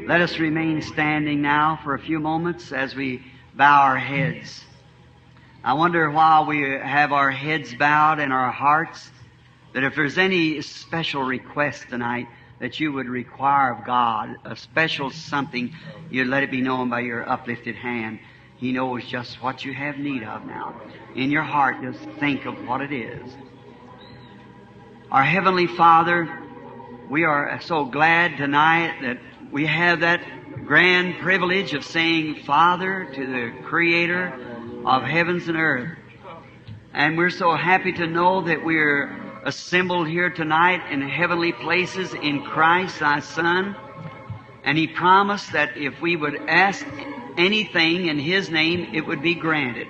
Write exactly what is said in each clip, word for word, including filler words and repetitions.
Let us remain standing now for a few moments as we bow our heads. I wonder, while we have our heads bowed and our hearts, that if there's any special request tonight that you would require of God, a special something, you'd let it be known by your uplifted hand. He knows just what you have need of now. In your heart, just think of what it is. Our Heavenly Father, we are so glad tonight that we have that grand privilege of saying Father to the Creator of heavens and earth. And we're so happy to know that we're assembled here tonight in heavenly places in Christ, Thy Son. And He promised that if we would ask anything in His name, it would be granted.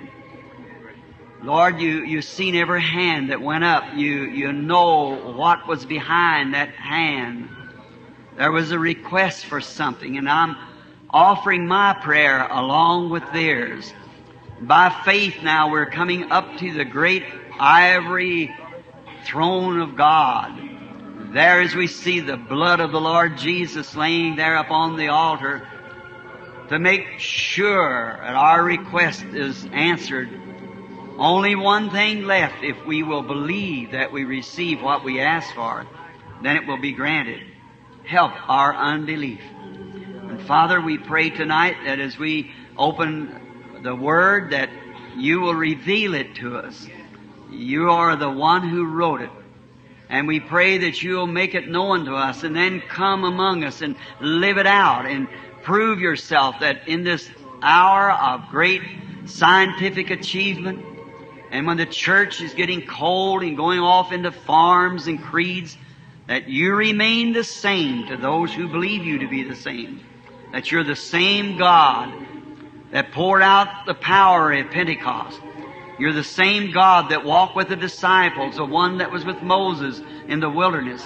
Lord, you, you've seen every hand that went up. You, you know what was behind that hand. There was a request for something, and I'm offering my prayer along with theirs. By faith now we're coming up to the great ivory throne of God. There as we see the blood of the Lord Jesus laying there upon the altar to make sure that our request is answered. Only one thing left: if we will believe that we receive what we ask for, then it will be granted. Help our unbelief. And Father, we pray tonight that as we open the Word, that You will reveal it to us. You are the one who wrote it. And we pray that You'll make it known to us and then come among us and live it out and prove Yourself that in this hour of great scientific achievement, and when the church is getting cold and going off into forms and creeds, that You remain the same to those who believe You to be the same. That You're the same God that poured out the power at Pentecost. You're the same God that walked with the disciples, the one that was with Moses in the wilderness.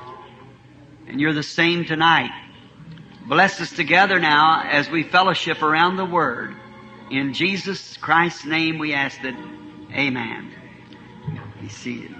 And You're the same tonight. Bless us together now as we fellowship around the Word. In Jesus Christ's name we ask it. Amen. Be seated.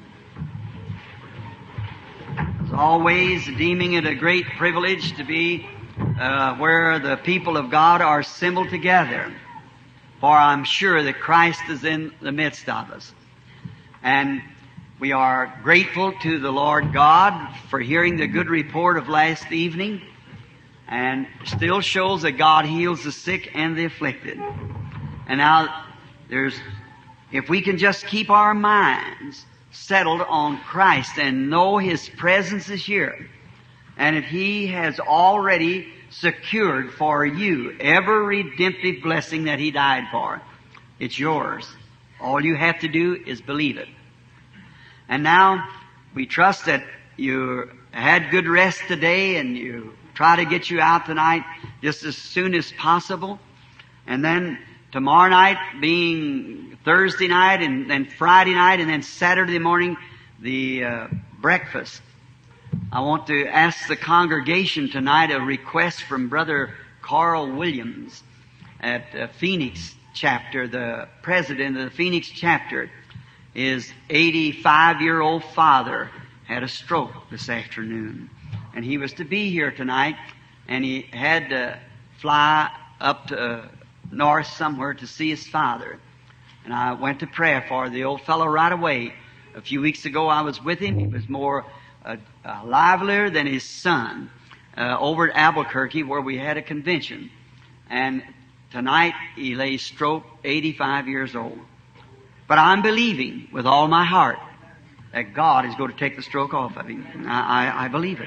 As always, deeming it a great privilege to be uh, where the people of God are assembled together. For I'm sure that Christ is in the midst of us. And we are grateful to the Lord God for hearing the good report of last evening. And still shows that God heals the sick and the afflicted. And now, there's, if we can just keep our minds settled on Christ and know His presence is here, and if He has already secured for you every redemptive blessing that He died for, it's yours. All you have to do is believe it. And now, we trust that you had good rest today, and you try to get you out tonight just as soon as possible. And then tomorrow night being Thursday night, and then Friday night, and then Saturday morning, the uh, breakfast. I want to ask the congregation tonight a request from Brother Carl Williams at uh, Phoenix chapter. The president of the Phoenix chapter, his eighty-five-year-old father had a stroke this afternoon. And he was to be here tonight, and he had to fly up to uh, north somewhere to see his father. And I went to prayer for the old fellow right away. A few weeks ago I was with him. He was more uh, uh, livelier than his son uh, over at Albuquerque, where we had a convention. And tonight he lay stroke, eighty-five years old. But I'm believing with all my heart that God is going to take the stroke off of him. I, I, I believe it.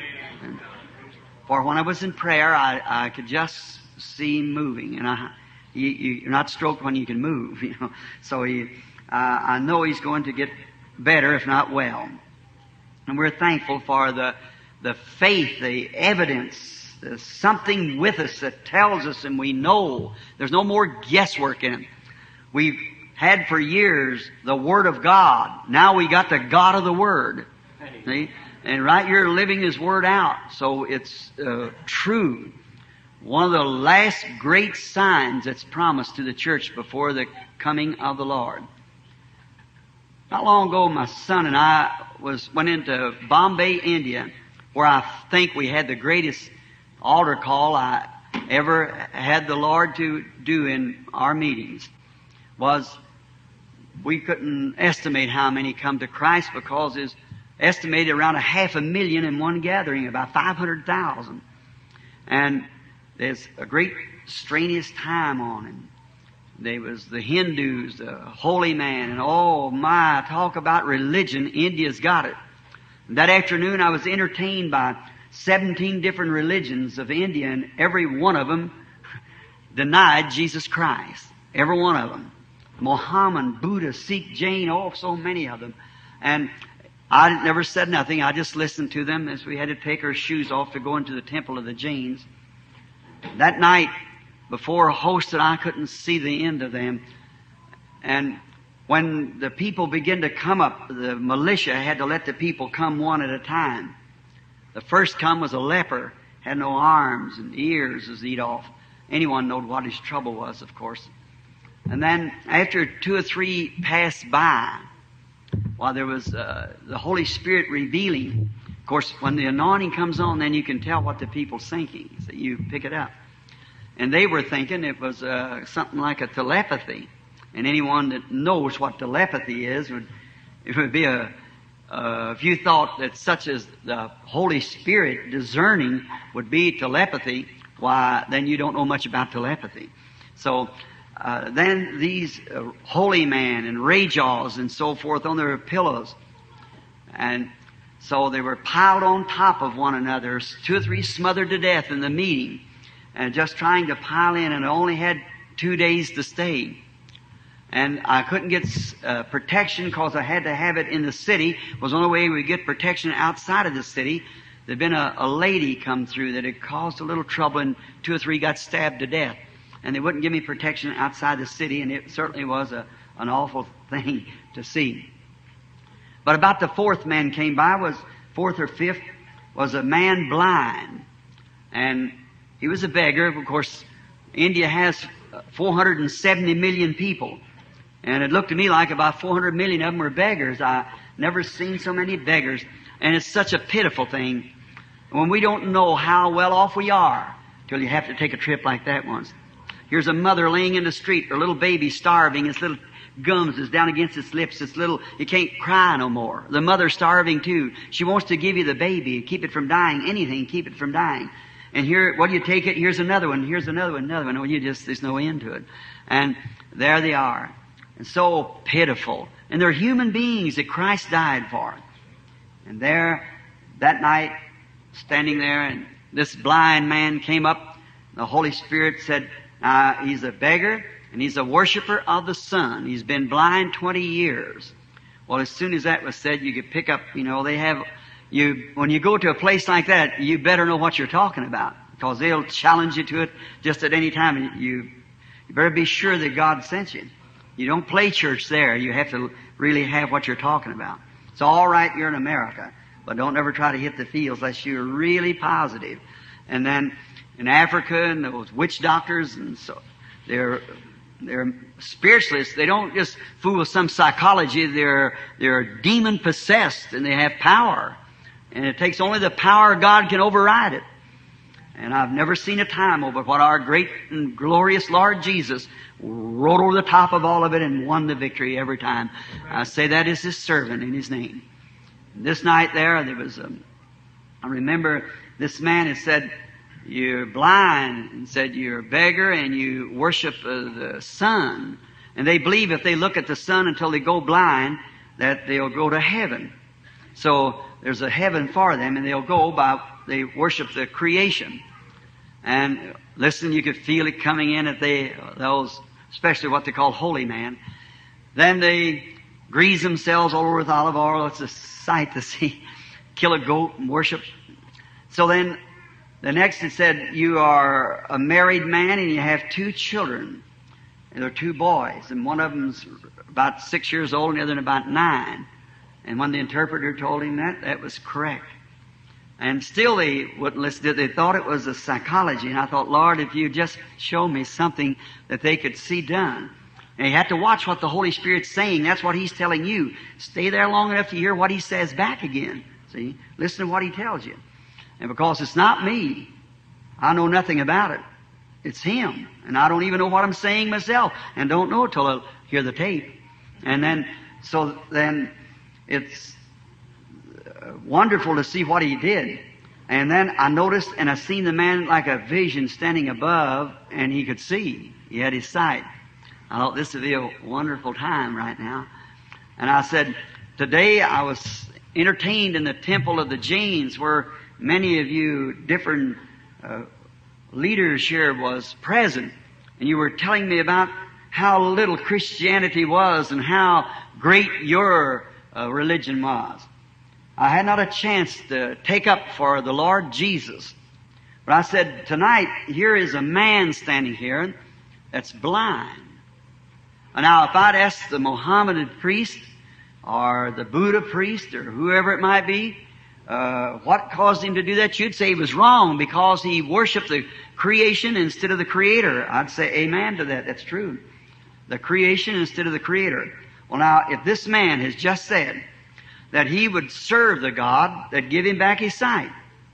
For when I was in prayer, I, I could just see him moving. And I, you, you're not stroked when you can move, you know. So he, uh, I know he's going to get better, if not well. And we're thankful for the, the faith, the evidence. There's something with us that tells us, and we know there's no more guesswork in it. We've had for years the Word of God. Now we got the God of the Word. See? And right here living His Word out. So it's uh, true. One of the last great signs that's promised to the church before the coming of the Lord. Not long ago, my son and I was went into Bombay, India, where I think we had the greatest altar call I ever had the Lord to do in our meetings was we couldn't estimate how many come to Christ because it's estimated around a half a million in one gathering, about five hundred thousand. And there's a great strenuous time on him. There was the Hindus, the holy man, and oh my, talk about religion, India's got it. That afternoon I was entertained by seventeen different religions of India, and every one of them denied Jesus Christ. Every one of them. Mohammed, Buddha, Sikh, Jain, oh, so many of them. And I never said nothing. I just listened to them as we had to take our shoes off to go into the temple of the Jains. That night, before hosted, I couldn't see the end of them. And when the people began to come up, the militia had to let the people come one at a time. The first come was a leper, had no arms and ears was eat off. Anyone knowed what his trouble was, of course. And then after two or three passed by, while there was uh, the Holy Spirit revealing, of course, when the anointing comes on, then you can tell what the people's thinking, so you pick it up. And they were thinking it was uh, something like a telepathy. And anyone that knows what telepathy is, would it would be a, uh, if you thought that such as the Holy Spirit discerning would be telepathy, why, then you don't know much about telepathy. So uh, then these uh, holy man and rajas and so forth on their pillows. And so they were piled on top of one another, two or three smothered to death in the meeting, and just trying to pile in, and I only had two days to stay. And I couldn't get uh, protection because I had to have it in the city. It was the only way we could get protection outside of the city. There'd been a, a lady come through that had caused a little trouble, and two or three got stabbed to death. And they wouldn't give me protection outside the city, and it certainly was a, an awful thing to see. But about the fourth man came by, was fourth or fifth, was a man blind. And he was a beggar. Of course, India has four hundred seventy million people. And it looked to me like about four hundred million of them were beggars. I never seen so many beggars. And it's such a pitiful thing when we don't know how well off we are till you have to take a trip like that once. Here's a mother laying in the street, her little baby starving, its little gums is down against its lips, its little, it can't cry no more. The mother's starving too. She wants to give you the baby, keep it from dying, anything, keep it from dying. And here, what do you take it? Here's another one, here's another one, another one. Well, you just, there's no end to it. And there they are. And so pitiful. And they're human beings that Christ died for. And there, that night, standing there, and this blind man came up. The Holy Spirit said, uh, he's a beggar, and he's a worshiper of the sun. He's been blind twenty years. Well, as soon as that was said, you could pick up, you know, they have, you, when you go to a place like that, you better know what you're talking about, because they'll challenge you to it just at any time. And you, you better be sure that God sent you. You don't play church there. You have to really have what you're talking about. It's all right, you're in America, but don't ever try to hit the fields unless you're really positive. And then in Africa, and those witch doctors, and so they're they're spiritualists. They don't just fool with some psychology. They're they're demon possessed, and they have power, and it takes only the power of God can override it. And I've never seen a time over what our great and glorious Lord Jesus rode over the top of all of it and won the victory every time. I say that is His servant in His name. And this night there, there was, um, I remember this man had said, you're blind, and said you're a beggar and you worship uh, the sun. And they believe if they look at the sun until they go blind, that they'll go to heaven. So there's a heaven for them, and they'll go by, they worship the creation. And listen, you could feel it coming in at they, those, especially what they call holy man. Then they grease themselves all over with olive oil. It's a sight to see. Kill a goat and worship. So then the next it said, you are a married man and you have two children. And they're two boys. And one of them's about six years old and the other about nine. And when the interpreter told him that, that was correct. And still they wouldn't listen to it. They thought it was a psychology. And I thought, Lord, if you just show me something that they could see done. And you have to watch what the Holy Spirit's saying. That's what He's telling you. Stay there long enough to hear what He says back again. See? Listen to what He tells you. And because it's not me, I know nothing about it. It's him. And I don't even know what I'm saying myself, and don't know till I hear the tape. And then, so then it's wonderful to see what he did. And then I noticed and I seen the man like a vision standing above, and he could see. He had his sight. I thought this would be a wonderful time right now. And I said, today I was entertained in the temple of the Jains, where many of you different uh, leaders here was present. And you were telling me about how little Christianity was and how great your uh, religion was. I had not a chance to take up for the Lord Jesus. But I said, tonight, here is a man standing here that's blind. Now, if I'd asked the Mohammedan priest or the Buddha priest or whoever it might be, uh, what caused him to do that, you'd say he was wrong because he worshiped the creation instead of the Creator. I'd say amen to that. That's true. The creation instead of the Creator. Well, now, if this man has just said that he would serve the God that give him back his sight.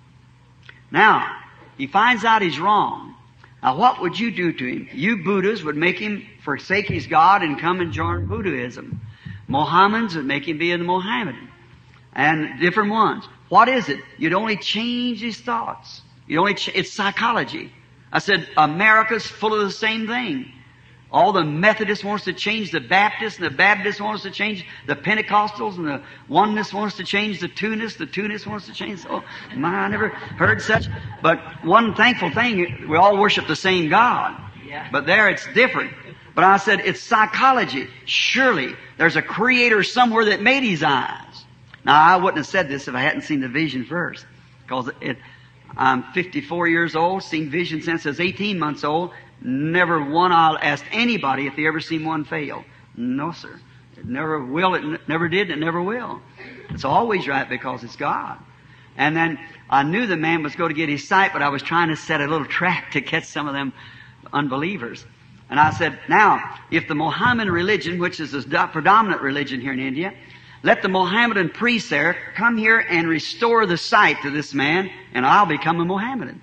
Now, he finds out he's wrong. Now, what would you do to him? You Buddhas would make him forsake his God and come and join Buddhism. Mohammedans would make him be a Mohammedan. And different ones. What is it? You'd only change his thoughts. You'd only ch- it's psychology. I said, America's full of the same thing. All the Methodists wants to change the Baptists, and the Baptists wants to change the Pentecostals, and the Oneness wants to change the Two-ness, the Two-ness wants to change. Oh, my, I never heard such. But one thankful thing, we all worship the same God. Yeah. But there it's different. But I said, it's psychology. Surely there's a Creator somewhere that made his eyes. Now, I wouldn't have said this if I hadn't seen the vision first. Because it, I'm fifty-four years old, seen vision since I was eighteen months old. Never one I'll ask anybody if they ever seen one fail. No, sir. It never will. It n- never did. It never will. It's always right because it's God. And then I knew the man was going to get his sight, but I was trying to set a little trap to catch some of them unbelievers. And I said, now, if the Mohammedan religion, which is the predominant religion here in India, let the Mohammedan priest there come here and restore the sight to this man, and I'll become a Mohammedan.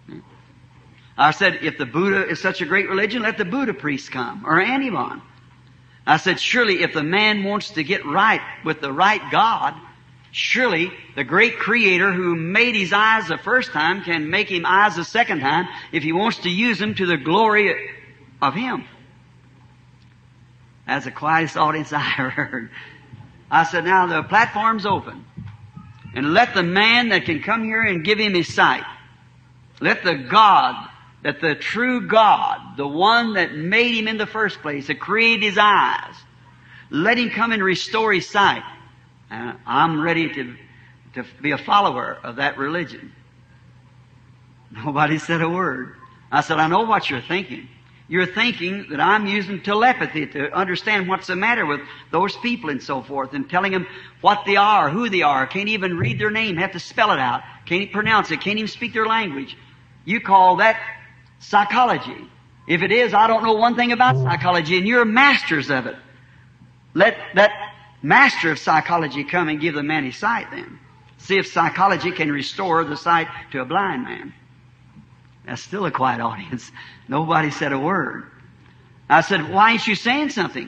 I said, if the Buddha is such a great religion, let the Buddha priest come, or anyone. I said, surely if the man wants to get right with the right God, surely the great Creator who made his eyes the first time can make him eyes the second time if he wants to use them to the glory of him. That's the quietest audience I ever heard. I said, now the platform's open. And let the man that can come here and give him his sight, let the God, that the true God, the one that made him in the first place, that created his eyes, let him come and restore his sight. And I'm ready to, to be a follower of that religion. Nobody said a word. I said, I know what you're thinking. You're thinking that I'm using telepathy to understand what's the matter with those people and so forth, and telling them what they are, who they are. Can't even read their name, have to spell it out. Can't even pronounce it, can't even speak their language. You call that psychology. If it is, I don't know one thing about psychology, and you're masters of it. Let that master of psychology come and give the man his sight then. See if psychology can restore the sight to a blind man. That's still a quiet audience. Nobody said a word. I said, why ain't you saying something?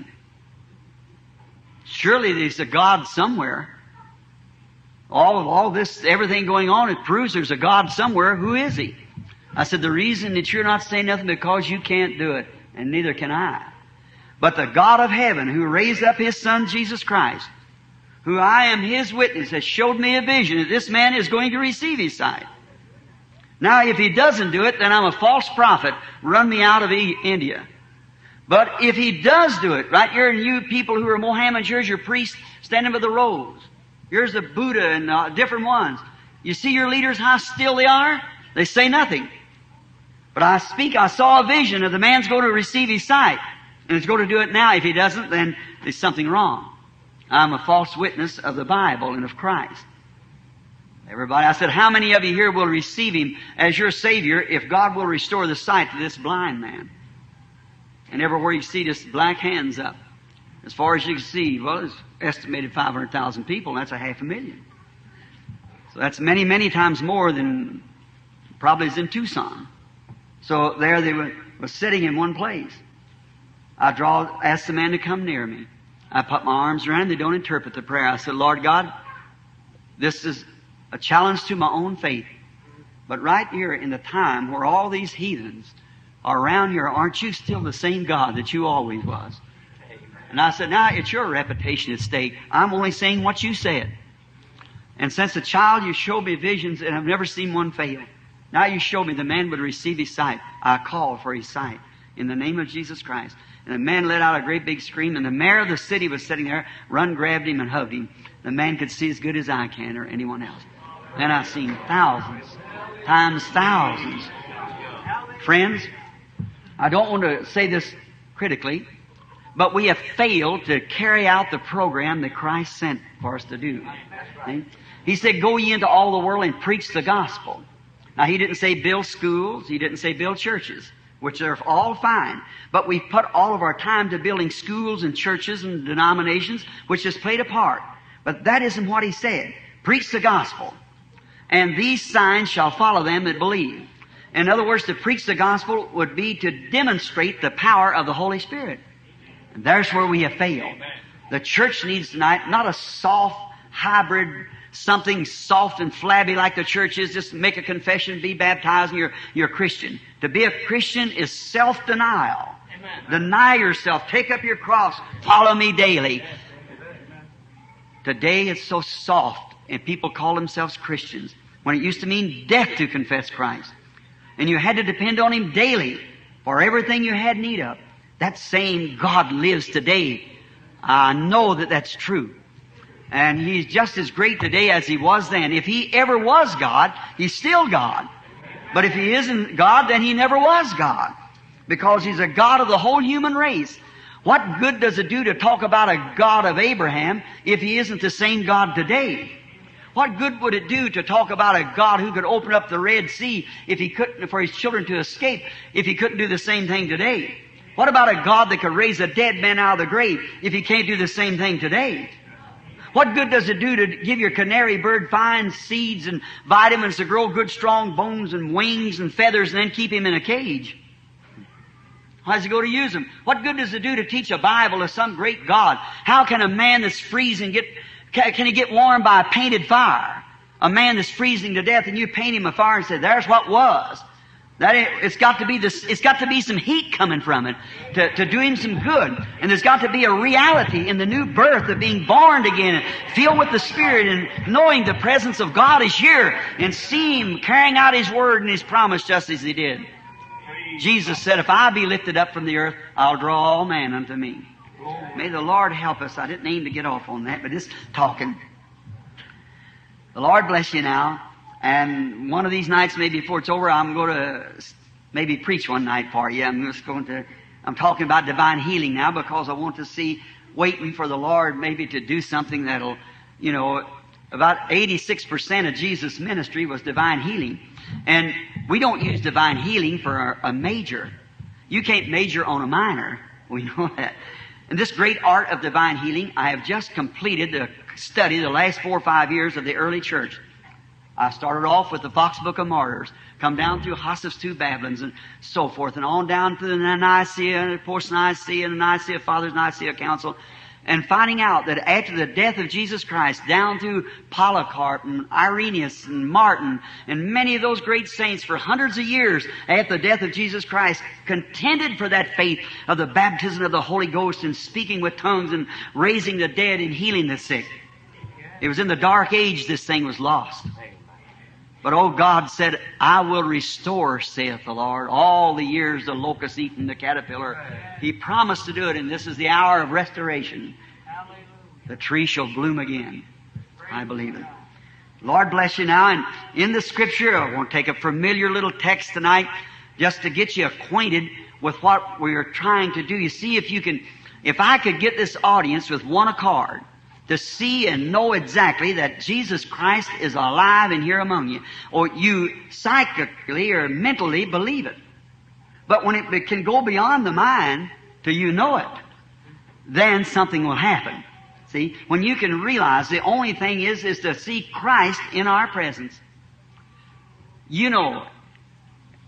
Surely there's a God somewhere. All of all this, everything going on, it proves there's a God somewhere. Who is He? I said, the reason that you're not saying nothing because you can't do it, and neither can I. But the God of heaven who raised up His Son, Jesus Christ, who I am His witness, has showed me a vision that this man is going to receive his sight. Now, if he doesn't do it, then I'm a false prophet. Run me out of India. But if he does do it, right here, and you people who are Mohammedans, here's your priest standing by the rows. Here's the Buddha and uh, different ones. You see your leaders, how still they are? They say nothing. But I speak, I saw a vision of the man's going to receive his sight. And he's going to do it now. If he doesn't, then there's something wrong. I'm a false witness of the Bible and of Christ. Everybody, I said, how many of you here will receive Him as your Savior if God will restore the sight to this blind man? And everywhere you see this black hands up, as far as you can see, well, it's estimated five hundred thousand people, and that's a half a million. So that's many, many times more than Probably is in Tucson. So there they were, were sitting in one place. I draw, asked the man to come near me. I put my arms around him. They don't interpret the prayer. I said, Lord God, this is a challenge to my own faith. But right here in the time where all these heathens are around here, aren't you still the same God that you always was? And I said, now it's your reputation at stake. I'm only saying what you said. And since a child you showed me visions and I've never seen one fail. Now you showed me the man would receive his sight. I called for his sight in the name of Jesus Christ. And the man let out a great big scream, and the mayor of the city was sitting there, run, grabbed him, and hugged him. The man could see as good as I can or anyone else. Then I've seen thousands, times thousands. Friends, I don't want to say this critically, but we have failed to carry out the program that Christ sent for us to do. See? He said, go ye into all the world and preach the gospel. Now, He didn't say build schools. He didn't say build churches, which are all fine. But we've put all of our time to building schools and churches and denominations, which has played a part. But that isn't what He said. Preach the gospel. And these signs shall follow them that believe. In other words, to preach the gospel would be to demonstrate the power of the Holy Spirit. And there's where we have failed. The church needs tonight not a soft, hybrid, something soft and flabby like the church is. Just make a confession, be baptized, and you're, you're a Christian. To be a Christian is self-denial. Amen. Deny yourself. Take up your cross. Follow me daily. Today it's so soft, and people call themselves Christians, when it used to mean death to confess Christ. And you had to depend on Him daily for everything you had need of. That same God lives today. I know that that's true. And He's just as great today as He was then. If He ever was God, He's still God. But if He isn't God, then He never was God. Because He's a God of the whole human race. What good does it do to talk about a God of Abraham if He isn't the same God today? What good would it do to talk about a God who could open up the Red Sea if He couldn't, for His children to escape, if He couldn't do the same thing today? What about a God that could raise a dead man out of the grave if He can't do the same thing today? What good does it do to give your canary bird fine seeds and vitamins to grow good strong bones and wings and feathers and then keep him in a cage? How does He go to use them? What good does it do to teach a Bible to some great God? How can a man that's freezing get, can he get warm by a painted fire? A man that's freezing to death and you paint him a fire and say, there's what was. That it, it's got to be this, it's got to be some heat coming from it to, to do him some good. And there's got to be a reality in the new birth of being born again, filled with the Spirit and knowing the presence of God is here and see Him carrying out His word and His promise just as He did. Jesus said, if I be lifted up from the earth, I'll draw all men unto me. May the Lord help us. I didn't aim to get off on that, but just talking. The Lord bless you now. And one of these nights, maybe before it's over, I'm going to maybe preach one night for you. I'm just going to, I'm talking about divine healing now because I want to see, waiting for the Lord maybe to do something that'll, you know, about eighty-six percent of Jesus' ministry was divine healing. And we don't use divine healing for a, a major. You can't major on a minor. We know that. And this great art of divine healing, I have just completed the study the last four or five years of the early church. I started off with the Fox Book of Martyrs, come down through Joseph's two Babylons and so forth, and on down to the Nicaea, Post-Nicaea, and the Nicaea Fathers, Nicaea Council, and finding out that after the death of Jesus Christ, down through Polycarp and Irenaeus and Martin and many of those great saints for hundreds of years after the death of Jesus Christ, contended for that faith of the baptism of the Holy Ghost and speaking with tongues and raising the dead and healing the sick. It was in the dark age this thing was lost. But, oh, God said, I will restore, saith the Lord, all the years the locust eaten, the caterpillar. He promised to do it, and this is the hour of restoration. The tree shall bloom again. I believe it. Lord bless you now. And in the Scripture, I want to take a familiar little text tonight just to get you acquainted with what we are trying to do. You see, if you can, if I could get this audience with one accord, to see and know exactly that Jesus Christ is alive and here among you. Or you psychically or mentally believe it. But when it can go beyond the mind till you know it, then something will happen. See, when you can realize the only thing is, is to see Christ in our presence. You know,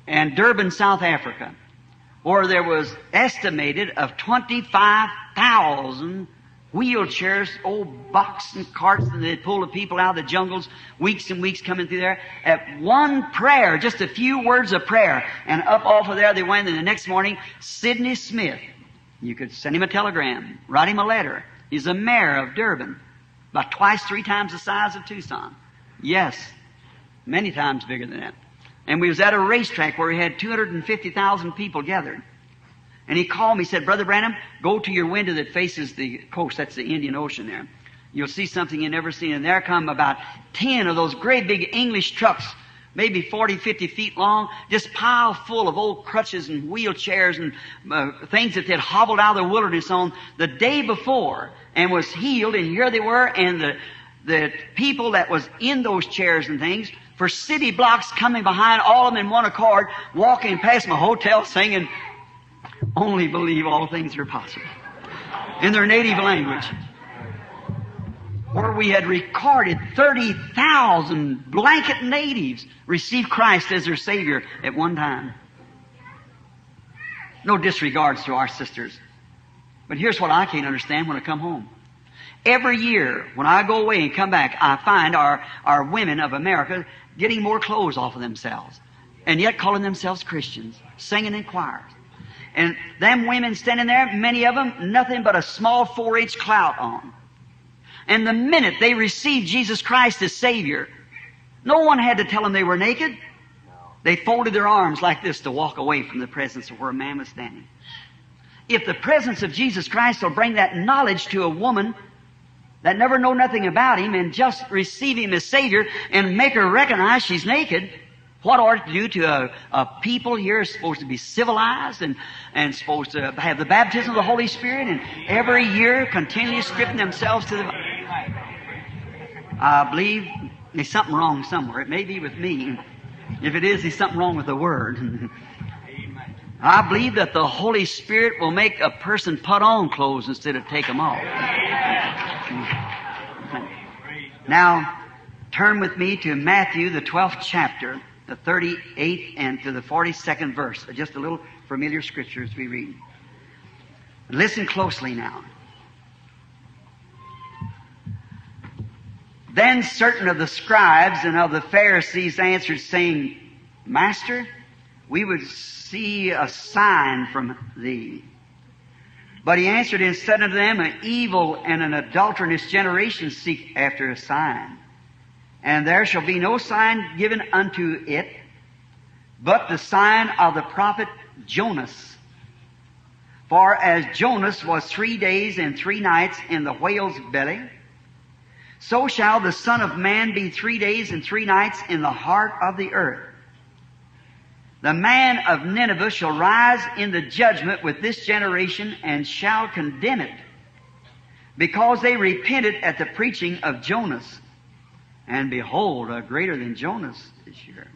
and Durban, South Africa, where there was estimated of twenty-five thousand wheelchairs, old box and carts, and they'd pull the people out of the jungles, weeks and weeks coming through there. At one prayer, just a few words of prayer, and up off of there they went, and the next morning, Sidney Smith, you could send him a telegram, write him a letter. He's the mayor of Durban, about twice, three times the size of Tucson. Yes, many times bigger than that. And we was at a racetrack where we had two hundred fifty thousand people gathered. And he called me, he said, Brother Branham, go to your window that faces the coast. That's the Indian Ocean there. You'll see something you've never seen. And there come about ten of those great big English trucks, maybe forty, fifty feet long, just piled full of old crutches and wheelchairs and uh, things that they'd hobbled out of the wilderness on the day before and was healed. And here they were, and the, the people that was in those chairs and things for city blocks coming behind, all of them in one accord, walking past my hotel singing, only believe all things are possible, in their native language. Where we had recorded thirty thousand blanket natives receive Christ as their Savior at one time. No disregards to our sisters. But here's what I can't understand when I come home. Every year, when I go away and come back, I find our, our women of America getting more clothes off of themselves, and yet calling themselves Christians, singing in choirs. And them women standing there, many of them, nothing but a small four-inch clout on. And the minute they received Jesus Christ as Savior, no one had to tell them they were naked. They folded their arms like this to walk away from the presence of where a man was standing. If the presence of Jesus Christ will bring that knowledge to a woman that never know nothing about Him and just receive Him as Savior and make her recognize she's naked, what ought to do to a, a people here is supposed to be civilized and, and supposed to have the baptism of the Holy Spirit and every year continually stripping themselves to the... I believe there's something wrong somewhere. It may be with me. If it is, there's something wrong with the Word. I believe that the Holy Spirit will make a person put on clothes instead of take them off. Now, turn with me to Matthew, the twelfth chapter, the thirty-eighth and to the forty-second verse. Just a little familiar scripture as we read. Listen closely now. Then certain of the scribes and of the Pharisees answered, saying, Master, we would see a sign from thee. But he answered and said unto them, an evil and an adulterous generation seek after a sign. And there shall be no sign given unto it, but the sign of the prophet Jonas. For as Jonas was three days and three nights in the whale's belly, so shall the Son of Man be three days and three nights in the heart of the earth. The man of Nineveh shall rise in the judgment with this generation and shall condemn it, because they repented at the preaching of Jonas. And behold, a greater than Jonas is here.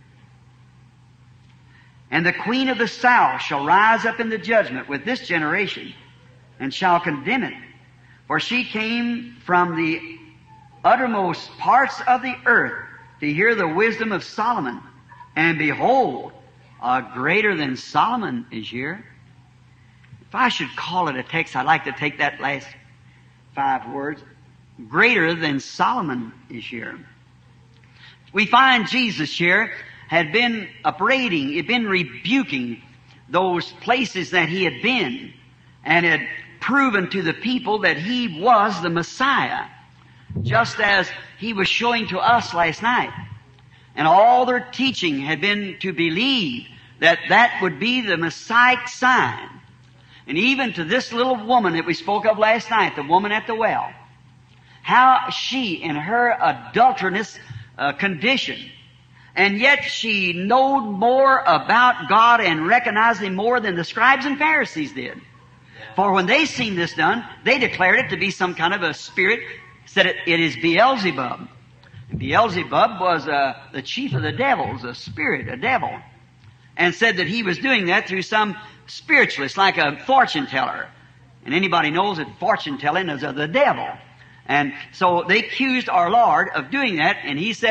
And the queen of the south shall rise up in the judgment with this generation and shall condemn it. For she came from the uttermost parts of the earth to hear the wisdom of Solomon. And behold, a greater than Solomon is here. If I should call it a text, I'd like to take that last five words. Greater than Solomon is here. We find Jesus here had been upbraiding, had been rebuking those places that he had been, and had proven to the people that he was the Messiah, just as he was showing to us last night. And all their teaching had been to believe that that would be the Messiah sign. And even to this little woman that we spoke of last night, the woman at the well, how she, in her adulterous uh, condition, and yet she knowed more about God and recognized Him more than the scribes and Pharisees did. For when they seen this done, they declared it to be some kind of a spirit, said it, it is Beelzebub. And Beelzebub was uh, the chief of the devils, a spirit, a devil, and said that he was doing that through some spiritualist, like a fortune teller. And anybody knows that fortune telling is of the devil. And so they accused our Lord of doing that, and he said,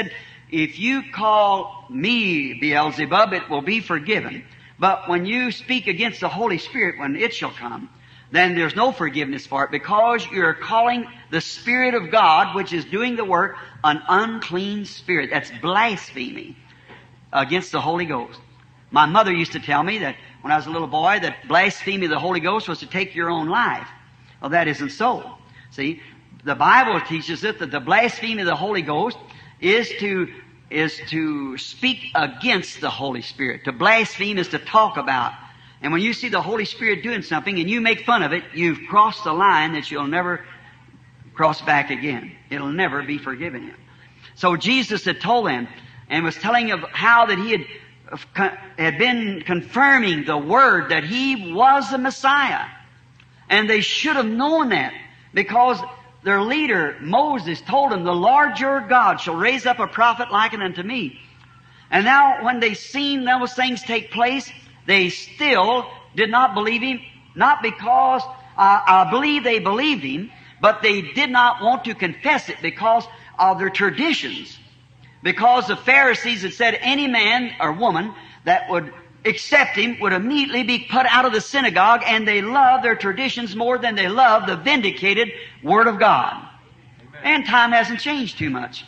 if you call me Beelzebub, it will be forgiven. But when you speak against the Holy Spirit, when it shall come, then there's no forgiveness for it, because you're calling the Spirit of God, which is doing the work, an unclean spirit. That's blasphemy against the Holy Ghost. My mother used to tell me that when I was a little boy, that blasphemy of the Holy Ghost was to take your own life. Well, that isn't so. See, the Bible teaches us that the blasphemy of the Holy Ghost is to is to speak against the Holy Spirit. To blaspheme is to talk about. And when you see the Holy Spirit doing something and you make fun of it, you've crossed the line that you'll never cross back again. It'll never be forgiven you. So Jesus had told them and was telling of how that he had, had been confirming the word that he was the Messiah. And they should have known that, because their leader, Moses, told them, the Lord your God shall raise up a prophet like unto me. And now when they seen those things take place, they still did not believe him, not because uh, I believe they believed him, but they did not want to confess it because of their traditions. Because the Pharisees had said any man or woman that would accept him would immediately be put out of the synagogue, and they loved their traditions more than they loved the vindicated Word of God. Amen. And time hasn't changed too much.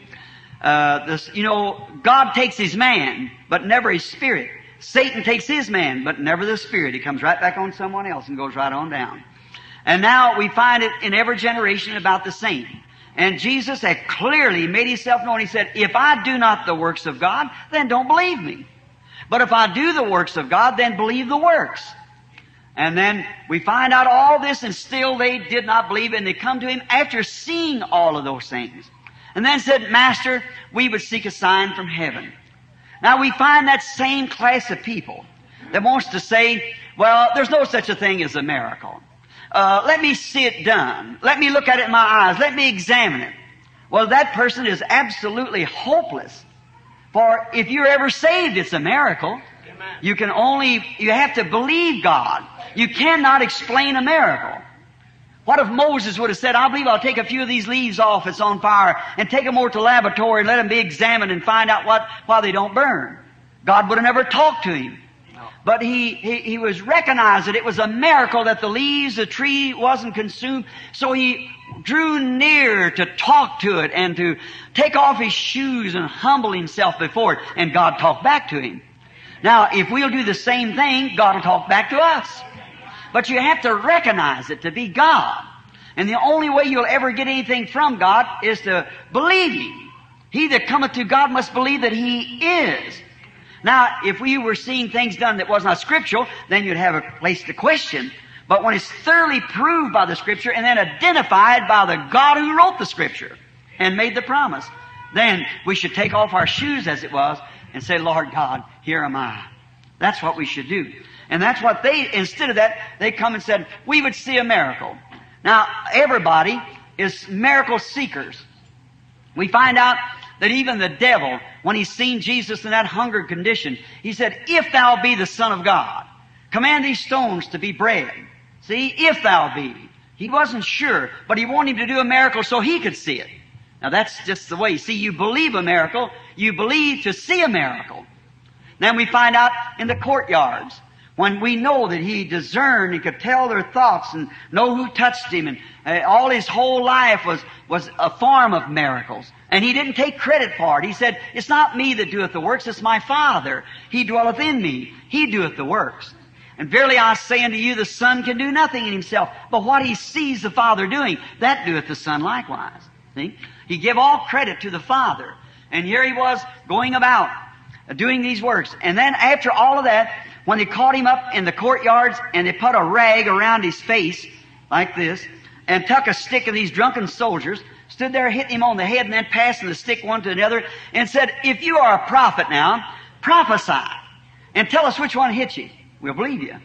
uh, this, you know, God takes His man, but never His spirit. Satan takes his man, but never the spirit. He comes right back on someone else and goes right on down. And now we find it in every generation about the same. And Jesus had clearly made Himself known. He said, if I do not the works of God, then don't believe me. But if I do the works of God, then believe the works. And then we find out all this, and still they did not believe, and they come to Him after seeing all of those things. And then said, Master, we would seek a sign from heaven. Now we find that same class of people that wants to say, well, there's no such a thing as a miracle. Uh, let me see it done. Let me look at it in my eyes. Let me examine it. Well, that person is absolutely hopeless. For if you're ever saved, it's a miracle. Amen. You can only, you have to believe God. You cannot explain a miracle. What if Moses would have said, I believe I'll take a few of these leaves off that's on fire and take them over to the laboratory and let them be examined and find out what, why they don't burn? God would have never talked to him. No. But he, he, he was recognized that it was a miracle that the leaves, the tree wasn't consumed. So he drew near to talk to it and to take off his shoes and humble himself before it. And God talked back to him. Now, if we'll do the same thing, God will talk back to us. But you have to recognize it to be God. And the only way you'll ever get anything from God is to believe Him. He that cometh to God must believe that He is. Now, if we were seeing things done that was not scriptural, then you'd have a place to question. But when it's thoroughly proved by the Scripture and then identified by the God who wrote the Scripture and made the promise, then we should take off our shoes, as it was, and say, Lord God, here am I. That's what we should do. And that's what they, instead of that, they come and said, we would see a miracle. Now, everybody is miracle seekers. We find out that even the devil, when he's seen Jesus in that hunger condition, he said, if thou be the Son of God, command these stones to be bread. See, if thou be. He wasn't sure, but he wanted him to do a miracle so he could see it. Now, that's just the way. See, you believe a miracle, you believe to see a miracle. Then we find out in the courtyards, when we know that he discerned, he could tell their thoughts and know who touched him, and uh, all his whole life was, was a form of miracles. And he didn't take credit for it. He said, it's not me that doeth the works, it's my Father. He dwelleth in me. He doeth the works. And verily I say unto you, the Son can do nothing in himself, but what he sees the Father doing, that doeth the Son likewise. See? He gave all credit to the Father. And here he was going about doing these works. And then after all of that, when they caught him up in the courtyards and they put a rag around his face like this and took a stick of these drunken soldiers, stood there hitting him on the head and then passing the stick one to another and said, if you are a prophet now, prophesy and tell us which one hit you. We'll believe you.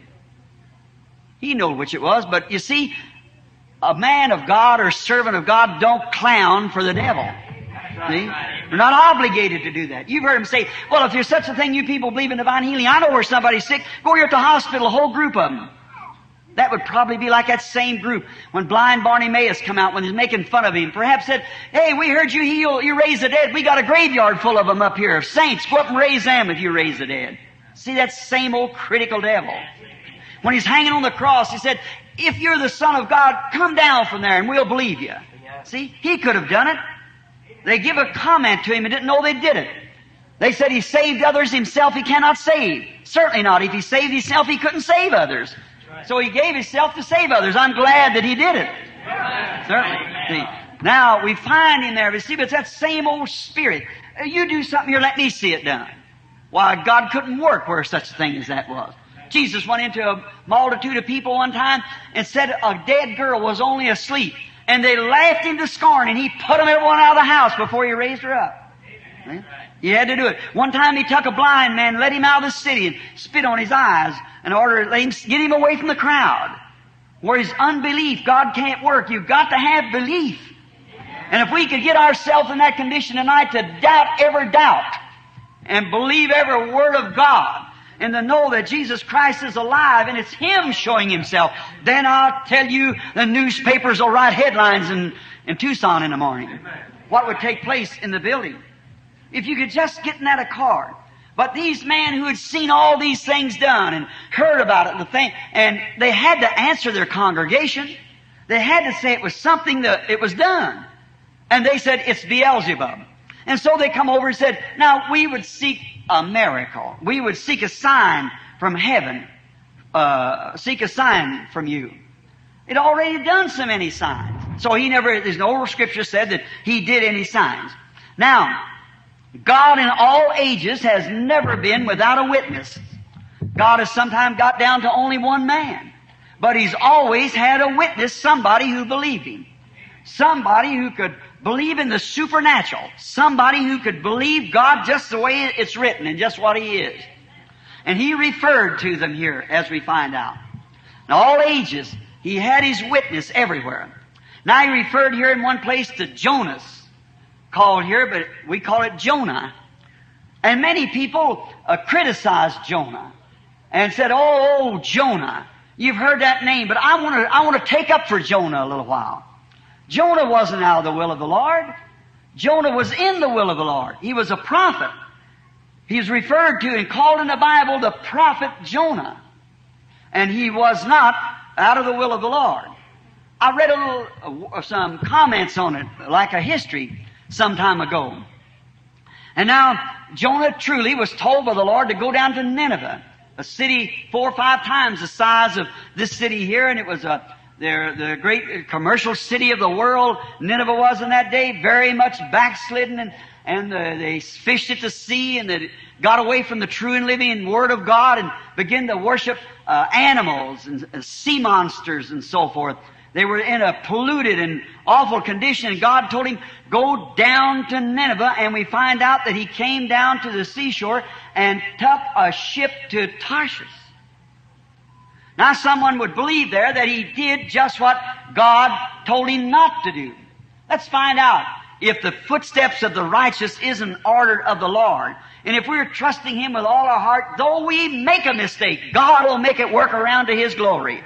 He knew which it was, but you see, a man of God or servant of God don't clown for the devil. See? They're not obligated to do that. You've heard them say, well, if there's such a thing, you people believe in divine healing. I know where somebody's sick. Go here at the hospital, a whole group of them. That would probably be like that same group when blind Bartimaeus come out when he's making fun of him. Perhaps said, hey, we heard you heal, you raise the dead. We got a graveyard full of them up here. Saints, go up and raise them if you raise the dead. See, that same old critical devil. When he's hanging on the cross, he said, if you're the Son of God, come down from there and we'll believe you. See, he could have done it. They give a comment to him and didn't know they did it. They said he saved others, himself he cannot save. Certainly not. If he saved himself, he couldn't save others. So he gave himself to save others. I'm glad that he did it. Certainly. See, now, we find him there. But see, but it's that same old spirit. You do something here, let me see it done. Why, God couldn't work where such a thing as that was. Jesus went into a multitude of people one time and said a dead girl was only asleep. And they laughed him to scorn, and he put them everyone out of the house before he raised her up. See? He had to do it. One time he took a blind man, led him out of the city, and spit on his eyes in order to let him, get him away from the crowd. Where his unbelief, God can't work. You've got to have belief. And if we could get ourselves in that condition tonight to doubt every doubt and believe every word of God and to know that Jesus Christ is alive and it's Him showing Himself, then I'll tell you the newspapers will write headlines in, in Tucson in the morning. What would take place in the building? If you could just get in that a car. But these men who had seen all these things done and heard about it, the thing, and they had to answer their congregation. They had to say it was something that it was done. And they said, it's Beelzebub. And so they come over and said, now we would seek a miracle. We would seek a sign from heaven. Uh, seek a sign from you. It already done so many signs. So he never, there's no scripture said that he did any signs. Now, God in all ages has never been without a witness. God has sometimes got down to only one man. But He's always had a witness, somebody who believed Him. Somebody who could believe in the supernatural. Somebody who could believe God just the way it's written and just what He is. And He referred to them here, as we find out. In all ages, He had His witness everywhere. Now He referred here in one place to Jonas. Called here, but we call it Jonah. And many people uh, criticized Jonah and said, oh, oh, Jonah, you've heard that name, but I want to I want to take up for Jonah a little while. Jonah wasn't out of the will of the Lord. Jonah was in the will of the Lord. He was a prophet. He's referred to and called in the Bible the prophet Jonah. And he was not out of the will of the Lord. I read a little, uh, some comments on it, like a history, some time ago. And now, Jonah truly was told by the Lord to go down to Nineveh, a city four or five times the size of this city here, and it was a, the, the great commercial city of the world. Nineveh was in that day, very much backslidden, and, and uh, they fished at the sea, and they got away from the true and living Word of God, and began to worship uh, animals and uh, sea monsters and so forth. They were in a polluted and awful condition, and God told him, go down to Nineveh, and we find out that he came down to the seashore and took a ship to Tarshish. Now someone would believe there that he did just what God told him not to do. Let's find out if the footsteps of the righteous isn't ordered of the Lord. And if we're trusting Him with all our heart, though we make a mistake, God will make it work around to His glory.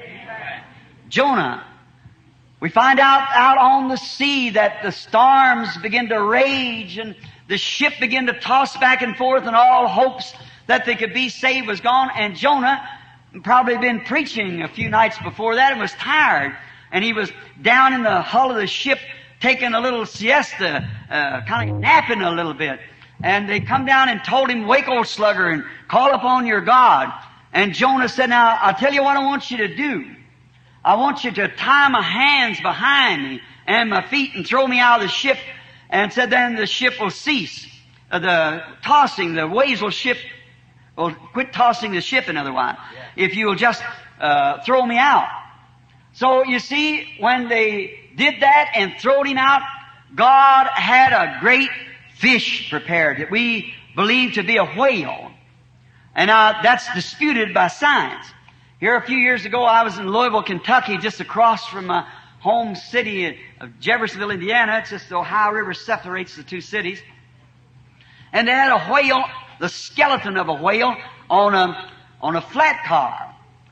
Jonah. We find out out on the sea that the storms begin to rage and the ship began to toss back and forth, and all hopes that they could be saved was gone. And Jonah probably been preaching a few nights before that and was tired. And he was down in the hull of the ship taking a little siesta, uh, kind of napping a little bit. And they come down and told him, wake, old slugger, and call upon your God. And Jonah said, now, I'll tell you what I want you to do. I want you to tie my hands behind me and my feet and throw me out of the ship. And said, then the ship will cease. Uh, the tossing, the waves will ship, will quit tossing the ship, in other words, yeah. If you will just uh, throw me out. So you see, when they did that and throwed him out, God had a great fish prepared that we believe to be a whale. And uh, that's disputed by science. Here a few years ago, I was in Louisville, Kentucky, just across from my home city of Jeffersonville, Indiana. It's just the Ohio River separates the two cities. And they had a whale, the skeleton of a whale, on a, on a flat car.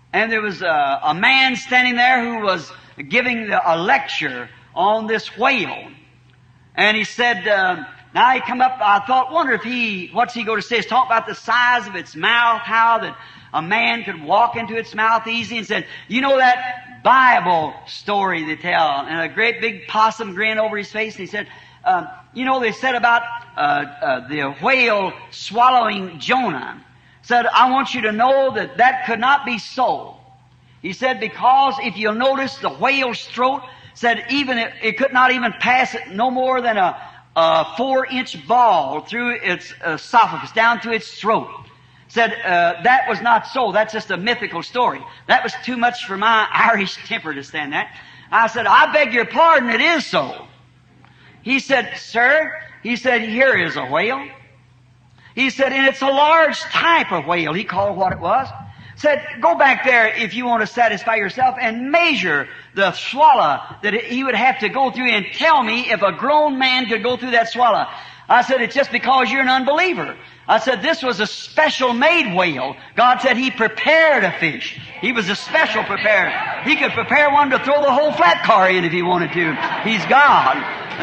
And there was a, a man standing there who was giving the, a lecture on this whale. And he said, uh, now he come up, I thought, wonder if he, what's he going to say? He's talking about the size of its mouth, how that a man could walk into its mouth easy, and said, you know that Bible story they tell? And a great big possum grin over his face, and he said, uh, you know, they said about uh, uh, the whale swallowing Jonah. Said, I want you to know that that could not be so. He said, because if you'll notice the whale's throat, said even it, it could not even pass it no more than a, a four-inch ball through its esophagus, down to its throat. Said, uh, that was not so. That's just a mythical story. That was too much for my Irish temper to stand that. I said, I beg your pardon, it is so. He said, sir, he said, here is a whale. He said, and it's a large type of whale, he called what it was. Said, go back there if you want to satisfy yourself and measure the swallow that he would have to go through and tell me if a grown man could go through that swallow. I said, it's just because you're an unbeliever. I said, this was a special made whale. God said He prepared a fish. He was a special preparer. He could prepare one to throw the whole flat car in if He wanted to. He's God.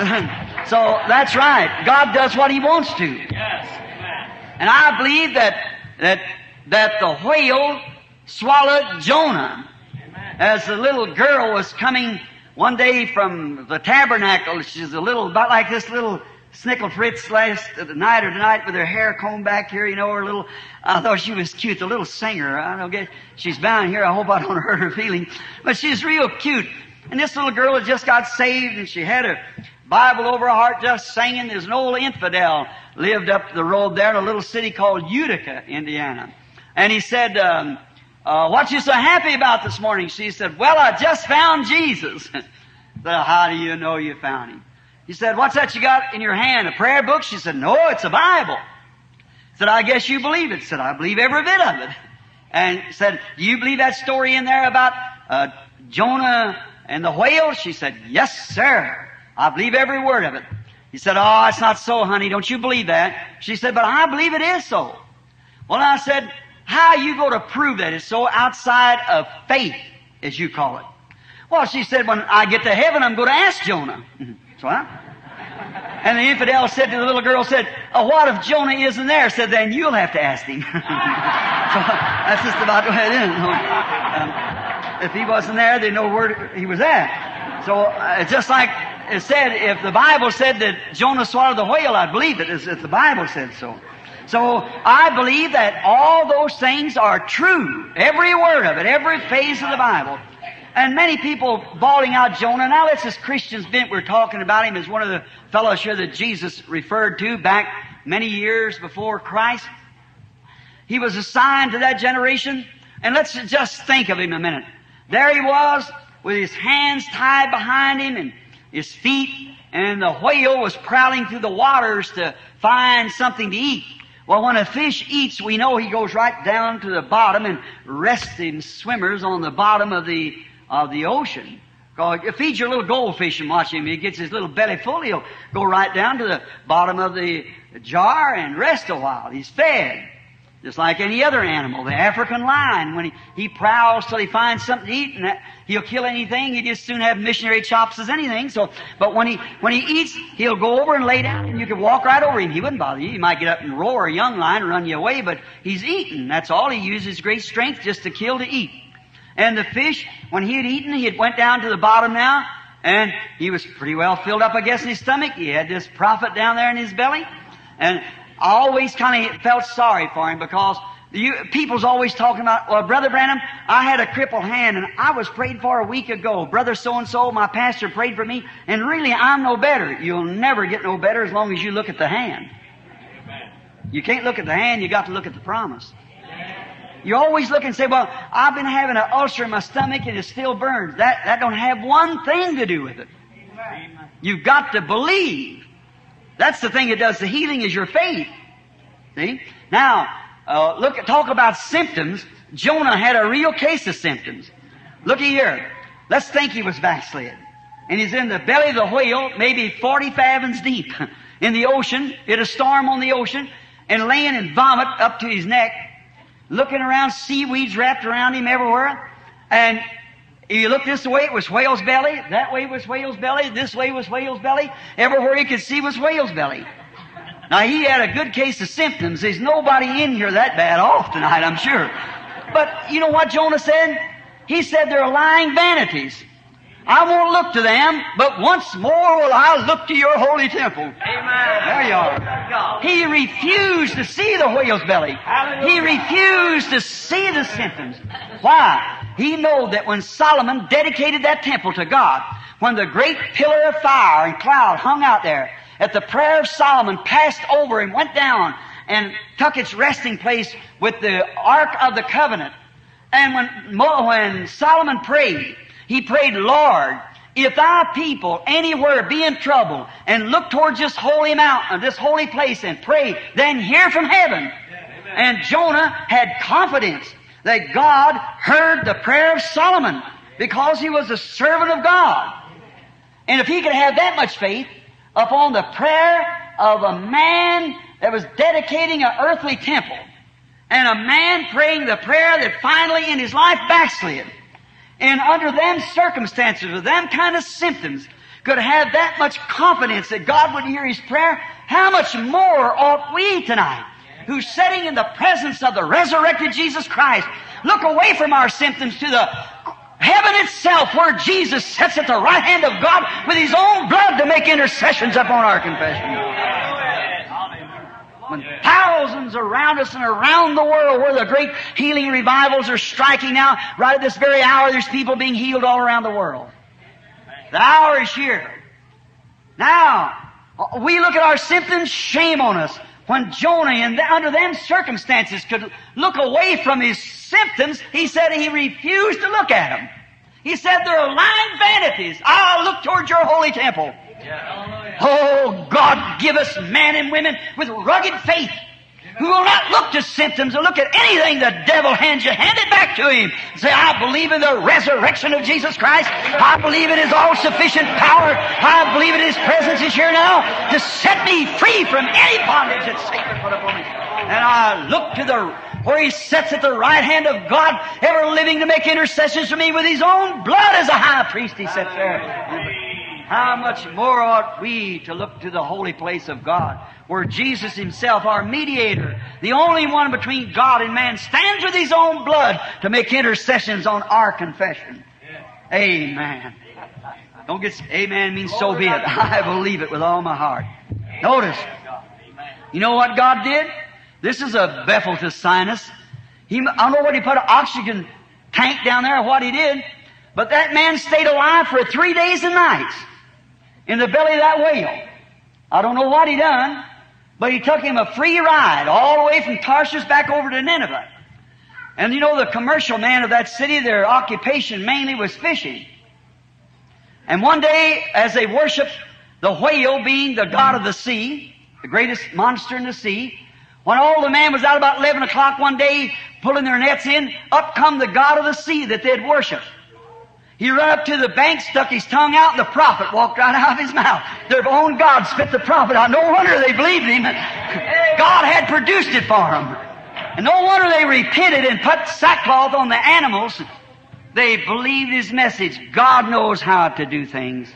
So that's right. God does what He wants to. Yes. And I believe that, that, that the whale swallowed Jonah. Amen. As the little girl was coming one day from the tabernacle, she's a little, about like this little Snickle Fritz last night or tonight with her hair combed back here, you know, her little, I thought she was cute, the little singer. I don't get, she's bound here, I hope I don't hurt her feeling. But she's real cute. And this little girl had just got saved and she had her Bible over her heart just singing. There's an old infidel lived up the road there in a little city called Utica, Indiana. And he said, um, uh, what you so happy about this morning? She said, well, I just found Jesus. Said, how do you know you found Him? He said, what's that you got in your hand? A prayer book? She said, no, it's a Bible. Said, I guess you believe it. Said, I believe every bit of it. And said, do you believe that story in there about uh, Jonah and the whale? She said, yes, sir. I believe every word of it. He said, oh, it's not so, honey. Don't you believe that? She said, but I believe it is so. Well, I said, how are you going to prove that it's so outside of faith, as you call it? Well, she said, when I get to heaven, I'm going to ask Jonah. So I, and the infidel said to the little girl, said, oh, what if Jonah isn't there? Said, then you'll have to ask him. So that's just about the way it is. Um, if he wasn't there, they know where he was at. So uh, it's just like it said, if the Bible said that Jonah swallowed the whale, I'd believe it, as if the Bible said so. So I believe that all those things are true. Every word of it, every phase of the Bible. And many people bawling out Jonah. Now let's as Christians bent, we're talking about him as one of the fellows here that Jesus referred to back many years before Christ. He was assigned to that generation. And let's just think of him a minute. There he was with his hands tied behind him and his feet, and the whale was prowling through the waters to find something to eat. Well, when a fish eats, we know he goes right down to the bottom and resting swimmers on the bottom of the of the ocean. Because you feed your little goldfish and watch him. He gets his little belly full, he'll go right down to the bottom of the jar and rest a while. He's fed. Just like any other animal. The African lion, when he, he prowls till he finds something to eat, and that, he'll kill anything. He'd just soon have missionary chops as anything. So, but when he when he eats, he'll go over and lay down, and you can walk right over him. He wouldn't bother you. He might get up and roar a young lion and run you away, but he's eating. That's all. He uses great strength just to kill to eat. And the fish, when he had eaten, he had went down to the bottom now, and he was pretty well filled up, I guess, in his stomach. He had this prophet down there in his belly, and I always kind of felt sorry for him because you, people's always talking about, well, Brother Branham, I had a crippled hand and I was prayed for a week ago. Brother so-and-so, my pastor, prayed for me, and really I'm no better. You'll never get no better as long as you look at the hand. You can't look at the hand, you got to look at the promise. You always look and say, well, I've been having an ulcer in my stomach and it still burns. That, that don't have one thing to do with it. You've got to believe. That's the thing that does the healing is your faith. See? Now, uh, look at, talk about symptoms. Jonah had a real case of symptoms. Looky here. Let's think he was backslid. And he's in the belly of the whale, maybe forty fathoms deep in the ocean. It a storm on the ocean, and laying in vomit up to his neck. looking around, seaweeds wrapped around him everywhere. And you look this way, it was whale's belly. That way was whale's belly. This way was whale's belly. Everywhere you could see was whale's belly. Now, he had a good case of symptoms. There's nobody in here that bad off tonight, I'm sure. But you know what Jonah said? He said they're lying vanities. I won't look to them, but once more will I look to your holy temple. Amen. There you are. He refused to see the whale's belly. He refused to see the symptoms. Why? He knew that when Solomon dedicated that temple to God, when the great pillar of fire and cloud hung out there, at the prayer of Solomon passed over and went down and took its resting place with the Ark of the Covenant. And when, when Solomon prayed, he prayed, Lord, if thy people anywhere be in trouble and look towards this holy mountain, this holy place and pray, then hear from heaven. Yeah, and Jonah had confidence that God heard the prayer of Solomon because he was a servant of God. And if he could have that much faith upon the prayer of a man that was dedicating an earthly temple, and a man praying the prayer that finally in his life backslid, and under them circumstances, with them kind of symptoms, could have that much confidence that God would hear his prayer, how much more ought we tonight, who's sitting in the presence of the resurrected Jesus Christ, look away from our symptoms to the heaven itself where Jesus sits at the right hand of God with his own blood to make intercessions upon our confession. When thousands around us and around the world where the great healing revivals are striking now, right at this very hour, there's people being healed all around the world. The hour is here. Now, we look at our symptoms, shame on us. When Jonah, in the, under them circumstances, could look away from his symptoms, he said he refused to look at them. He said, they're lying vanities. I'll look toward your holy temple. Yeah. Oh, God, give us men and women with rugged faith who will not look to symptoms or look at anything the devil hands you. Hand it back to him. Say, I believe in the resurrection of Jesus Christ. I believe in his all-sufficient power. I believe in his presence is here now to set me free from any bondage that Satan put upon me. And I look to the where he sits at the right hand of God, ever living to make intercessions for me with his own blood as a high priest. He sits there. How much more ought we to look to the holy place of God, where Jesus himself, our mediator, the only one between God and man, stands with his own blood to make intercessions on our confession. Yeah. Amen. Don't get, amen means so be it. I believe it with all my heart. Notice, you know what God did? This is a Bethel to sinus. He, I don't know what he put an oxygen tank down there or what he did, but that man stayed alive for three days and nights in the belly of that whale. I don't know what he done, but he took him a free ride all the way from Tarshish back over to Nineveh. And you know, the commercial man of that city, their occupation mainly was fishing. And one day, as they worshiped the whale being the god of the sea, the greatest monster in the sea, when all the man was out about eleven o'clock one day pulling their nets in, up come the god of the sea that they'd worshipped. He ran up to the bank, stuck his tongue out, and the prophet walked right out of his mouth. Their own God spit the prophet out. No wonder they believed him. God had produced it for them. And no wonder they repented and put sackcloth on the animals. They believed his message. God knows how to do things.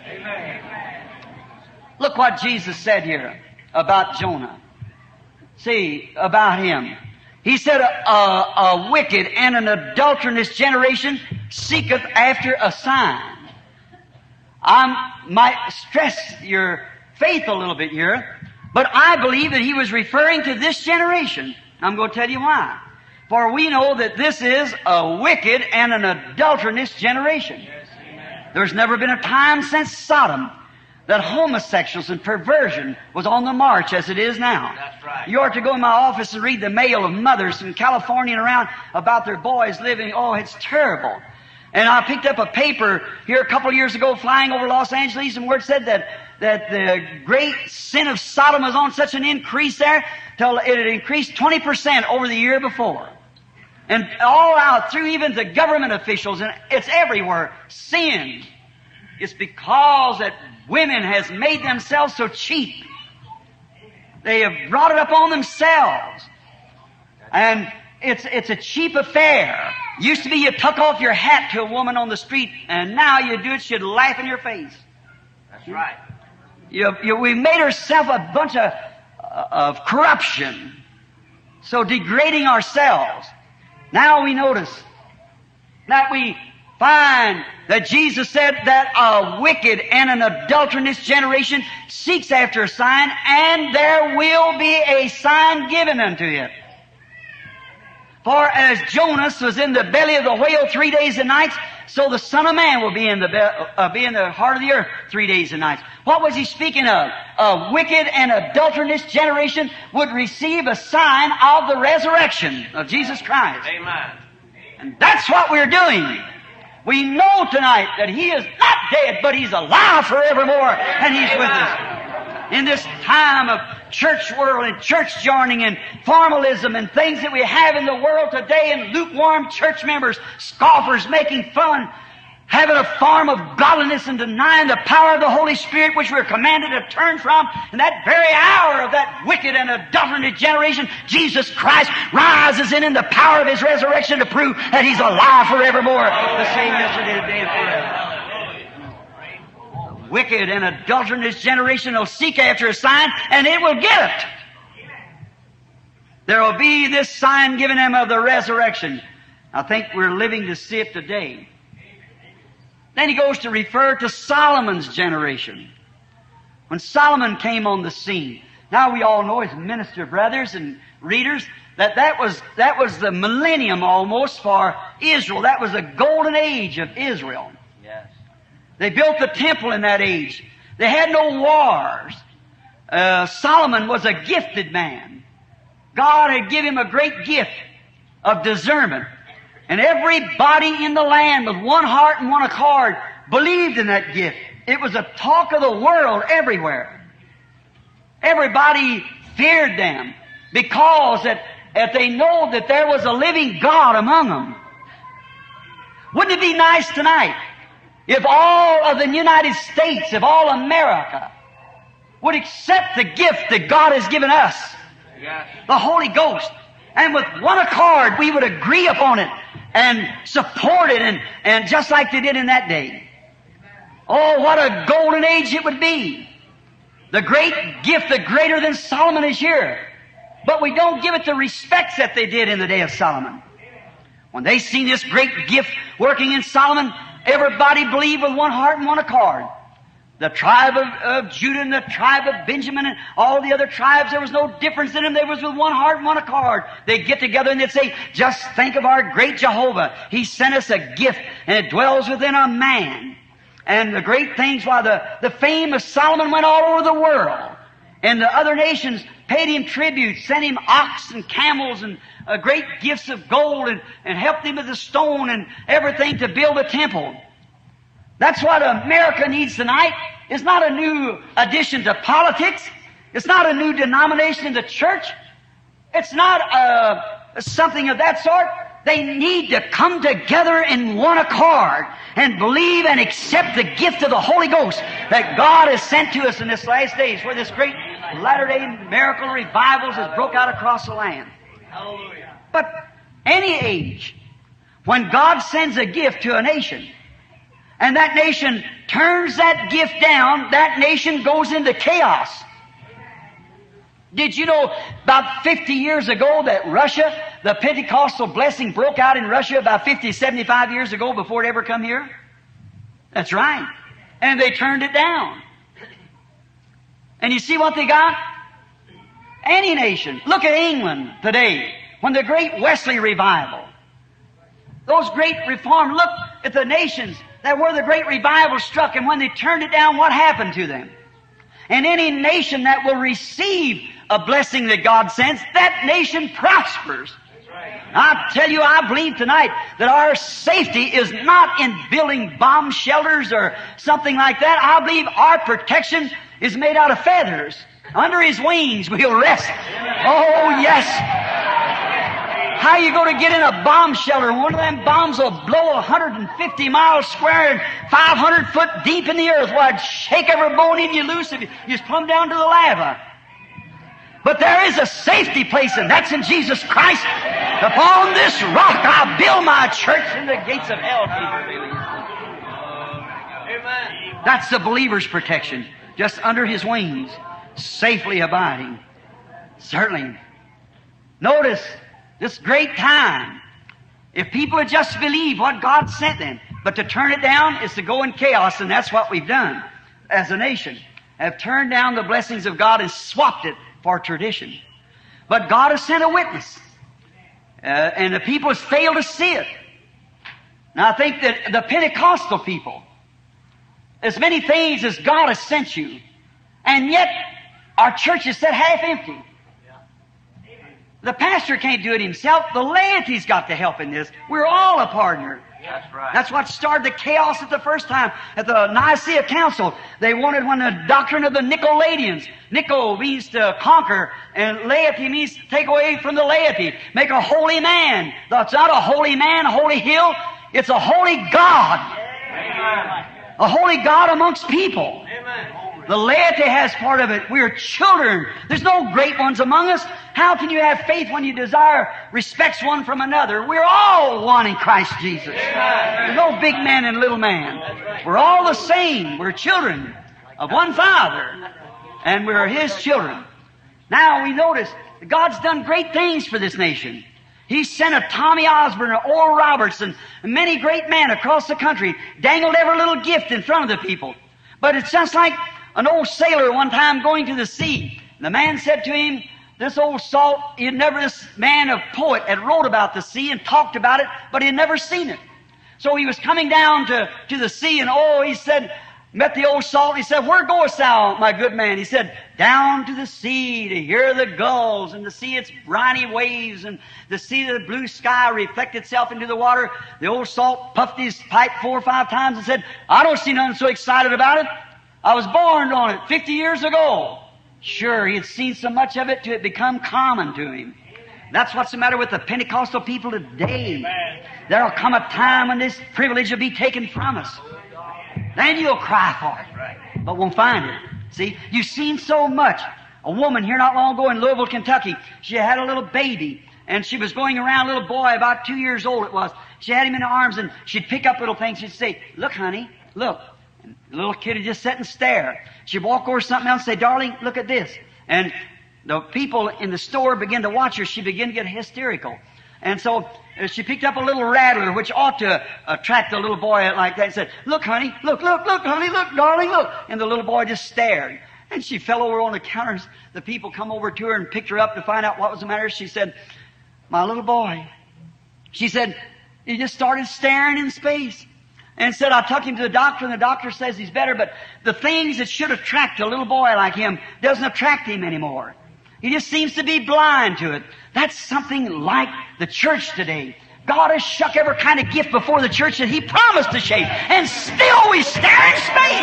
Look what Jesus said here about Jonah. See, about him. He said, a, a, a wicked and an adulterous generation seeketh after a sign. I might stress your faith a little bit here, but I believe that he was referring to this generation. I'm going to tell you why. For we know that this is a wicked and an adulterous generation. There's never been a time since Sodom that homosexuals and perversion was on the march as it is now. That's right. You ought to go in my office and read the mail of mothers in California and around about their boys living. Oh, it's terrible. And I picked up a paper here a couple of years ago flying over Los Angeles, and where it said that, that the great sin of Sodom was on such an increase there till it had increased twenty percent over the year before. And all out through even the government officials, and it's everywhere, sin. It's because that women has made themselves so cheap. They have brought it upon themselves. And it's, it's a cheap affair. Used to be you tuck off your hat to a woman on the street, and now you do it, she'd laugh in your face. That's right. You, you, we made ourselves a bunch of, of corruption. So degrading ourselves. Now we notice that we find that Jesus said that a wicked and an adulterous generation seeks after a sign, and there will be a sign given unto it. For as Jonas was in the belly of the whale three days and nights, so the Son of Man will be in the be- uh, be in the heart of the earth three days and nights. What was he speaking of? A wicked and adulterous generation would receive a sign of the resurrection of Jesus Christ. Amen. And that's what we're doing. We know tonight that He is not dead, but He's alive forevermore, and He's with us. In this time of church world and church joining and formalism and things that we have in the world today, and lukewarm church members, scoffers making fun, having a form of godliness and denying the power of the Holy Spirit which we're commanded to turn from, in that very hour of that wicked and adulterate generation, Jesus Christ rises in in the power of His resurrection to prove that He's alive forevermore, the same yesterday, today, and forever. The wicked and adulterous generation will seek after a sign, and it will get it. There will be this sign given them of the resurrection. I think we're living to see it today. Then he goes to refer to Solomon's generation. When Solomon came on the scene. Now we all know as minister brothers and readers that that was, that was the millennium almost for Israel. That was the golden age of Israel. Yes. They built the temple in that age. They had no wars. Uh, Solomon was a gifted man. God had given him a great gift of discernment. And everybody in the land with one heart and one accord believed in that gift. It was a talk of the world everywhere. Everybody feared them because that, that they know that there was a living God among them. Wouldn't it be nice tonight if all of the United States, if all America would accept the gift that God has given us, Yes. the Holy Ghost, and with one accord we would agree upon it and support it, and, and just like they did in that day. Oh, what a golden age it would be. The great gift, the greater than Solomon is here. But we don't give it the respects that they did in the day of Solomon. When they seen this great gift working in Solomon, everybody believed with one heart and one accord. The tribe of, of Judah and the tribe of Benjamin and all the other tribes, there was no difference in them. They was with one heart and one accord. They'd get together and they'd say, just think of our great Jehovah. He sent us a gift, and it dwells within a man. And the great things, why the, the fame of Solomon went all over the world. And the other nations paid him tribute, sent him ox and camels and uh, great gifts of gold, and, and helped him with the stone and everything to build a temple. That's what America needs tonight. It's not a new addition to politics. It's not a new denomination in the church. It's not uh, something of that sort. They need to come together in one accord and believe and accept the gift of the Holy Ghost that God has sent to us in this last days, where this great latter-day miracle revivals has broke out across the land. Hallelujah. But any age, when God sends a gift to a nation, and that nation turns that gift down, that nation goes into chaos. Did you know about fifty years ago that Russia, the Pentecostal blessing broke out in Russia about fifty, seventy-five years ago before it ever come here? That's right. And they turned it down. And you see what they got? Any nation. Look at England today, when the great Wesley revival, those great reform, look at the nations that where the great revival struck, and when they turned it down, what happened to them? And any nation that will receive a blessing that God sends, that nation prospers. Right. I tell you, I believe tonight that our safety is not in building bomb shelters or something like that. I believe our protection is made out of feathers. Under His wings we'll rest. Oh, yes. How you going to get in a bomb shelter? One of them bombs will blow one hundred fifty miles square and five hundred foot deep in the earth. Why, it'd shake every bone in you loose if you, you just plumb down to the lava. But there is a safety place, and that's in Jesus Christ. Upon this rock I build my church, and the gates of hell can't prevail against it. Amen. That's the believer's protection, just under His wings, safely abiding. Certainly. Notice this great time. If people would just believe what God sent them, but to turn it down is to go in chaos, and that's what we've done as a nation. Have turned down the blessings of God and swapped it for tradition. But God has sent a witness. Uh, and the people has failed to see it. Now I think that the Pentecostal people, as many things as God has sent you, and yet our church is set half empty. The pastor can't do it himself. The laity's got to help in this. We're all a partner. That's right. That's what started the chaos at the first time at the Nicaea Council. They wanted when the doctrine of the Nicolaitans. Nico means to conquer, and laity means to take away from the laity. Make a holy man. That's not a holy man, a holy hill. It's a holy God. Amen. A holy God amongst people. Amen. The laity has part of it. We are children. There's no great ones among us. How can you have faith when you desire respects one from another? We're all one in Christ Jesus. There's no big man and little man. We're all the same. We're children of one Father, and we're His children. Now we notice that God's done great things for this nation. He sent a Tommy Osborne, an Oral Roberts, and many great men across the country, dangled every little gift in front of the people. But it's just like an old sailor one time going to the sea. The man said to him, this old salt, he had never, this man, a poet, had wrote about the sea and talked about it, but he had never seen it. So he was coming down to, to the sea, and oh, he said, met the old salt, and he said, where goest thou, my good man? He said, down to the sea to hear the gulls, and to see its briny waves, and to see the blue sky reflect itself into the water. The old salt puffed his pipe four or five times and said, I don't see nothing so excited about it. I was born on it fifty years ago. Sure, he had seen so much of it to it become common to him. That's what's the matter with the Pentecostal people today. There'll come a time when this privilege will be taken from us. Then you'll cry for it, but won't find it. See, you've seen so much. A woman here not long ago in Louisville, Kentucky, she had a little baby, and she was going around, a little boy, about two years old it was. She had him in her arms, and she'd pick up little things. She'd say, look, honey, look. And the little kid would just sit and stare. She'd walk over something else and say, darling, look at this. And the people in the store began to watch her. She began to get hysterical. And so uh, she picked up a little rattler, which ought to attract a little boy like that, and said, look, honey, look, look, look, honey, look, darling, look. And the little boy just stared. And she fell over on the counters. The people come over to her and picked her up to find out what was the matter. She said, my little boy. She said, he just started staring in space. And said, I took him to the doctor, and the doctor says he's better, but the things that should attract a little boy like him doesn't attract him anymore. He just seems to be blind to it. That's something like the church today. God has shuck every kind of gift before the church that He promised to shape, and still we stare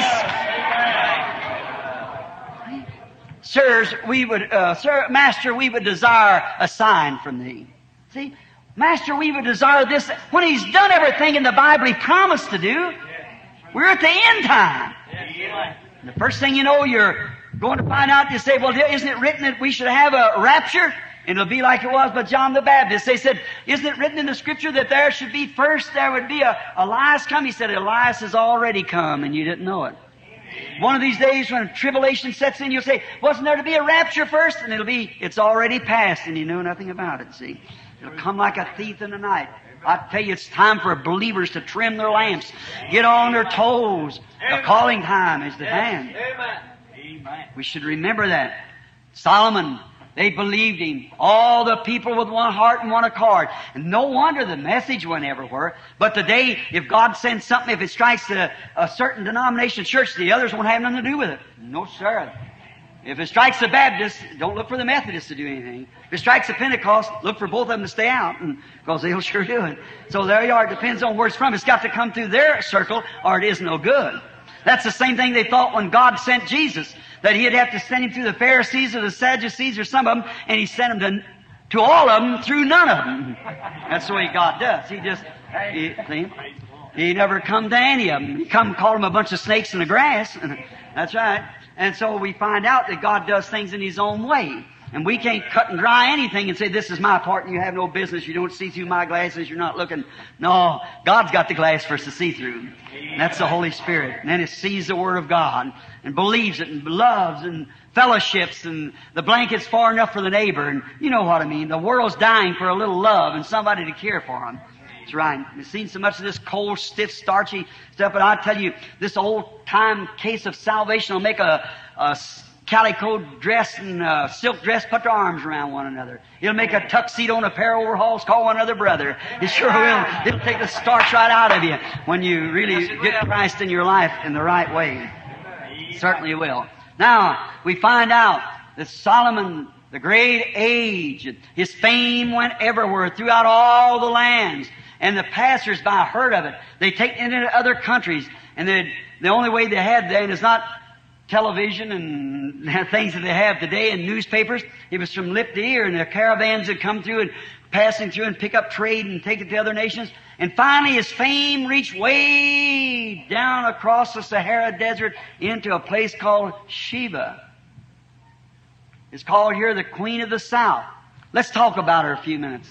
in space. Sirs, we would, uh, sir, Master, we would desire a sign from Thee. See? Master, we would desire this. When He's done everything in the Bible He promised to do, we're at the end time. And the first thing you know, you're going to find out, you say, well, isn't it written that we should have a rapture? And it'll be like it was by John the Baptist. They said, isn't it written in the Scripture that there should be first, there would be a Elias come? He said, Elias has already come, and you didn't know it. One of these days when tribulation sets in, you'll say, wasn't there to be a rapture first? And it'll be, it's already passed, and you know nothing about it, see. It'll come like a thief in the night. I tell you, it's time for believers to trim their lamps, get on their toes. The calling time is at hand. We should remember that. Solomon, they believed him. All the people with one heart and one accord. And no wonder the message went everywhere. But today, if God sends something, if it strikes a, a certain denomination church, the others won't have nothing to do with it. No, sir. If it strikes the Baptist, don't look for the Methodists to do anything. If it strikes the Pentecost, look for both of them to stay out, because they'll sure do it. So there you are. It depends on where it's from. It's got to come through their circle, or it is no good. That's the same thing they thought when God sent Jesus, that He'd have to send Him through the Pharisees or the Sadducees or some of them, and He sent Him to, to all of them through none of them. That's the way God does. He just, he, see, He never come to any of them. He come call them a bunch of snakes in the grass. That's right. And so we find out that God does things in His own way. And we can't cut and dry anything and say, this is my part and you have no business. You don't see through my glasses. You're not looking. No, God's got the glass for us to see through. And that's the Holy Spirit. And then it sees the Word of God and believes it and loves and fellowships, and the blanket's far enough for the neighbor. And you know what I mean. The world's dying for a little love and somebody to care for them. That's right. We've seen so much of this cold, stiff, starchy stuff, but I tell you, this old-time case of salvation will make a, a calico dress and a silk dress put their arms around one another. It'll make a tuxedo and a pair of overalls call one another brother. It sure will. It'll take the starch right out of you when you really get Christ in your life in the right way. It certainly will. Now, we find out that Solomon, the great age, his fame went everywhere throughout all the lands. And the passers-by heard of it. They take it into other countries. And the only way they had then is not television and things that they have today and newspapers. It was from lip to ear, and the caravans would come through and passing through and pick up trade and take it to other nations. And finally his fame reached way down across the Sahara Desert into a place called Sheba. It's called here the Queen of the South. Let's talk about her a few minutes.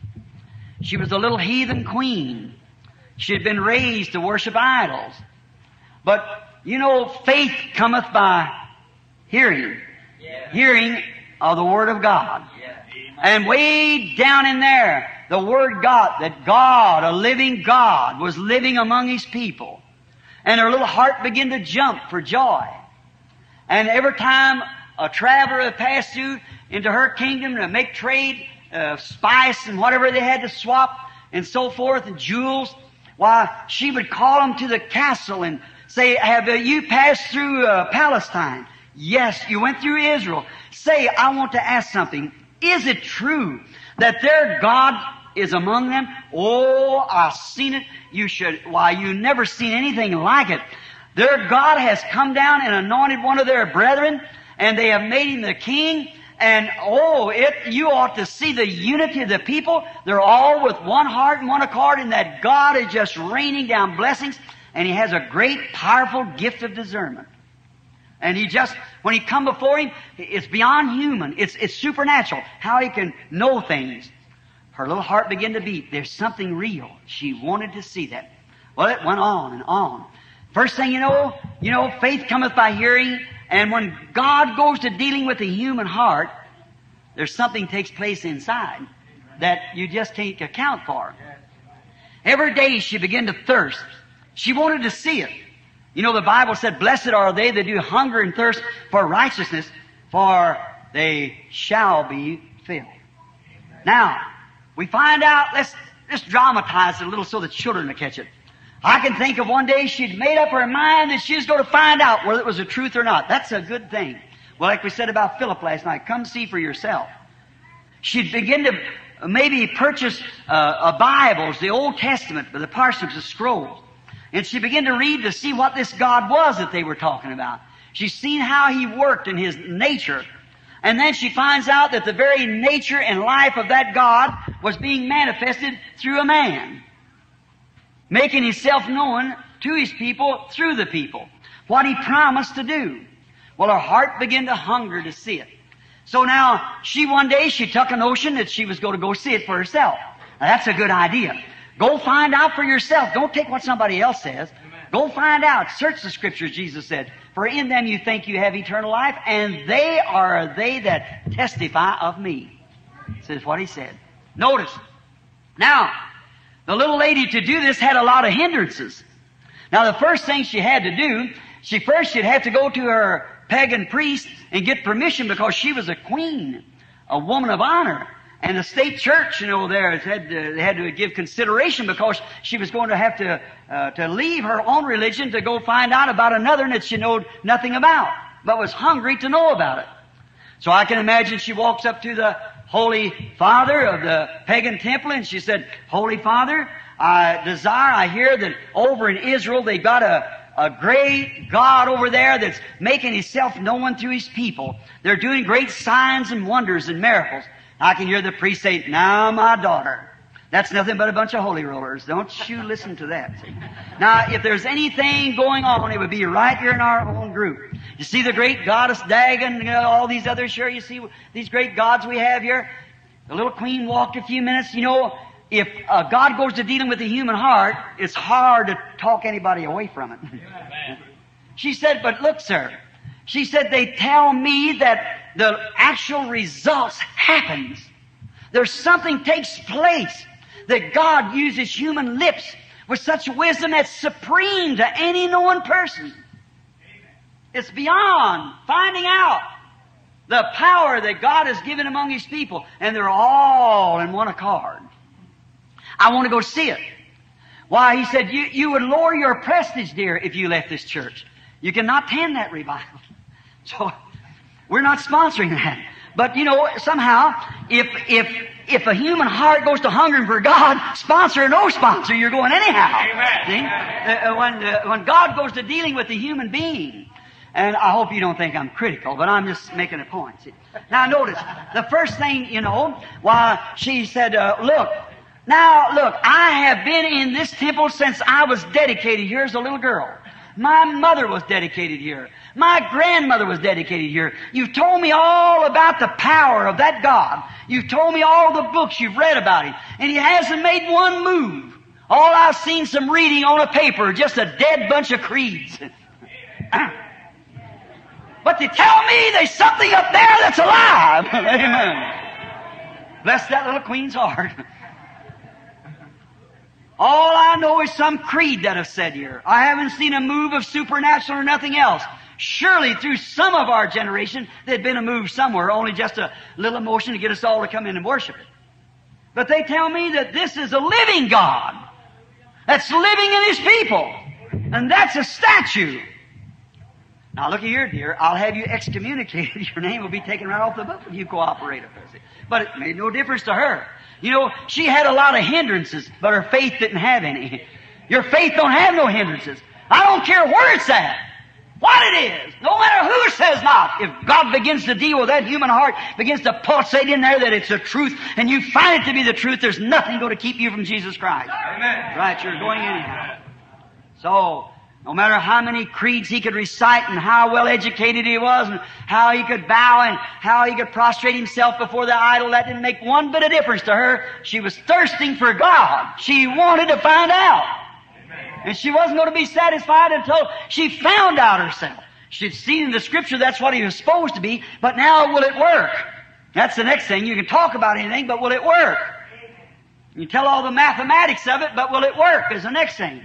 She was a little heathen queen. She had been raised to worship idols. But, you know, faith cometh by hearing. Yeah. Hearing of the Word of God. Yeah. And way down in there, the Word got that God, a living God, was living among His people. And her little heart began to jump for joy. And every time a traveler would pass through into her kingdom to make trade, Uh, spice and whatever they had to swap and so forth, and jewels, why, she would call them to the castle and say, have uh, you passed through uh, Palestine? Yes, you went through Israel. Say, I want to ask something. Is it true that their God is among them? Oh, I've seen it. You should, why, you never seen anything like it. Their God has come down and anointed one of their brethren, and they have made him the king. And, oh, it, you ought to see the unity of the people. They're all with one heart and one accord, and that God is just raining down blessings, and He has a great, powerful gift of discernment. And He just, when He come before Him, it's beyond human. It's, it's supernatural, how He can know things. Her little heart began to beat. There's something real. She wanted to see that. Well, it went on and on. First thing you know, you know, faith cometh by hearing. And when God goes to dealing with the human heart, there's something takes place inside that you just can't account for. Every day she began to thirst. She wanted to see it. You know, the Bible said, blessed are they that do hunger and thirst for righteousness, for they shall be filled. Now, we find out, let's, let's dramatize it a little so the children will catch it. I can think of one day she'd made up her mind that she was going to find out whether it was the truth or not. That's a good thing. Well, like we said about Philip last night, come see for yourself. She'd begin to maybe purchase uh, a Bibles, the Old Testament, the parsnips, the scrolls. And she began to read to see what this God was that they were talking about. She's seen how He worked in His nature. And then she finds out that the very nature and life of that God was being manifested through a man, making Himself known to His people through the people. What He promised to do. Well, her heart began to hunger to see it. So now, she one day, she took a notion that she was going to go see it for herself. Now, that's a good idea. Go find out for yourself. Don't take what somebody else says. Amen. Go find out. Search the Scriptures, Jesus said. For in them you think you have eternal life, and they are they that testify of me. This is what He said. Notice. Now, the little lady to do this had a lot of hindrances. Now, the first thing she had to do, she first she'd have to go to her pagan priest and get permission because she was a queen, a woman of honor. And the state church, you know, there had to, they had to give consideration because she was going to have to uh, to leave her own religion to go find out about another that she knew nothing about, but was hungry to know about it. So I can imagine she walks up to the Holy Father of the pagan temple and she said, Holy Father, I desire, I hear that over in Israel they've got a, a great God over there that's making Himself known through His people. They're doing great signs and wonders and miracles. I can hear the priest say, now, my daughter, That's nothing but a bunch of holy rollers. Don't you listen to that. See? Now, if there's anything going on, it would be right here in our own group. You see the great goddess Dagon, you know, all these others here. You see these great gods we have here. The little queen walked a few minutes. You know, if uh, God goes to dealing with the human heart, it's hard to talk anybody away from it. She said, but look, sir. She said, they tell me that the actual results happens. There's something takes place that God uses human lips with such wisdom that's supreme to any known person. It's beyond finding out the power that God has given among His people, and they're all in one accord. I want to go see it. Why, he said, you, you would lower your prestige, dear, if you left this church. You cannot attend that revival. So, we're not sponsoring that. But, you know, somehow, if, if, if a human heart goes to hungering for God, sponsor or no sponsor, you're going anyhow. Amen. See? Uh, when, uh, when God goes to dealing with the human being, and I hope you don't think I'm critical, but I'm just making a point. See? Now notice, the first thing, you know, why she said, uh, look, now look, I have been in this temple since I was dedicated here as a little girl. My mother was dedicated here. My grandmother was dedicated here. You've told me all about the power of that God. You've told me all the books you've read about Him. And He hasn't made one move. All I've seen some reading on a paper, just a dead bunch of creeds. But they tell me there's something up there that's alive. Amen. Bless that little queen's heart. All I know is some creed that I've said here. I haven't seen a move of supernatural or nothing else. Surely through some of our generation there'd been a move somewhere, only just a little emotion to get us all to come in and worship it. But they tell me that this is a living God that's living in His people. And that's a statue. Now look here, dear. I'll have you excommunicated. Your name will be taken right off the book if you cooperate with us. But it made no difference to her. You know, she had a lot of hindrances, but her faith didn't have any. Your faith don't have no hindrances. I don't care where it's at, what it is, no matter who says not. If God begins to deal with that human heart, begins to pulsate in there that it's the truth, and you find it to be the truth, there's nothing going to keep you from Jesus Christ. Amen. Right, you're going anyhow. So, no matter how many creeds he could recite and how well educated he was and how he could bow and how he could prostrate himself before the idol, that didn't make one bit of difference to her. She was thirsting for God. She wanted to find out. Amen. And she wasn't going to be satisfied until she found out herself. She'd seen in the Scripture that's what he was supposed to be, but now will it work? That's the next thing. You can talk about anything, but will it work? You can tell all the mathematics of it, but will it work is the next thing.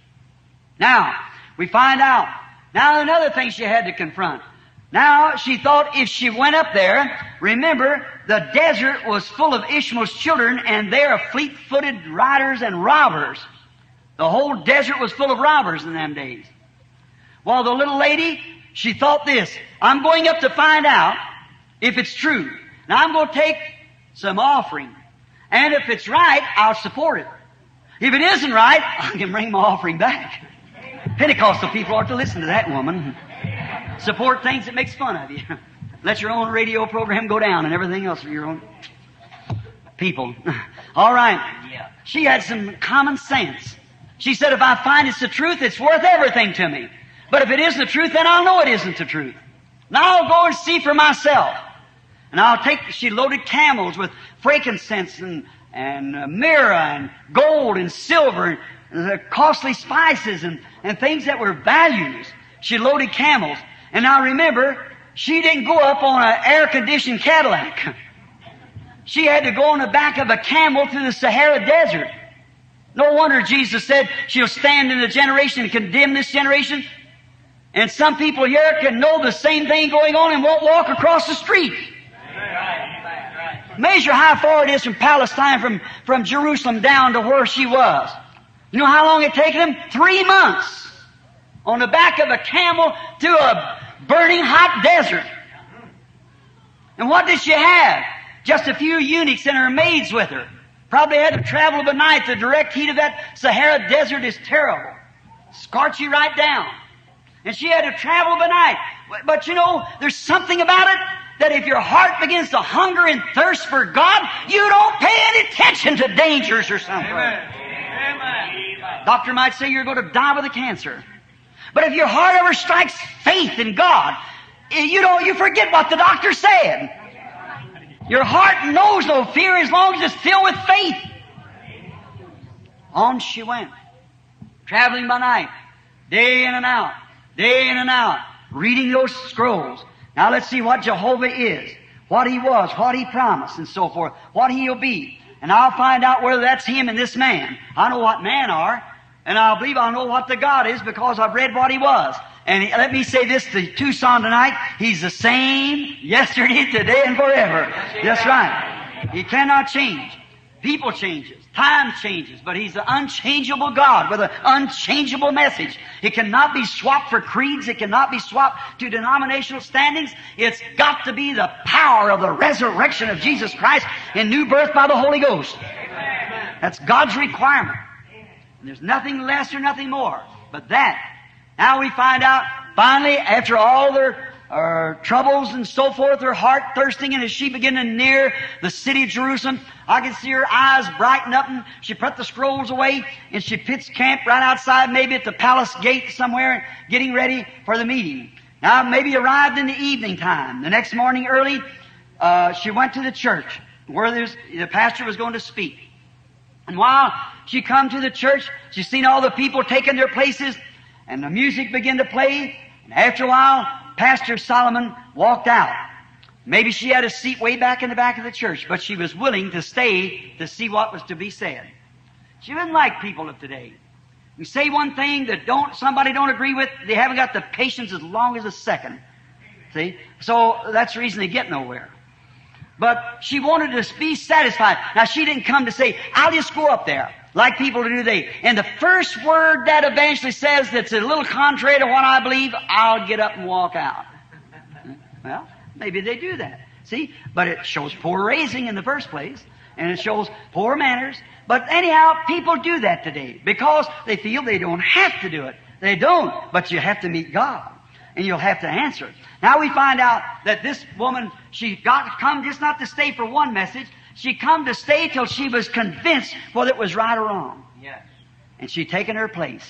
Now, we find out. Now another thing she had to confront. Now she thought if she went up there, remember, the desert was full of Ishmael's children, and they are fleet-footed riders and robbers. The whole desert was full of robbers in them days. Well, the little lady, she thought this, I'm going up to find out if it's true. Now I'm going to take some offering. And if it's right, I'll support it. If it isn't right, I can bring my offering back. Pentecostal people ought to listen to that woman. Support things that makes fun of you. Let your own radio program go down and everything else for your own people. All right. She had some common sense. She said, if I find it's the truth, it's worth everything to me. But if it isn't the truth, then I'll know it isn't the truth. Now I'll go and see for myself. And I'll take, she loaded camels with frankincense and, and uh, myrrh and gold and silver and uh, costly spices and, and things that were values. She loaded camels. And now remember, she didn't go up on an air-conditioned Cadillac. She had to go on the back of a camel through the Sahara Desert. No wonder Jesus said she'll stand in the generation and condemn this generation. And some people here can know the same thing going on and won't walk across the street. Measure how far it is from Palestine, from, from Jerusalem down to where she was. You know how long it took them? Three months. On the back of a camel through a burning hot desert. And what did she have? Just a few eunuchs and her maids with her. Probably had to travel by night. The direct heat of that Sahara Desert is terrible. Scorch you right down. And she had to travel by night. But you know, there's something about it that if your heart begins to hunger and thirst for God, you don't pay any attention to dangers or something. Amen. Amen. Doctor might say you're going to die with a cancer. But if your heart ever strikes faith in God, you don't, you forget what the doctor said. Your heart knows no fear as long as it's filled with faith. On she went, traveling by night, day in and out, day in and out, reading those scrolls. Now let's see what Jehovah is, what He was, what He promised, and so forth, what He'll be. And I'll find out whether that's Him and this man. I know what man are, and I believe I know what the God is because I've read what He was. And let me say this to Tucson tonight, He's the same yesterday, today, and forever. That's right. He cannot change. People changes. Time changes. But He's the unchangeable God with an unchangeable message. It cannot be swapped for creeds. It cannot be swapped to denominational standings. It's got to be the power of the resurrection of Jesus Christ in new birth by the Holy Ghost. That's God's requirement. And there's nothing less or nothing more but that. Now we find out, finally, after all their uh, troubles and so forth, her heart thirsting, and as she began to near the city of Jerusalem, I could see her eyes brighten up, and she put the scrolls away, and she pitched camp right outside, maybe at the palace gate somewhere, getting ready for the meeting. Now, maybe arrived in the evening time. The next morning early, uh, she went to the church where there's, the pastor was going to speak. And while she come to the church, she seen all the people taking their places, and the music began to play, and after a while, Pastor Solomon walked out. Maybe she had a seat way back in the back of the church, but she was willing to stay to see what was to be said. She didn't like people of today. You say one thing that don't somebody don't agree with, they haven't got the patience as long as a second. See? So that's the reason they get nowhere. But she wanted to be satisfied. Now she didn't come to say, I'll just go up there, like people do today. And the first word that evangelist says that's a little contrary to what I believe, I'll get up and walk out. Well, maybe they do that. See? But it shows poor raising in the first place. And it shows poor manners. But anyhow, people do that today because they feel they don't have to do it. They don't. But you have to meet God. And you'll have to answer. Now we find out that this woman, she got come just not to stay for one message. She come to stay till she was convinced whether it was right or wrong. Yes. And she taken her place.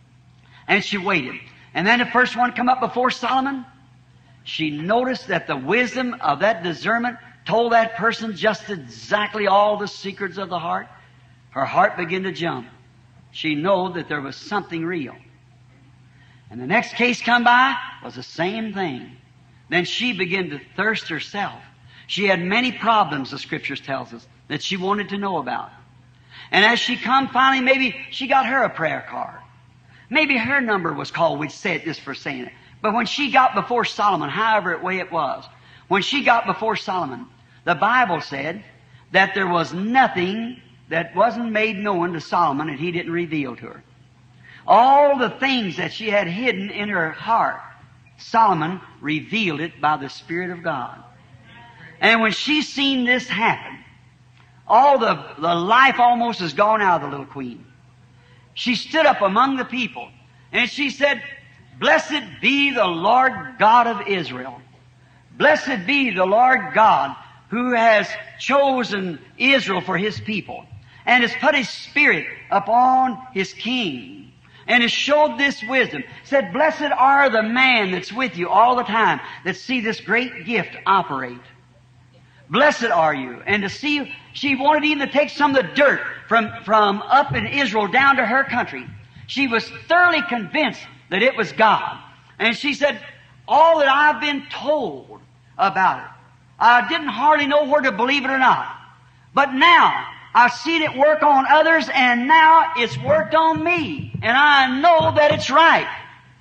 And she waited. And then the first one come up before Solomon. She noticed that the wisdom of that discernment told that person just exactly all the secrets of the heart. Her heart began to jump. She knew that there was something real. And the next case come by was the same thing. Then she began to thirst herself. She had many problems, the Scriptures tells us, that she wanted to know about. And as she come, finally, maybe she got her a prayer card. Maybe her number was called, which said this for saying it. But when she got before Solomon, however way it was, when she got before Solomon, the Bible said that there was nothing that wasn't made known to Solomon that he didn't reveal to her. All the things that she had hidden in her heart, Solomon revealed it by the Spirit of God. And when she seen this happen, all the, the life almost is gone out of the little queen. She stood up among the people and she said, Blessed be the Lord God of Israel. Blessed be the Lord God who has chosen Israel for His people and has put His Spirit upon His king. And has showed this wisdom. Said, blessed are the man that's with you all the time that see this great gift operate. Blessed are you. And to see, she wanted even to take some of the dirt from, from up in Israel down to her country. She was thoroughly convinced that it was God. And she said, all that I've been told about it, I didn't hardly know where to believe it or not. But now, I've seen it work on others, and now it's worked on me. And I know that it's right.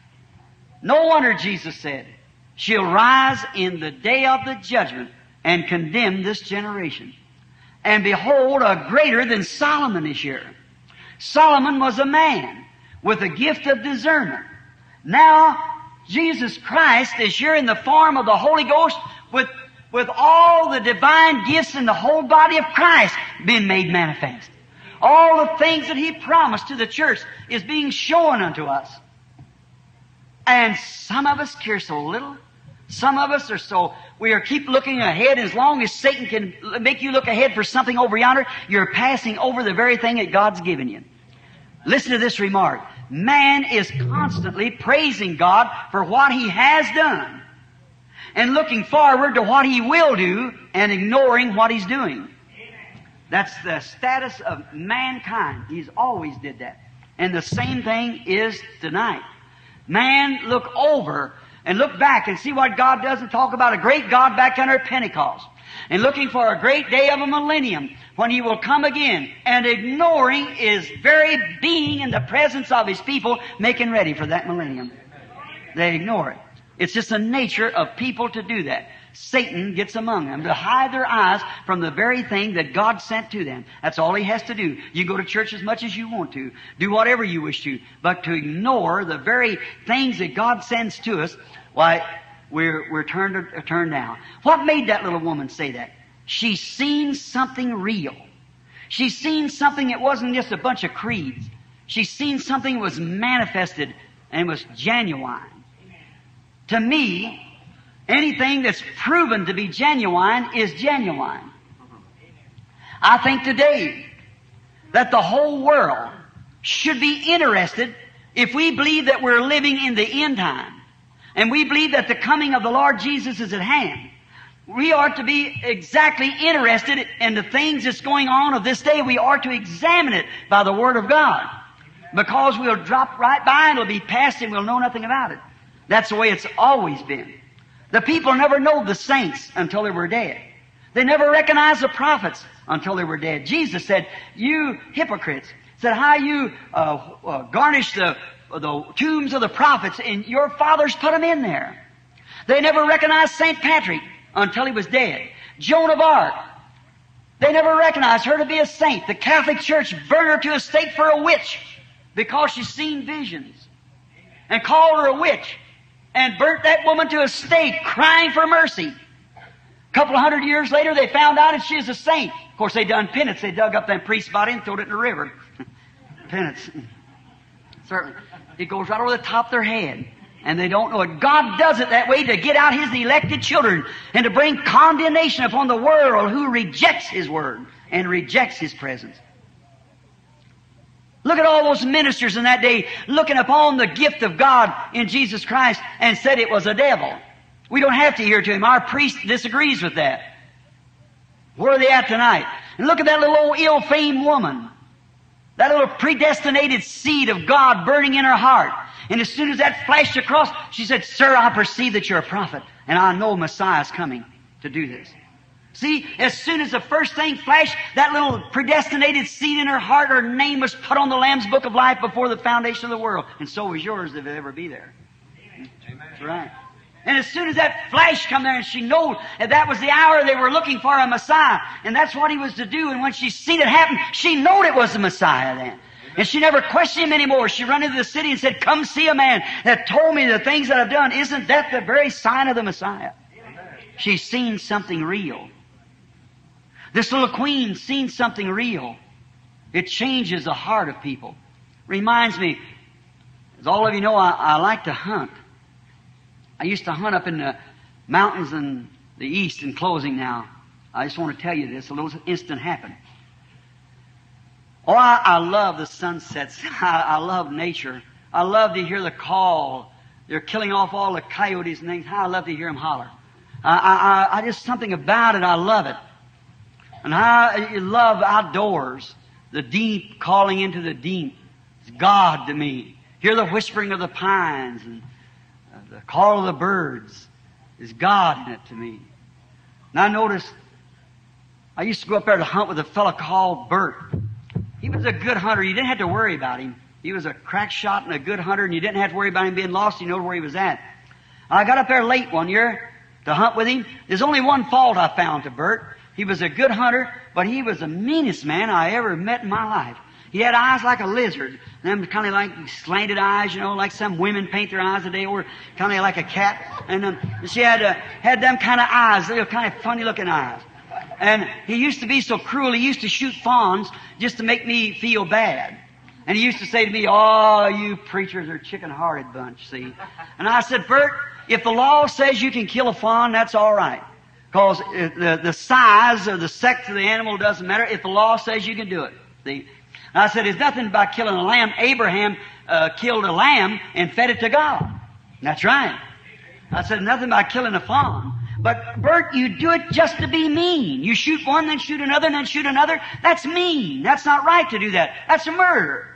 No wonder Jesus said, she'll rise in the day of the judgment and condemn this generation. And behold, a greater than Solomon is here. Solomon was a man with a gift of discernment. Now, Jesus Christ is here in the form of the Holy Ghost with with all the divine gifts in the whole body of Christ being made manifest. All the things that He promised to the church is being shown unto us. And some of us care so little Some of us are so, we are keep looking ahead. As long as Satan can make you look ahead for something over yonder, you're passing over the very thing that God's given you. Listen to this remark. Man is constantly praising God for what He has done and looking forward to what He will do and ignoring what He's doing. That's the status of mankind. He's always did that. And the same thing is tonight. Man, look over and look back and see what God does and talk about a great God back under Pentecost. And looking for a great day of a millennium when He will come again, and ignoring His very being in the presence of His people, making ready for that millennium. They ignore it. It's just the nature of people to do that. Satan gets among them to hide their eyes from the very thing that God sent to them. That's all he has to do. You go to church as much as you want to. Do whatever you wish to. But to ignore the very things that God sends to us, why, we're, we're turned, uh, turned down. What made that little woman say that? She's seen something real. She's seen something that wasn't just a bunch of creeds. She's seen something that was manifested and was genuine. To me, anything that's proven to be genuine is genuine. I think today that the whole world should be interested if we believe that we're living in the end time and we believe that the coming of the Lord Jesus is at hand. We are to be exactly interested in the things that's going on of this day. We are to examine it by the Word of God, because we'll drop right by and it'll be past and we'll know nothing about it. That's the way it's always been. The people never know the saints until they were dead. They never recognized the prophets until they were dead. Jesus said, you hypocrites, said, how you uh, uh, garnish the, the tombs of the prophets, and your fathers put them in there. They never recognized Saint Patrick until he was dead. Joan of Arc, they never recognized her to be a saint. The Catholic Church burned her to a stake for a witch because she's seen visions, and called her a witch, and burnt that woman to a stake, crying for mercy. A couple of hundred years later, they found out that she is a saint. Of course, they done penance. They dug up that priest's body and threw it in the river. Penance. Certainly. It goes right over the top of their head. And they don't know it. God does it that way to get out His elected children and to bring condemnation upon the world who rejects His Word and rejects His presence. Look at all those ministers in that day looking upon the gift of God in Jesus Christ and said it was a devil. We don't have to hear to him. Our priest disagrees with that. Where are they at tonight? And look at that little old ill-famed woman. That little predestinated seed of God burning in her heart. And as soon as that flashed across, she said, Sir, I perceive that you're a prophet, and I know Messiah is coming to do this. See, as soon as the first thing flashed, that little predestinated seed in her heart, her name was put on the Lamb's Book of Life before the foundation of the world. And so was yours if it ever be there. Amen. That's right. And as soon as that flash come there, and she knew that that was the hour they were looking for a Messiah, and that's what He was to do. And when she seen it happen, she knowed it was the Messiah then. And she never questioned Him anymore. She ran into the city and said, come see a man that told me the things that I've done. Isn't that the very sign of the Messiah? She's seen something real. This little queen seen something real. It changes the heart of people. Reminds me, as all of you know, I, I like to hunt. I used to hunt up in the mountains in the east. In closing now, I just want to tell you this. A little instant happened. Oh, I, I love the sunsets. I, I love nature. I love to hear the call. They're killing off all the coyotes and things. How I love to hear them holler. I, I, I just something about it. I love it. And I love outdoors. The deep calling into the deep. It's God to me. Hear the whispering of the pines and the call of the birds. Is God in it to me. And I noticed, I used to go up there to hunt with a fellow called Bert. He was a good hunter. You didn't have to worry about him. He was a crack shot and a good hunter, and you didn't have to worry about him being lost. You know where he was at. I got up there late one year to hunt with him. There's only one fault I found to Bert. He was a good hunter, but he was the meanest man I ever met in my life. He had eyes like a lizard. Them kind of like slanted eyes, you know, like some women paint their eyes today, or kind of like a cat. And um, she had uh, had them kind of eyes. They were kind of funny-looking eyes. And he used to be so cruel. He used to shoot fawns just to make me feel bad. And he used to say to me, oh, you preachers are a chicken-hearted bunch, see. And I said, Bert, if the law says you can kill a fawn, that's all right. Because the, the size or the sex of the animal doesn't matter if the law says you can do it, see. And I said, it's nothing about killing a lamb. Abraham uh, killed a lamb and fed it to God. And that's right. I said, nothing about killing a fawn. But, Bert, you do it just to be mean. You shoot one, then shoot another, and then shoot another. That's mean. That's not right to do that. That's a murder.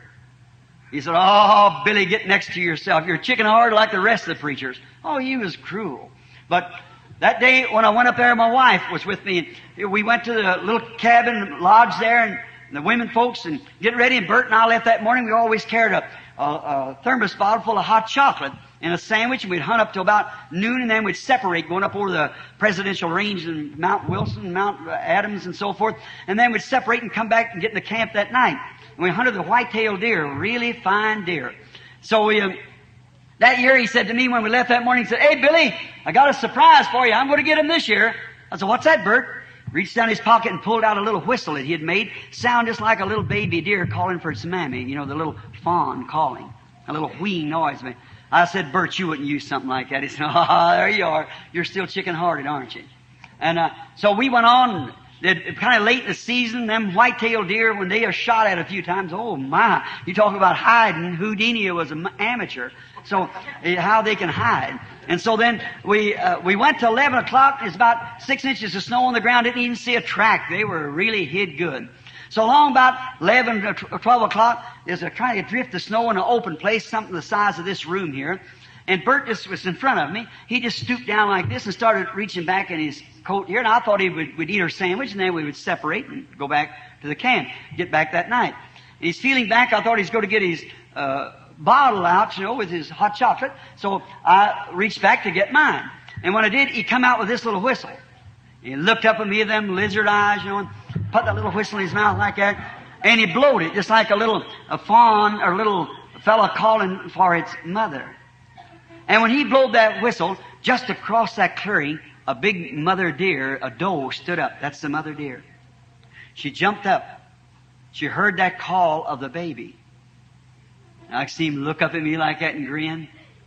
He said, oh, Billy, get next to yourself. You're chicken-hearted like the rest of the preachers. Oh, he was cruel. But that day when I went up there, my wife was with me. And we went to the little cabin lodge there, and the women folks, and get ready. And Bert and I left that morning. We always carried a, a, a thermos bottle full of hot chocolate and a sandwich, and we'd hunt up till about noon, and then we'd separate, going up over the presidential range and Mount Wilson, Mount Adams, and so forth. And then we'd separate and come back and get in the camp that night. And we hunted the white-tailed deer, really fine deer. So we, um, that year he said to me when we left that morning, he said, hey, Billy, I got a surprise for you. I'm going to get him this year. I said, what's that, Bert? Reached down his pocket and pulled out a little whistle that he had made. Sound just like a little baby deer calling for its mammy. You know, the little fawn calling. A little wheeing noise. I said, Bert, you wouldn't use something like that. He said, oh, there you are. You're still chicken-hearted, aren't you? And uh, so we went on. It, kind of late in the season, them white-tailed deer, when they are shot at a few times, oh my, you talk about hiding. Houdini was an amateur. So uh, how they can hide. And so then we uh, we went to eleven o'clock. There's about six inches of snow on the ground. Didn't even see a track. They were really hid good. So along about eleven or twelve o'clock, there's a trying to drift the snow in an open place, something the size of this room here. And Bert just was in front of me. He just stooped down like this and started reaching back in his coat here. And I thought he would we'd eat our sandwich, and then we would separate and go back to the camp, get back that night. And he's feeling back. I thought he was going to get his uh, bottle out, you know, with his hot chocolate. So I reached back to get mine. And when I did, he come out with this little whistle. He looked up at me with them lizard eyes, you know, and put that little whistle in his mouth like that. And he blowed it just like a little a fawn or a little fella calling for its mother. And when he blowed that whistle, just across that clearing, a big mother deer, a doe, stood up. That's the mother deer. She jumped up. She heard that call of the baby. And I see him look up at me like that and grin.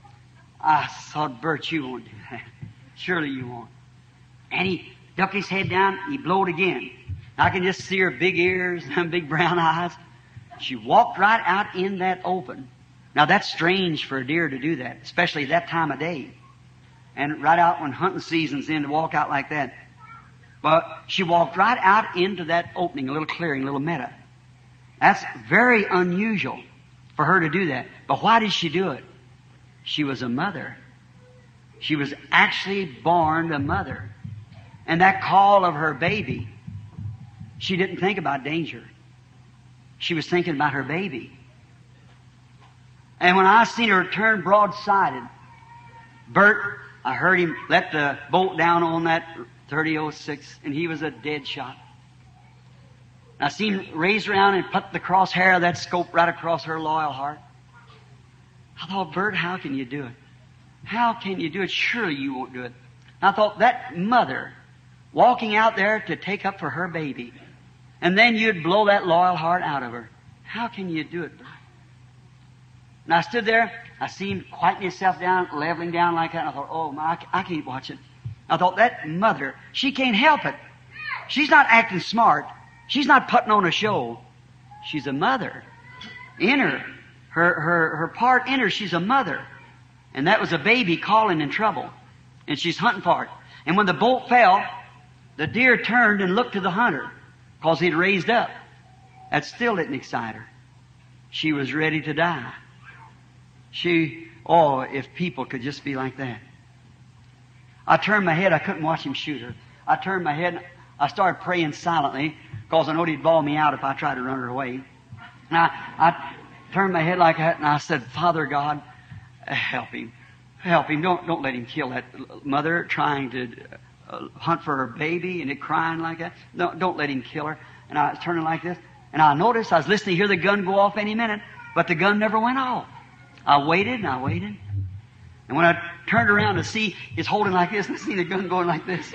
I thought, Bert, you won't do that. Surely you won't. And he ducked his head down. He blowed again. I can just see her big ears and big brown eyes. She walked right out in that open. Now that's strange for a deer to do that, especially that time of day. And right out when hunting season's in to walk out like that. But she walked right out into that opening, a little clearing, a little meadow. That's very unusual for her to do that. But why did she do it? She was a mother. She was actually born a mother. And that call of her baby, she didn't think about danger. She was thinking about her baby. And when I seen her turn broadsided, Bert, I heard him let the bolt down on that thirty oh six, and he was a dead shot. I seen him raise around and put the crosshair of that scope right across her loyal heart. I thought, Bert, how can you do it? How can you do it? Surely you won't do it. I thought, that mother walking out there to take up for her baby, and then you'd blow that loyal heart out of her. How can you do it, Bert? And I stood there. I seen him quieting himself down, leveling down like that. And I thought, oh, my, I can't watch it. I thought, that mother, she can't help it. She's not acting smart. She's not putting on a show. She's a mother. In her, her, her, her part in her, she's a mother. And that was a baby calling in trouble. And she's hunting for it. And when the bolt fell, the deer turned and looked to the hunter because he'd raised up. That still didn't excite her. She was ready to die. She, oh, if people could just be like that. I turned my head. I couldn't watch him shoot her. I turned my head. I started praying silently because I knowed he'd bawl me out if I tried to run her away. And I, I turned my head like that and I said, Father God, help him. Help him. Don't, don't let him kill that mother trying to uh, hunt for her baby and it crying like that. No, don't let him kill her. And I was turning like this. And I noticed, I was listening to hear the gun go off any minute, but the gun never went off. I waited and I waited. And when I turned around to see, it's holding like this, and I seen the gun going like this.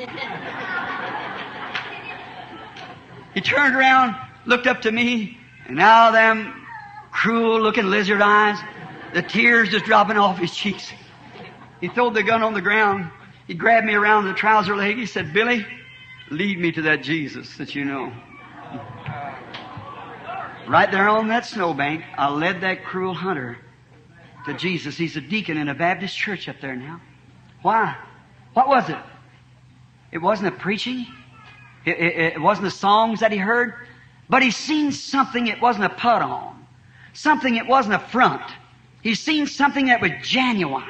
He turned around, looked up to me, and now them cruel-looking lizard eyes, the tears just dropping off his cheeks. He threw the gun on the ground. He grabbed me around the trouser leg. He said, Billy, lead me to that Jesus that you know. Right there on that snowbank, I led that cruel hunter to Jesus. He's a deacon in a Baptist church up there now. Why? What was it? It wasn't a preaching. It, it, it wasn't the songs that he heard. But he's seen something it wasn't a put on. Something it wasn't a front. He's seen something that was genuine.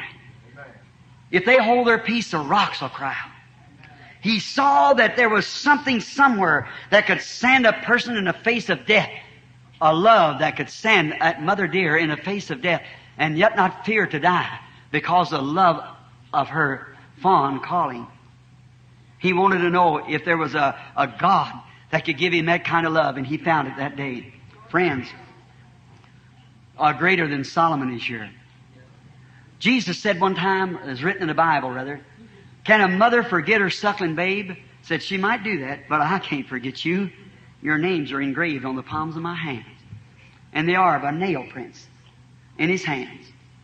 If they hold their peace, the rocks will cry out. He saw that there was something somewhere that could stand a person in the face of death. A love that could stand at mother dear in the face of death and yet not fear to die because of the love of her fond calling. He wanted to know if there was a, a God that could give him that kind of love, and he found it that day. Friends, are greater than Solomon is here. Jesus said one time, it was written in the Bible rather, can a mother forget her suckling babe? Said she might do that, but I can't forget you. Your names are engraved on the palms of my hands. And they are by nail prints in his hands.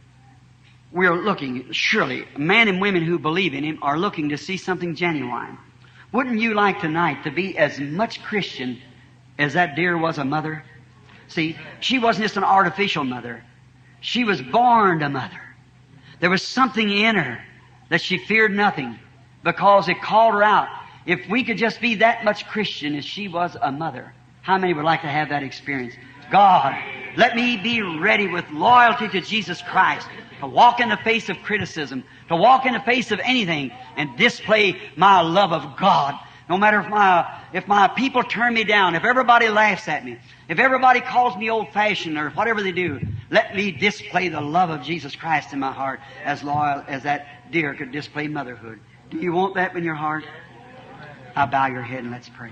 We are looking, surely, men and women who believe in him are looking to see something genuine. Wouldn't you like tonight to be as much Christian as that dear was a mother? See, she wasn't just an artificial mother. She was born a mother. There was something in her that she feared nothing because it called her out. If we could just be that much Christian as she was a mother, how many would like to have that experience? God, let me be ready with loyalty to Jesus Christ to walk in the face of criticism, to walk in the face of anything and display my love of God. No matter if my, if my people turn me down, if everybody laughs at me, if everybody calls me old-fashioned or whatever they do, let me display the love of Jesus Christ in my heart as loyal as that deer could display motherhood. Do you want that in your heart? Now bow your head and let's pray.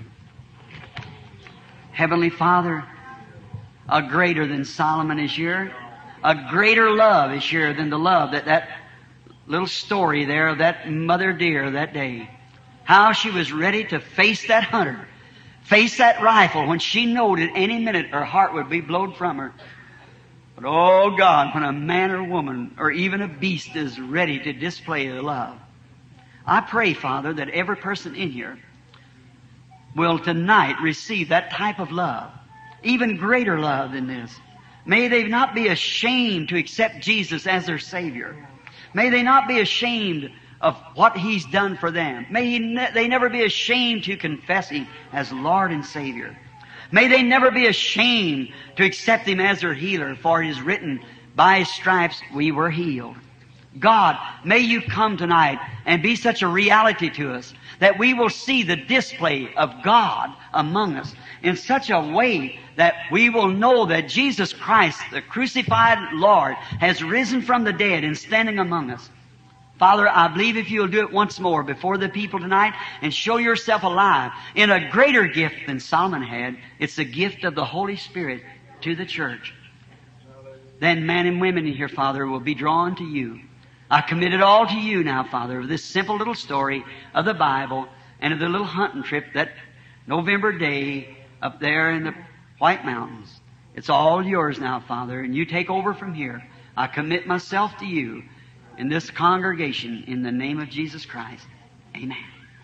Heavenly Father, a greater than Solomon is here. A greater love is here than the love that that little story there of that mother deer that day. How she was ready to face that hunter, face that rifle when she knew that any minute her heart would be blown from her. But oh God, when a man or woman or even a beast is ready to display the love, I pray, Father, that every person in here will tonight receive that type of love, even greater love than this. May they not be ashamed to accept Jesus as their Savior. May they not be ashamed of what He's done for them. May he ne- they never be ashamed to confess Him as Lord and Savior. May they never be ashamed to accept Him as their healer, for it is written, by His stripes we were healed. God, may you come tonight and be such a reality to us that we will see the display of God among us in such a way that we will know that Jesus Christ, the crucified Lord, has risen from the dead and standing among us. Father, I believe if you'll do it once more before the people tonight and show yourself alive in a greater gift than Solomon had, it's the gift of the Holy Spirit to the church. Then men and women in here, Father, will be drawn to you. I commit it all to you now, Father, of this simple little story of the Bible and of the little hunting trip that November day up there in the White Mountains. It's all yours now, Father, and you take over from here. I commit myself to you in this congregation in the name of Jesus Christ. Amen.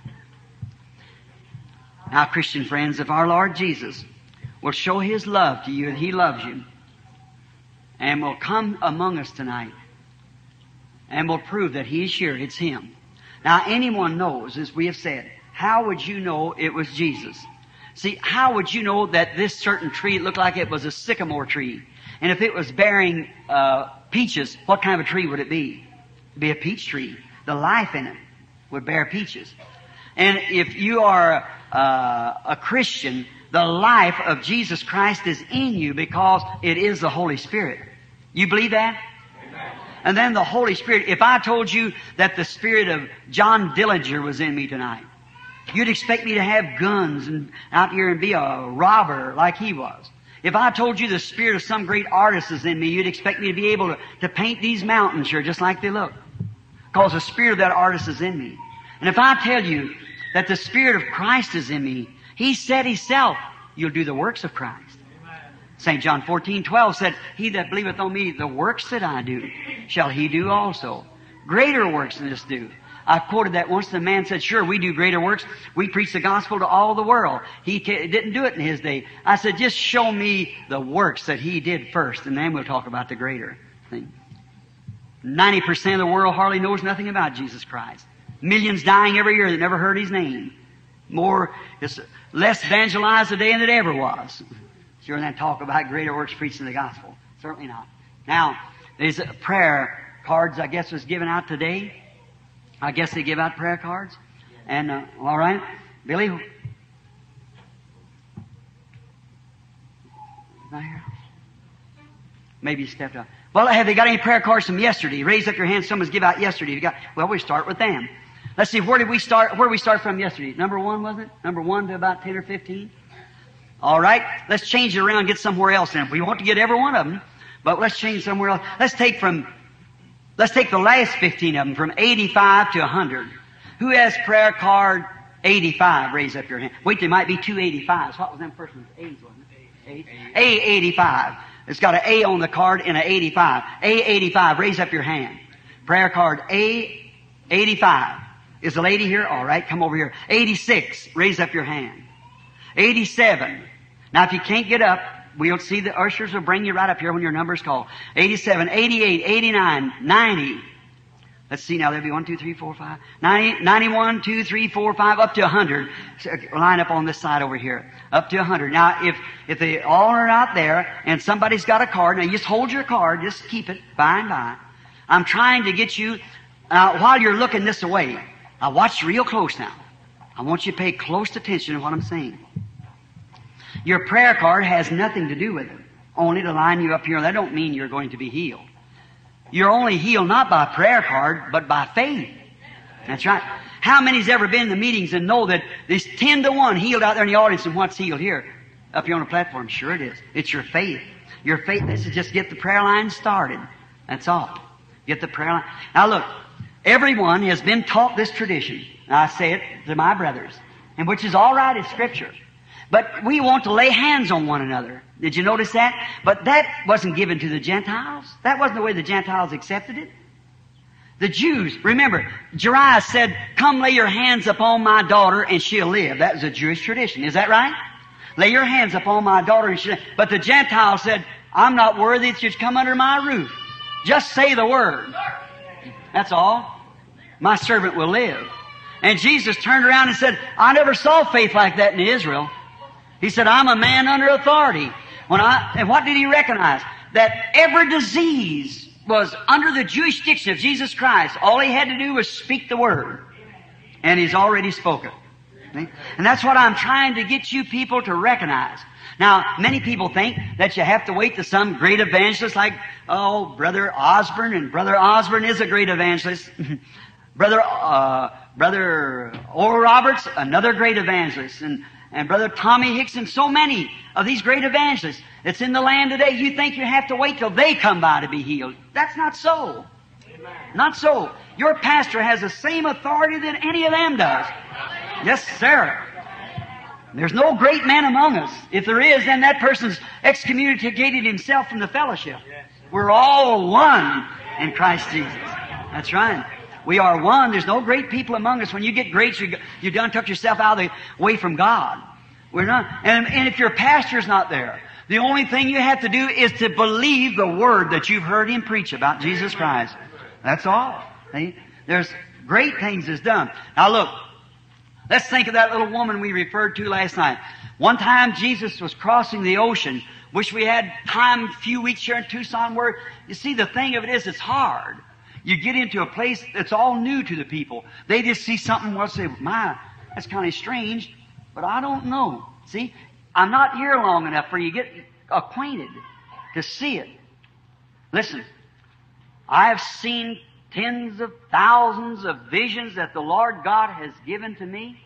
Now, Christian friends, if our Lord Jesus will show His love to you and He loves you and will come among us tonight and will prove that He is here, it's Him. Now, anyone knows, as we have said, how would you know it was Jesus? See, how would you know that this certain tree looked like it was a sycamore tree? And if it was bearing uh, peaches, what kind of a tree would it be? It'd be a peach tree. The life in it would bear peaches. And if you are uh, a Christian, the life of Jesus Christ is in you because it is the Holy Spirit. You believe that? Amen. And then the Holy Spirit, if I told you that the spirit of John Dillinger was in me tonight, you'd expect me to have guns and out here and be a robber like he was. If I told you the spirit of some great artist is in me, you'd expect me to be able to, to paint these mountains here just like they look. Because the spirit of that artist is in me. And if I tell you that the Spirit of Christ is in me, He said Himself, you'll do the works of Christ. Amen. Saint John fourteen twelve said, He that believeth on me, the works that I do, shall he do also. Greater works than this do. I quoted that once. The man said, sure, we do greater works. We preach the gospel to all the world. He t- didn't do it in his day. I said, just show me the works that he did first, and then we'll talk about the greater thing. ninety percent of the world hardly knows nothing about Jesus Christ. Millions dying every year that never heard His name. More, it's less evangelized today than it ever was. Sure, and then talk about greater works preaching the gospel. Certainly not. Now, there's a prayer cards, I guess, was given out today. I guess they give out prayer cards. And, uh, all right. Billy? Not here? Maybe you stepped up. Well, have they got any prayer cards from yesterday? Raise up your hand. Someone's give out yesterday. You got, well, we start with them. Let's see, where did we start? Where did we start from yesterday? Number one, wasn't it? Number one to about ten or fifteen? All right. Let's change it around and get somewhere else in. We want to get every one of them, but let's change somewhere else. Let's take from, let's take the last fifteen of them, from eighty-five to one hundred. Who has prayer card eighty-five? Raise up your hand. Wait, there might be two eighty-fives. What was them first ones? A's, wasn't it? A. A eighty-five. It's got an A on the card and an eighty-five. A eighty-five. Raise up your hand. Prayer card A eighty-five. Is the lady here? All right, come over here. eighty-six. Raise up your hand. eighty-seven. Now, if you can't get up, we'll see the ushers will bring you right up here when your number's called. eighty-seven, eighty-eight, eighty-nine, ninety. Let's see now. There'll be one, two, three, four, five. ninety, ninety-one, two, three, four, five, up to one hundred. So, line up on this side over here. Up to one hundred. Now, if, if they all are not there and somebody's got a card, now you just hold your card, just keep it by and by. I'm trying to get you, uh, while you're looking this way, now watch real close now. I want you to pay close attention to what I'm saying. Your prayer card has nothing to do with it. Only to line you up here. That don't mean you're going to be healed. You're only healed not by prayer card, but by faith. That's right. How many's ever been in the meetings and know that there's ten to one healed out there in the audience and what's healed here? Up here on the platform. Sure it is. It's your faith. Your faith, this is just get the prayer line started. That's all. Get the prayer line. Now look, everyone has been taught this tradition. And I say it to my brothers. And which is all right, it's Scripture. But we want to lay hands on one another. Did you notice that? But that wasn't given to the Gentiles. That wasn't the way the Gentiles accepted it. The Jews, remember, Jairus said, come lay your hands upon my daughter and she'll live. That was a Jewish tradition. Is that right? Lay your hands upon my daughter and she'll live. But the Gentiles said, I'm not worthy that you come under my roof. Just say the word. That's all. My servant will live. And Jesus turned around and said, I never saw faith like that in Israel. He said, I'm a man under authority. When I, and what did he recognize? That every disease was under the jurisdiction of Jesus Christ. All he had to do was speak the word. And he's already spoken. And that's what I'm trying to get you people to recognize. Now, many people think that you have to wait to some great evangelist like, oh, Brother Osborne, and Brother Osborne is a great evangelist. Brother, uh, Brother Oral Roberts, another great evangelist. And And Brother Tommy Hicks and so many of these great evangelists that's in the land today, you think you have to wait till they come by to be healed. That's not so. Amen. Not so. Your pastor has the same authority that any of them does. Yes, sir. There's no great man among us. If there is, then that person's excommunicated himself from the fellowship. We're all one in Christ Jesus. That's right. We are one. There's no great people among us. When you get great, you you done took yourself out of the way from God. We're not. And, and if your pastor's not there, the only thing you have to do is to believe the word that you've heard him preach about Jesus Christ. That's all. See? There's great things that's done. Now look, let's think of that little woman we referred to last night. One time Jesus was crossing the ocean. Wish we had time, a few weeks here in Tucson where, you see, the thing of it is, it's hard. You get into a place that's all new to the people. They just see something, well, say, my, that's kind of strange, but I don't know. See, I'm not here long enough for you to get acquainted to see it. Listen, I have seen tens of thousands of visions that the Lord God has given to me.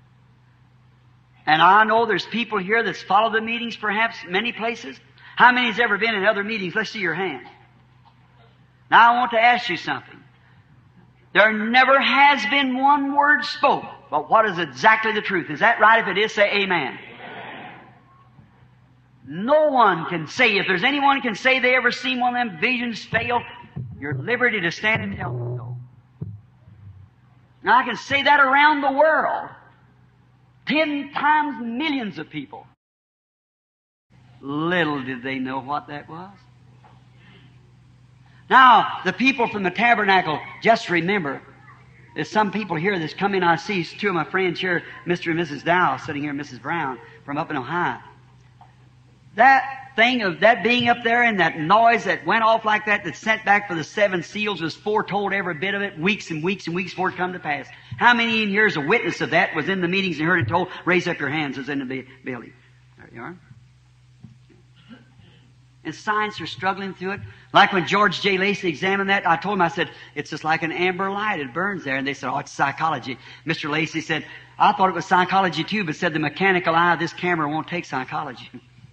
And I know there's people here that's followed the meetings, perhaps many places. How many has ever been in other meetings? Let's see your hand. Now I want to ask you something. There never has been one word spoke, but what is exactly the truth? Is that right? If it is, say amen. Amen. No one can say, if there's anyone can say they ever seen one of them visions fail, you're at liberty to stand and tell them so. Now I can say that around the world. Ten times millions of people. Little did they know what that was. Now, the people from the tabernacle, just remember, there's some people here that's come in. I see two of my friends here, Mister and Missus Dow, sitting here, Missus Brown, from up in Ohio. That thing of that being up there and that noise that went off like that, that sent back for the seven seals, was foretold every bit of it, weeks and weeks and weeks before it come to pass. How many in here is a witness of that, was in the meetings and heard it told? Raise up your hands as in the building. There you are. And science are struggling through it. Like when George J. Lacey examined that, I told him, I said, it's just like an amber light. It burns there. And they said, oh, it's psychology. Mister Lacey said, I thought it was psychology too, but said the mechanical eye of this camera won't take psychology.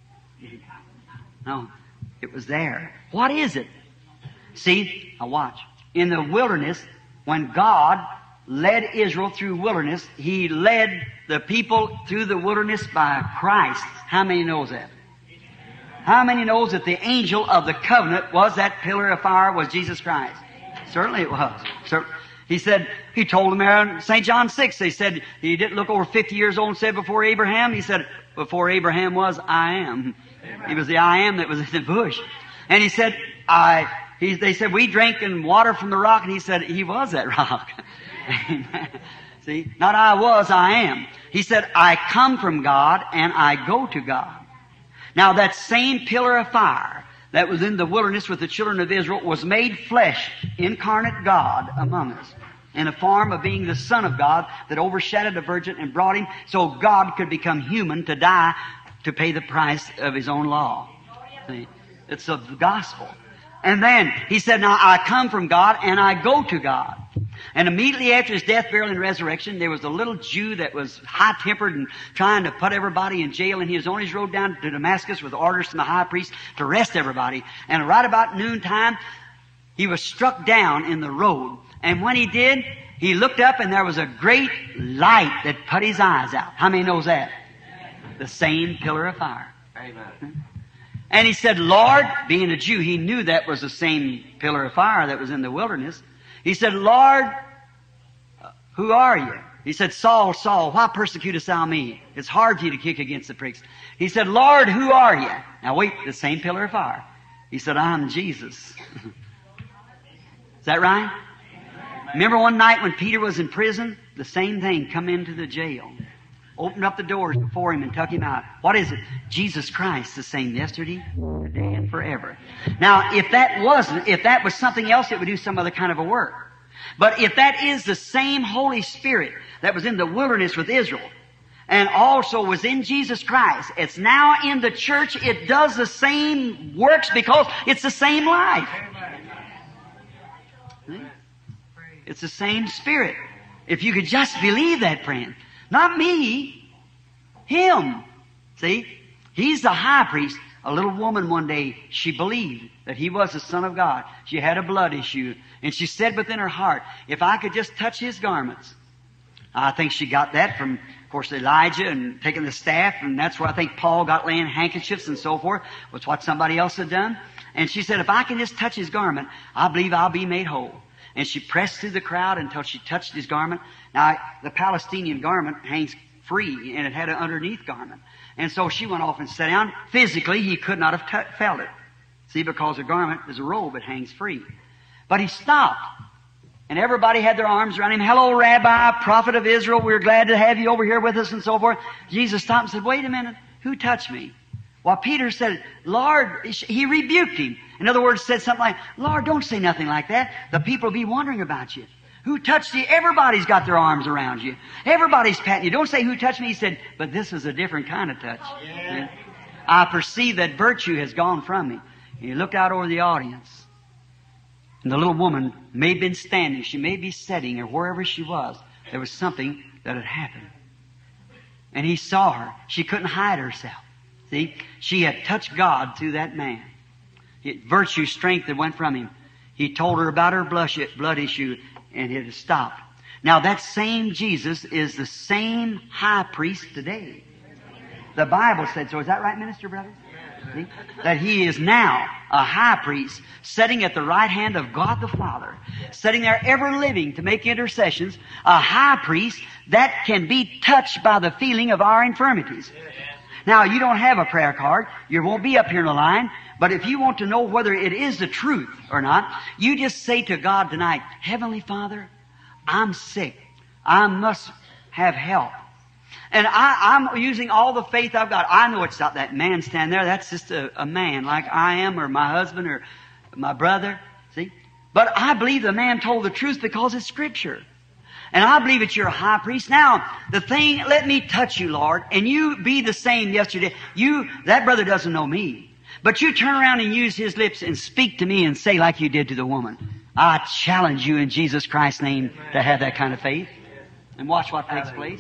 No, it was there. What is it? See, now watch. In the wilderness, when God led Israel through wilderness, He led the people through the wilderness by Christ. How many knows that? How many knows that the angel of the covenant was that pillar of fire, was Jesus Christ? Certainly it was. Certainly. He said, He told them there in Saint John six, they said, He didn't look over fifty years old and said before Abraham, He said, before Abraham was, I am. Amen. He was the I am that was in the bush. And He said, I, he, they said, we drank and water from the rock, and He said, He was that rock. Amen. See, not I was, I am. He said, I come from God and I go to God. Now that same pillar of fire that was in the wilderness with the children of Israel was made flesh, incarnate God among us, in a form of being the Son of God that overshadowed the Virgin and brought Him so God could become human to die to pay the price of His own law. See? It's of the gospel. And then He said, now I come from God and I go to God. And immediately after His death, burial, and resurrection, there was a little Jew that was high-tempered and trying to put everybody in jail, and he was on his road down to Damascus with orders from the high priest to arrest everybody. And right about noontime, he was struck down in the road. And when he did, he looked up and there was a great light that put his eyes out. How many knows that? The same pillar of fire. Amen. And he said, Lord, being a Jew, he knew that was the same pillar of fire that was in the wilderness. He said, Lord, who are you? He said, Saul, Saul, why persecutest thou me? It's hard for you to kick against the pricks. He said, Lord, who are you? Now wait, the same pillar of fire. He said, I'm Jesus. Is that right? Remember one night when Peter was in prison? The same thing, come into the jail. Opened up the doors before him and took him out. What is it? Jesus Christ, the same yesterday, today, and forever. Now, if that wasn't, if that was something else, it would do some other kind of a work. But if that is the same Holy Spirit that was in the wilderness with Israel, and also was in Jesus Christ, it's now in the church, it does the same works because it's the same life. It's the same Spirit. If you could just believe that, friend. Not me. Him. See? He's the high priest. A little woman one day, she believed that He was the Son of God. She had a blood issue. And she said within her heart, if I could just touch His garments. I think she got that from, of course, Elijah and taking the staff. And that's where I think Paul got laying handkerchiefs and so forth. Was what somebody else had done. And she said, if I can just touch His garment, I believe I'll be made whole. And she pressed through the crowd until she touched His garment. Now, the Palestinian garment hangs free, and it had an underneath garment. And so she went off and sat down. Physically, he could not have t- felt it. See, because the garment is a robe, it hangs free. But he stopped. And everybody had their arms around him. Hello, Rabbi, prophet of Israel. We're glad to have you over here with us and so forth. Jesus stopped and said, wait a minute. Who touched me? Well, Peter said, Lord, he rebuked him. In other words, said something like, Lord, don't say nothing like that. The people will be wondering about you. Who touched you? Everybody's got their arms around you. Everybody's patting you. Don't say who touched me. He said, but this is a different kind of touch. Yeah. I perceive that virtue has gone from me. And he looked out over the audience. And the little woman may have been standing. She may be sitting or wherever she was. There was something that had happened. And he saw her. She couldn't hide herself. See, she had touched God through that man. It, virtue, strength that went from him. He told her about her blood issue, and it had stopped. Now that same Jesus is the same high priest today. The Bible said so. Is that right, Minister Brother? See? That He is now a high priest sitting at the right hand of God the Father, sitting there ever living to make intercessions, a high priest that can be touched by the feeling of our infirmities. Now, you don't have a prayer card. You won't be up here in the line. But if you want to know whether it is the truth or not, you just say to God tonight, Heavenly Father, I'm sick. I must have help. And I, I'm using all the faith I've got. I know it's not that man standing there. That's just a, a man like I am, or my husband, or my brother. See? But I believe the man told the truth because it's Scripture. And I believe that you're a high priest. Now, the thing, let me touch you, Lord, and you be the same yesterday. You, that brother doesn't know me. But you turn around and use his lips and speak to me and say like you did to the woman. I challenge you in Jesus Christ's name to have that kind of faith. And watch what takes place.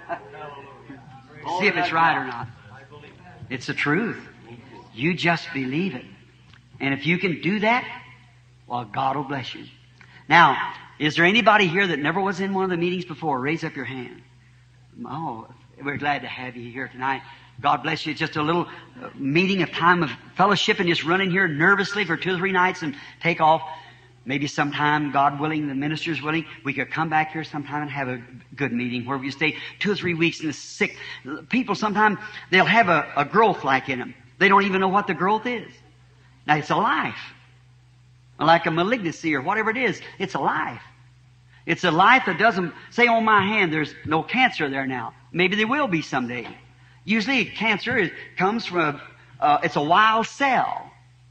See if it's right or not. It's the truth. You just believe it. And if you can do that, well, God will bless you. Now, is there anybody here that never was in one of the meetings before? Raise up your hand. Oh, we're glad to have you here tonight. God bless you. Just a little uh, meeting, a time of fellowship, and just run in here nervously for two or three nights and take off. Maybe sometime, God willing, the minister's willing, we could come back here sometime and have a good meeting where we stay two or three weeks in the sick. People sometimes, they'll have a, a growth like in them. They don't even know what the growth is. Now, it's a life. Like a malignancy or whatever it is. It's a life. It's a life that doesn't, say on my hand, there's no cancer there now. Maybe there will be someday. Usually cancer is, comes from, a, uh, it's a wild cell.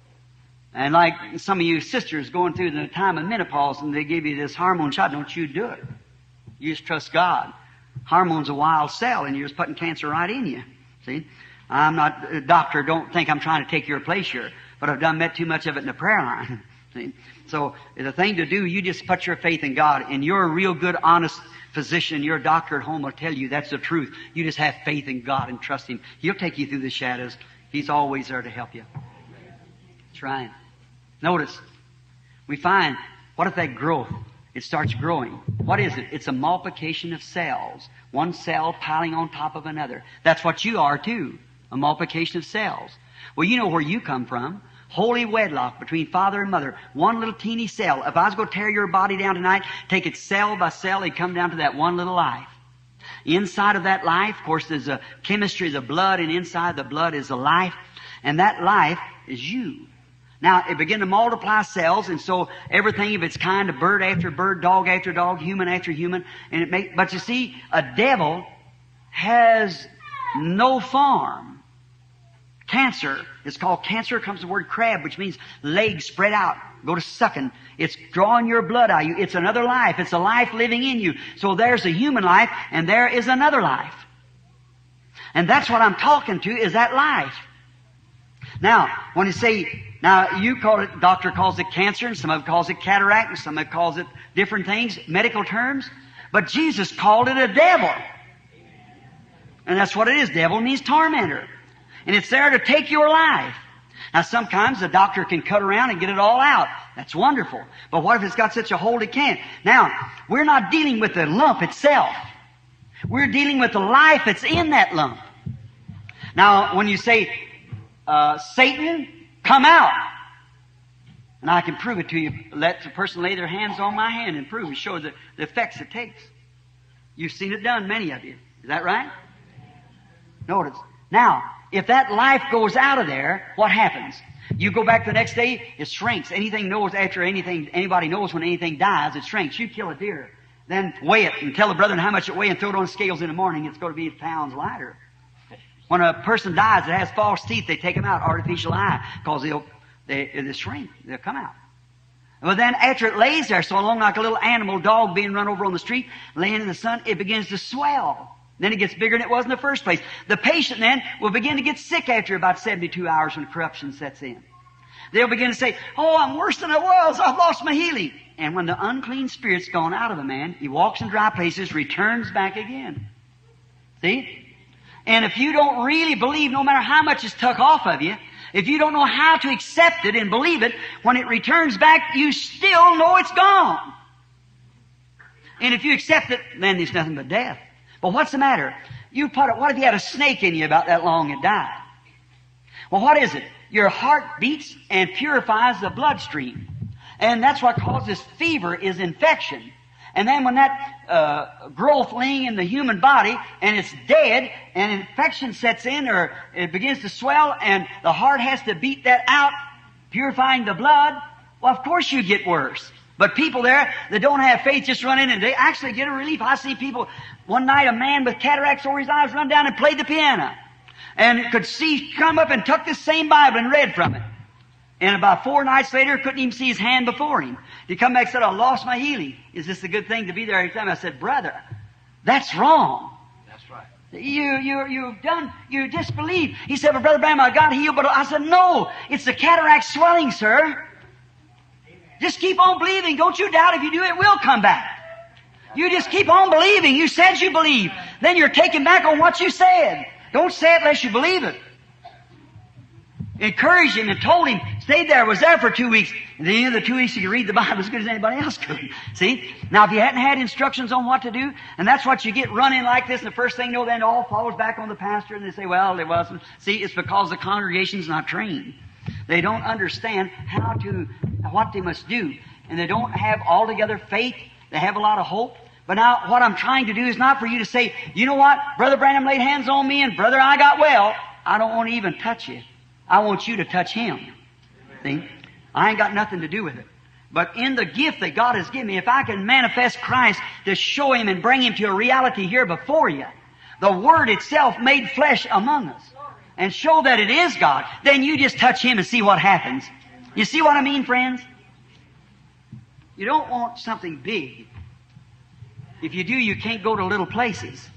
And like some of you sisters going through the time of menopause and they give you this hormone shot, don't you do it. You just trust God. Hormone's a wild cell and you're just putting cancer right in you. See? I'm not a doctor. Don't think I'm trying to take your place here. But I've done met too much of it in the prayer line. See? So the thing to do, you just put your faith in God. And you're a real good, honest physician. Your doctor at home will tell you that's the truth. You just have faith in God and trust Him. He'll take you through the shadows. He's always there to help you. That's right. Notice, we find, what if that growth, it starts growing? What is it? It's a multiplication of cells. One cell piling on top of another. That's what you are too. A multiplication of cells. Well, you know where you come from. Holy wedlock between father and mother. One little teeny cell. If I was going to tear your body down tonight, take it cell by cell, it'd come down to that one little life. Inside of that life, of course, there's a chemistry of the blood, and inside the blood is a life. And that life is you. Now, it began to multiply cells, and so everything of its kind, of bird after bird, dog after dog, human after human, and it make, but you see, a devil has no form. Cancer is called cancer, comes the word crab, which means legs spread out, go to sucking. It's drawing your blood out of you. It's another life. It's a life living in you. So there's a human life, and there is another life. And that's what I'm talking to, is that life. Now, when you say, now you call it, doctor calls it cancer, and some of it calls it cataract, and some of it calls it different things, medical terms. But Jesus called it a devil. And that's what it is. Devil means tormentor. And it's there to take your life. Now sometimes the doctor can cut around and get it all out. That's wonderful. But what if it's got such a hold it can't? Now, we're not dealing with the lump itself. We're dealing with the life that's in that lump. Now, when you say, Uh, Satan, come out. And I can prove it to you. Let the person lay their hands on my hand and prove and show the, the effects it takes. You've seen it done, many of you. Is that right? Notice. Now, if that life goes out of there, what happens? You go back the next day, it shrinks. Anything knows after anything, anybody knows when anything dies, it shrinks. You kill a deer, then weigh it and tell the brethren how much it weighs and throw it on the scales in the morning. It's going to be pounds lighter. When a person dies that has false teeth, they take them out, artificial eye, because they'll, they, they'll shrink. They'll come out. But then after it lays there so long like a little animal dog being run over on the street, laying in the sun, it begins to swell. Then it gets bigger than it was in the first place. The patient then will begin to get sick after about seventy-two hours when corruption sets in. They'll begin to say, oh, I'm worse than I was. I've lost my healing. And when the unclean spirit's gone out of a man, he walks in dry places, returns back again. See? And if you don't really believe, no matter how much is took off of you, if you don't know how to accept it and believe it, when it returns back, you still know it's gone. And if you accept it, then there's nothing but death. But what's the matter? You put it, what if you had a snake in you about that long and died? Well, what is it? Your heart beats and purifies the bloodstream. And that's what causes fever is infection. And then when that uh, growth laying in the human body and it's dead and infection sets in or it begins to swell and the heart has to beat that out, purifying the blood, well, of course you get worse. But people there that don't have faith just run in and they actually get a relief. I see people, one night a man with cataracts over his eyes run down and played the piano. And could see, come up and took this same Bible and read from it. And about four nights later, couldn't even see his hand before him. He come back and said, I lost my healing. Is this a good thing to be there every time? I said, brother, that's wrong. That's right. You, you, you've done, you disbelieve. He said, but Brother Branham, I got healed, but I said, no, it's the cataract swelling, sir. Amen. Just keep on believing. Don't you doubt if you do, it will come back. You just keep on believing. You said you believe. Then you're taking back on what you said. Don't say it unless you believe it. Encouraged him and told him, stayed there, was there for two weeks. At the end of the two weeks, he could read the Bible as good as anybody else could. See? Now, if you hadn't had instructions on what to do, and that's what you get running like this, and the first thing you know, then it all falls back on the pastor, and they say, well, it wasn't. See, it's because the congregation's not trained. They don't understand how to, what they must do. And they don't have altogether faith. They have a lot of hope. But now, what I'm trying to do is not for you to say, you know what, Brother Branham laid hands on me, and brother, I got well. I don't want to even touch you. I want you to touch him. See? I ain't got nothing to do with it. But in the gift that God has given me, if I can manifest Christ to show him and bring him to a reality here before you, the Word itself made flesh among us, and show that it is God, then you just touch him and see what happens. You see what I mean, friends? You don't want something big. If you do, you can't go to little places.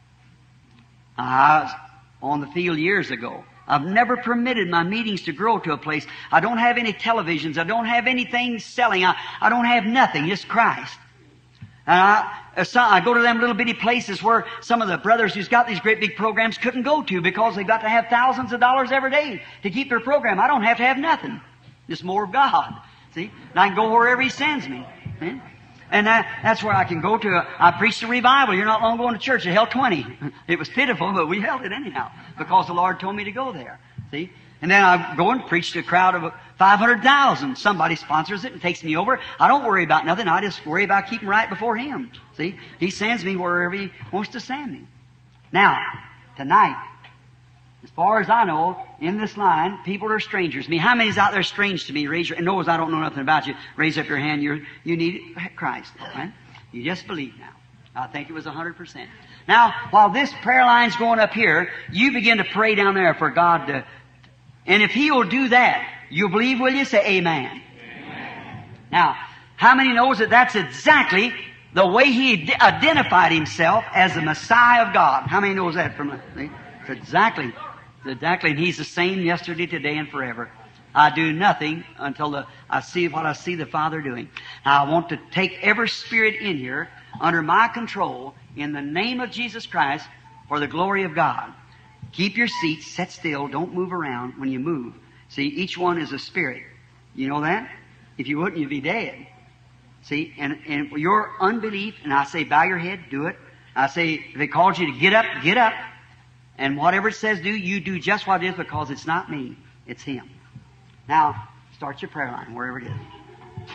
I was on the field years ago. I've never permitted my meetings to grow to a place. I don't have any televisions. I don't have anything selling. I, I don't have nothing, just Christ. And I, so I go to them little bitty places where some of the brothers who's got these great big programs couldn't go to because they've got to have thousands of dollars every day to keep their program. I don't have to have nothing. Just more of God. See? And I can go wherever He sends me. See? And that, that's where I can go to. A, I preached a revival. You're not long going to church. I held twenty. It was pitiful, but we held it anyhow because the Lord told me to go there. See? And then I go and preach to a crowd of five hundred thousand. Somebody sponsors it and takes me over. I don't worry about nothing. I just worry about keeping right before Him. See? He sends me wherever He wants to send me. Now, tonight, as far as I know, in this line, people are strangers to me. How many's out there strange to me? Raise your, and knows I don't know nothing about you. Raise up your hand. You're, you need Christ. Right? You just believe now. I think it was one hundred percent. Now, while this prayer line's going up here, you begin to pray down there for God to, and if He will do that, you'll believe, will you? Say amen. Amen. Now, how many knows that that's exactly the way He identified Himself as the Messiah of God? How many knows that from see? It's exactly. Exactly, and He's the same yesterday, today, and forever. I do nothing until the, I see what I see the Father doing. Now, I want to take every spirit in here under my control in the name of Jesus Christ for the glory of God. Keep your seats, sit still, don't move around when you move. See, each one is a spirit. You know that? If you wouldn't, you'd be dead. See, and, and your unbelief, and I say bow your head, do it. I say, if it calls you to get up, get up. And whatever it says do, you do just what it is because it's not me, it's Him. Now, start your prayer line, wherever it is.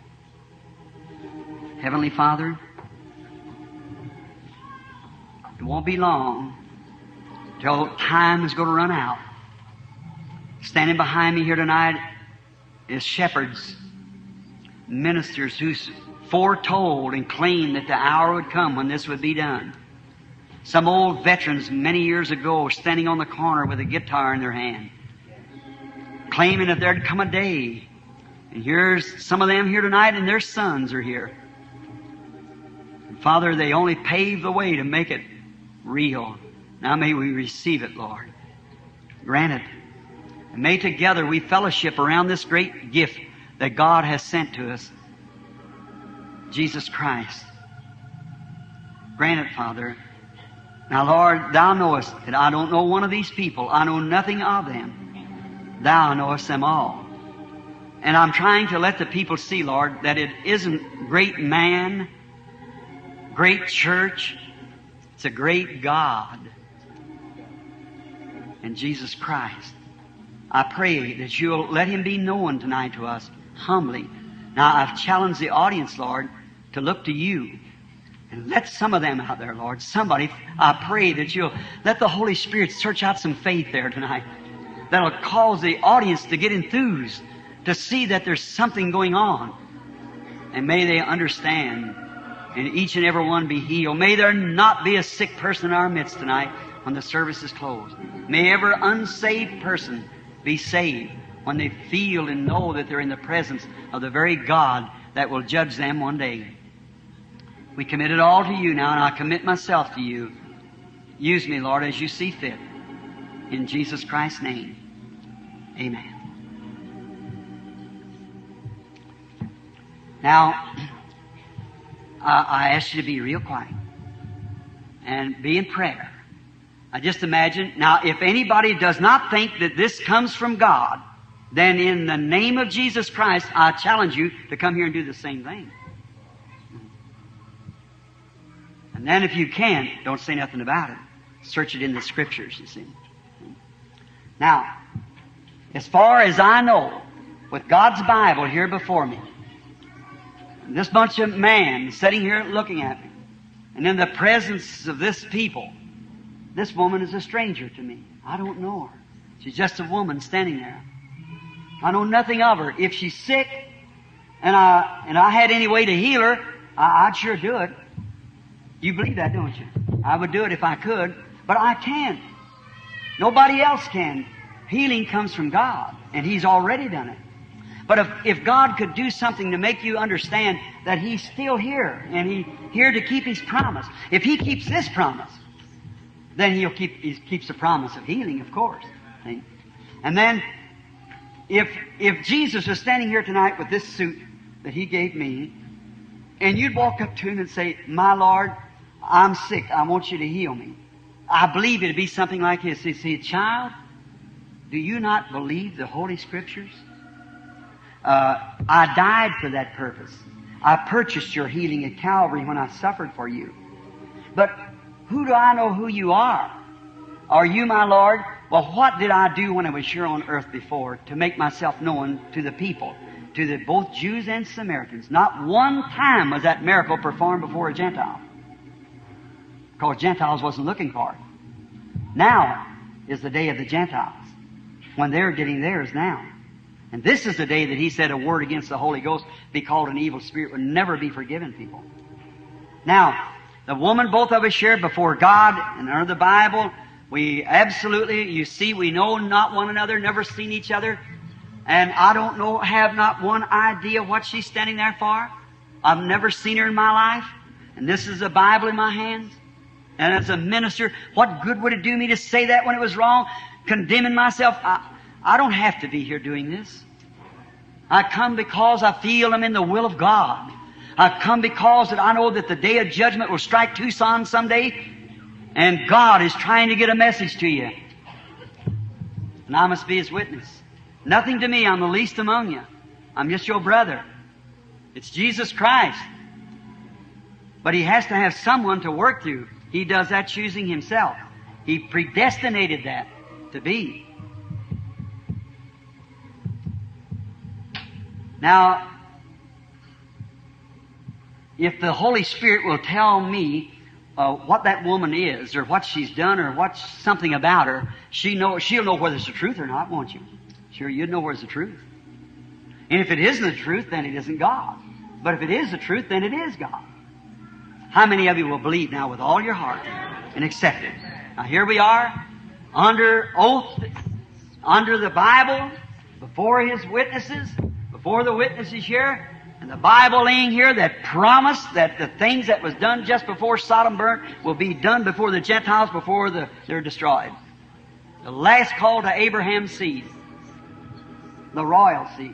Heavenly Father, it won't be long till time is going to run out. Standing behind me here tonight is shepherds, ministers who foretold and claimed that the hour would come when this would be done. Some old veterans many years ago standing on the corner with a guitar in their hand, claiming that there'd come a day. And here's some of them here tonight, and their sons are here. And Father, they only paved the way to make it real. Now may we receive it, Lord. Grant it. And may together we fellowship around this great gift that God has sent to us, Jesus Christ. Grant it, Father. Now, Lord, Thou knowest that I don't know one of these people. I know nothing of them. Thou knowest them all. And I'm trying to let the people see, Lord, that it isn't great man, great church. It's a great God and Jesus Christ. I pray that you'll let him be known tonight to us humbly. Now, I've challenged the audience, Lord, to look to you. And let some of them out there, Lord, somebody, I pray that you'll let the Holy Spirit search out some faith there tonight that'll cause the audience to get enthused, to see that there's something going on. And may they understand, and each and every one be healed. May there not be a sick person in our midst tonight when the service is closed. May every unsaved person be saved when they feel and know that they're in the presence of the very God that will judge them one day. We commit it all to you now, and I commit myself to you. Use me, Lord, as you see fit. In Jesus Christ's name, amen. Now, I, I ask you to be real quiet and be in prayer. I just imagine, now if anybody does not think that this comes from God, then in the name of Jesus Christ, I challenge you to come here and do the same thing. And then if you can, don't say nothing about it. Search it in the Scriptures, you see. Now, as far as I know, with God's Bible here before me, this bunch of men sitting here looking at me, and in the presence of this people, this woman is a stranger to me. I don't know her. She's just a woman standing there. I know nothing of her. If she's sick, and I and I had any way to heal her, I, I'd sure do it. You believe that, don't you? I would do it if I could, but I can't. Nobody else can. Healing comes from God, and He's already done it. But if, if God could do something to make you understand that He's still here, and He's here to keep His promise. If He keeps this promise, then He'll keep, He keeps the promise of healing, of course. See? And then, if, if Jesus was standing here tonight with this suit that He gave me, and you'd walk up to Him and say, "My Lord, I'm sick. I want you to heal me." I believe it'd be something like this. He said, "Child, do you not believe the Holy Scriptures? Uh, I died for that purpose. I purchased your healing at Calvary when I suffered for you. But who do I know who you are? Are you my Lord? Well, what did I do when I was here on earth before to make myself known to the people, to the both Jews and Samaritans? Not one time was that miracle performed before a Gentile, because Gentiles wasn't looking for it. Now is the day of the Gentiles, when they're getting theirs now. And this is the day that He said a word against the Holy Ghost, be called an evil spirit, would never be forgiven people. Now, the woman both of us shared before God and under the Bible, we absolutely, you see, we know not one another, never seen each other. And I don't know, have not one idea what she's standing there for. I've never seen her in my life. And this is a Bible in my hands. And as a minister, what good would it do me to say that when it was wrong? Condemning myself. I, I don't have to be here doing this. I come because I feel I'm in the will of God. I come because that I know that the day of judgment will strike Tucson someday, and God is trying to get a message to you. And I must be His witness. Nothing to me, I'm the least among you. I'm just your brother. It's Jesus Christ. But He has to have someone to work through. He does that choosing Himself. He predestinated that to be. Now, if the Holy Spirit will tell me uh, what that woman is, or what she's done, or what's something about her, she know, she'll know whether it's the truth or not, won't you? Sure, you'd know where's the truth. And if it isn't the truth, then it isn't God. But if it is the truth, then it is God. How many of you will believe now with all your heart and accept it? Now here we are, under oath, under the Bible, before His witnesses, before the witnesses here, and the Bible laying here that promised that the things that was done just before Sodom burnt will be done before the Gentiles, before the, they're destroyed. The last call to Abraham's seed, the royal seed.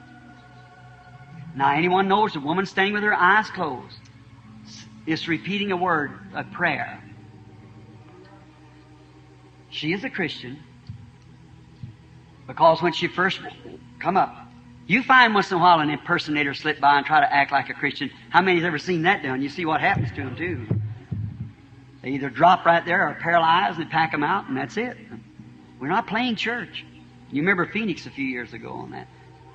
Now anyone knows a woman standing with her eyes closed is repeating a word, a prayer. She is a Christian because when she first come up, you find once in a while an impersonator slip by and try to act like a Christian. How many has ever seen that done? You see what happens to them too. They either drop right there or are paralyzed and they pack them out, and that's it. We're not playing church. You remember Phoenix a few years ago on that.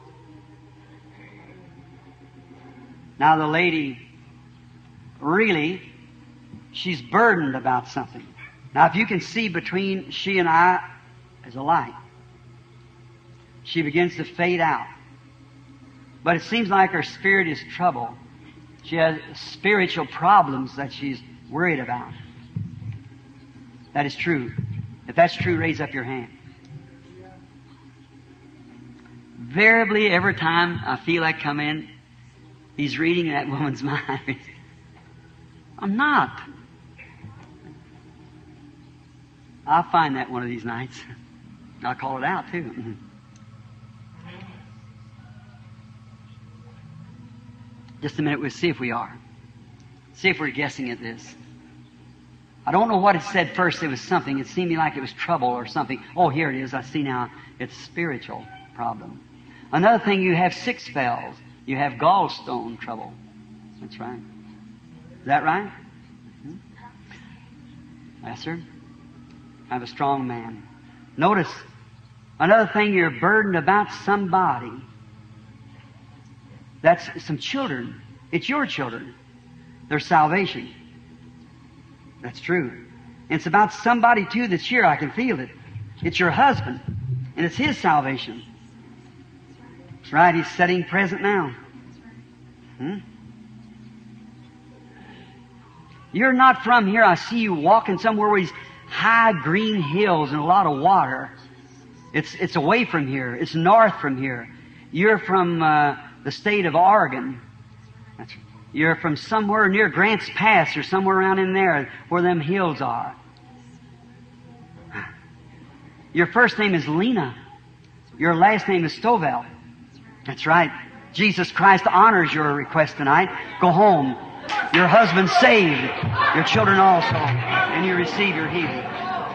Now the lady, really, she's burdened about something. Now if you can see between she and I as a light, she begins to fade out. But it seems like her spirit is troubled. She has spiritual problems that she's worried about. That is true. If that's true, raise up your hand. Invariably, every time I feel I come in, he's reading in that woman's mind. I'm not. I'll find that one of these nights. I'll call it out too. Just a minute, we'll see if we are. See if we're guessing at this. I don't know what it said first. It was something. It seemed like it was trouble or something. Oh, here it is. I see now. It's a spiritual problem. Another thing, you have six spells. You have gallstone trouble. That's right. Is that right? Hmm? Yes, sir. I'm a strong man. Notice, another thing, you're burdened about somebody. That's some children. It's your children. Their salvation. That's true. And it's about somebody, too, that's here. I can feel it. It's your husband. And it's his salvation. That's right. He's sitting present now. Hmm? You're not from here. I see you walking somewhere where these high green hills and a lot of water. It's, it's away from here. It's north from here. You're from uh, the state of Oregon. That's, you're from somewhere near Grants Pass or somewhere around in there where them hills are. Your first name is Lena. Your last name is Stovall. That's right. Jesus Christ honors your request tonight. Go home. Your husband's saved. Your children also. And you receive your healing.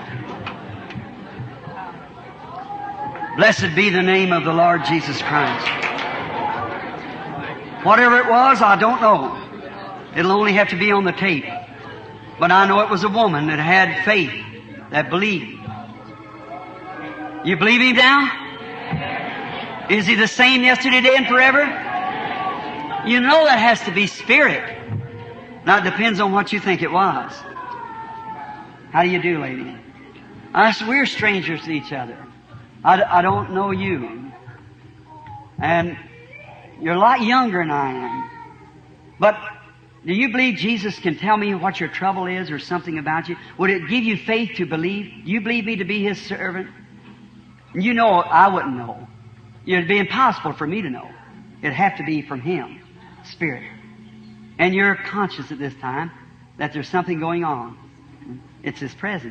Blessed be the name of the Lord Jesus Christ. Whatever it was, I don't know. It'll only have to be on the tape. But I know it was a woman that had faith, that believed. You believe Him now? Is He the same yesterday, today, and forever? You know that has to be spirit. Now it depends on what you think it was. How do you do, lady? Us, we're strangers to each other. I, I don't know you. And you're a lot younger than I am. But do you believe Jesus can tell me what your trouble is or something about you? Would it give you faith to believe? Do you believe me to be His servant? You know I wouldn't know. It'd be impossible for me to know. It'd have to be from Him, Spirit. And you're conscious at this time that there's something going on. It's His presence.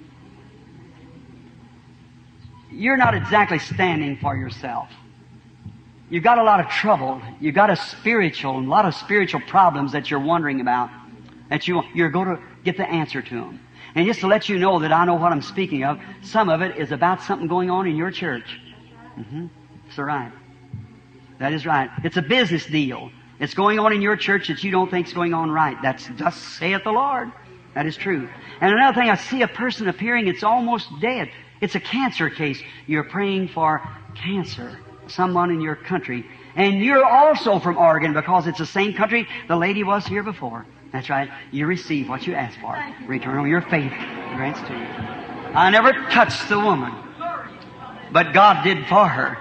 You're not exactly standing for yourself. You've got a lot of trouble. You've got a spiritual, a lot of spiritual problems that you're wondering about, that you, you're going to get the answer to them. And just to let you know that I know what I'm speaking of, some of it is about something going on in your church. Mm-hmm. That's right. That is right. It's a business deal. It's going on in your church that you don't think is going on right. That's thus saith the Lord. That is true. And another thing, I see a person appearing, it's almost dead. It's a cancer case. You're praying for cancer. Someone in your country. And you're also from Oregon because it's the same country the lady was here before. That's right. You receive what you ask for. Return on your faith grants to you. I never touched the woman, but God did for her.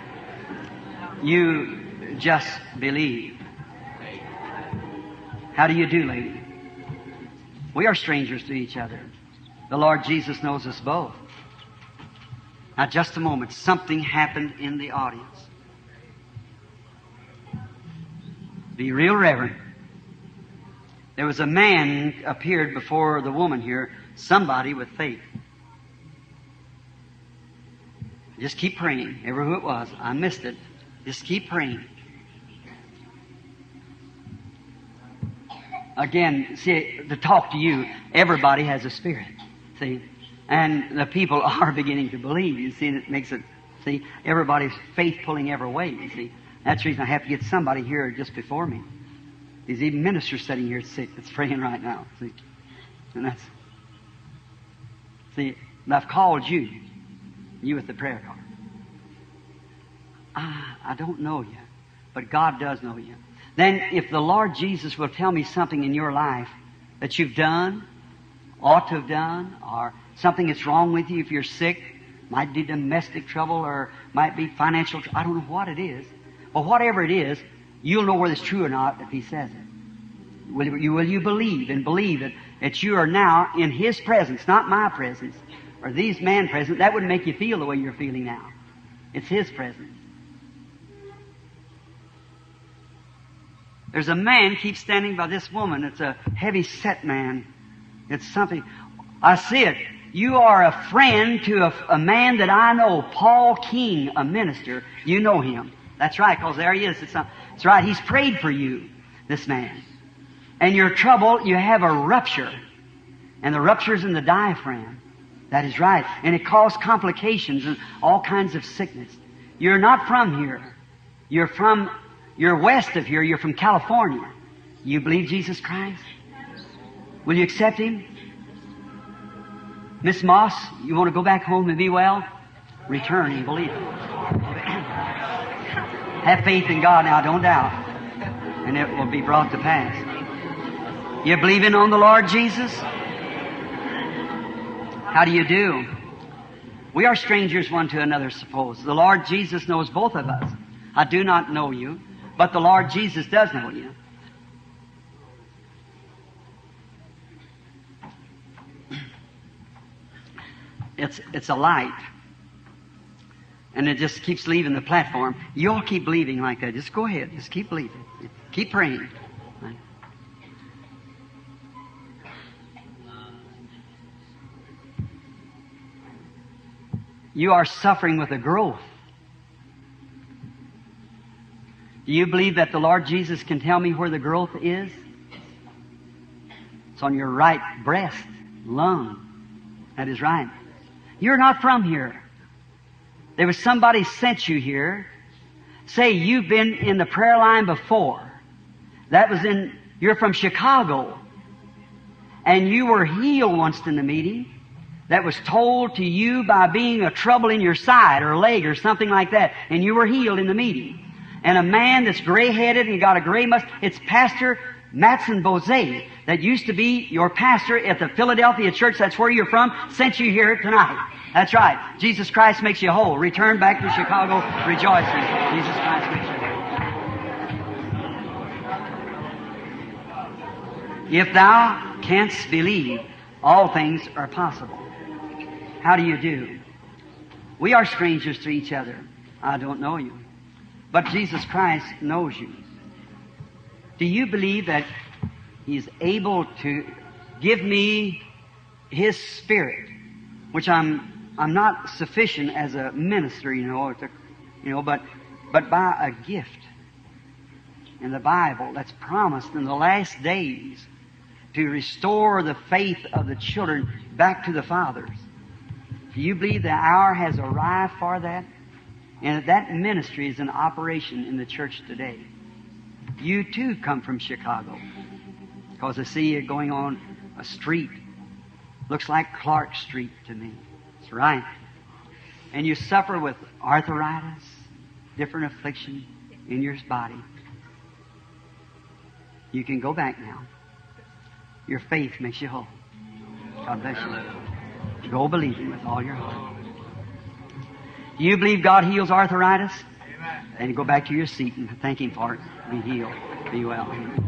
You just believe. How do you do, lady? We are strangers to each other. The Lord Jesus knows us both. Now, just a moment. Something happened in the audience. Be real reverent. There was a man appeared before the woman here, somebody with faith. Just keep praying. Ever who it was, I missed it. Just keep praying. Again, see, to talk to you, everybody has a spirit. See? And the people are beginning to believe. You see, it makes it, see, everybody's faith pulling every way, you see. That's the reason I have to get somebody here just before me. There's even ministers sitting here sick that's praying right now, see. And that's, see, I've called you, you with the prayer card. I, I don't know you, but God does know you. Then if the Lord Jesus will tell me something in your life that you've done, ought to have done, or something that's wrong with you, if you're sick, might be domestic trouble or might be financial trouble, I don't know what it is. But whatever it is, you'll know whether it's true or not if He says it. Will you, will you believe and believe it, that you are now in His presence, not my presence, or these man presence? That wouldn't make you feel the way you're feeling now. It's His presence. There's a man keeps standing by this woman. It's a heavy-set man. It's something. I see it. You are a friend to a, a man that I know, Paul King, a minister. You know him. That's right, because there he is. It's, not, it's right. He's prayed for you, this man. And your trouble, you have a rupture. And the rupture's in the diaphragm. That is right. And it caused complications and all kinds of sickness. You're not from here. You're from, you're west of here. You're from California. You believe Jesus Christ? Will you accept Him? Miss Moss, you want to go back home and be well? Return and believe it. Have faith in God now, don't doubt. And it will be brought to pass. You believing on the Lord Jesus? How do you do? We are strangers one to another, suppose. The Lord Jesus knows both of us. I do not know you, but the Lord Jesus does know you. It's, it's a light. And it just keeps leaving the platform. You all keep believing like that. Just go ahead. Just keep believing. Keep praying. You are suffering with a growth. Do you believe that the Lord Jesus can tell me where the growth is? It's on your right breast, lung. That is right. You're not from here. There was somebody sent you here. Say you've been in the prayer line before. That was in, you're from Chicago. And you were healed once in the meeting. That was told to you by being a trouble in your side or leg or something like that. And you were healed in the meeting. And a man that's gray-headed and got a gray mustache, it's Pastor Matson Bozay that used to be your pastor at the Philadelphia church. That's where you're from. Sent you here tonight. That's right. Jesus Christ makes you whole. Return back to Chicago rejoicing. Jesus Christ makes you whole. If thou canst believe, all things are possible. How do you do? We are strangers to each other. I don't know you. But Jesus Christ knows you. Do you believe that He's able to give me His Spirit, which I'm I'm not sufficient as a minister, you know, to, you know, but but by a gift in the Bible that's promised in the last days to restore the faith of the children back to the fathers. Do you believe the hour has arrived for that? And that that ministry is in operation in the church today. You too come from Chicago. Because I see you going on a street. Looks like Clark Street to me. That's right. And you suffer with arthritis, different affliction in your body. You can go back now. Your faith makes you whole. God bless you. Go believing with all your heart. Do you believe God heals arthritis? Amen. And go back to your seat and thank Him for it. Be healed. Be well.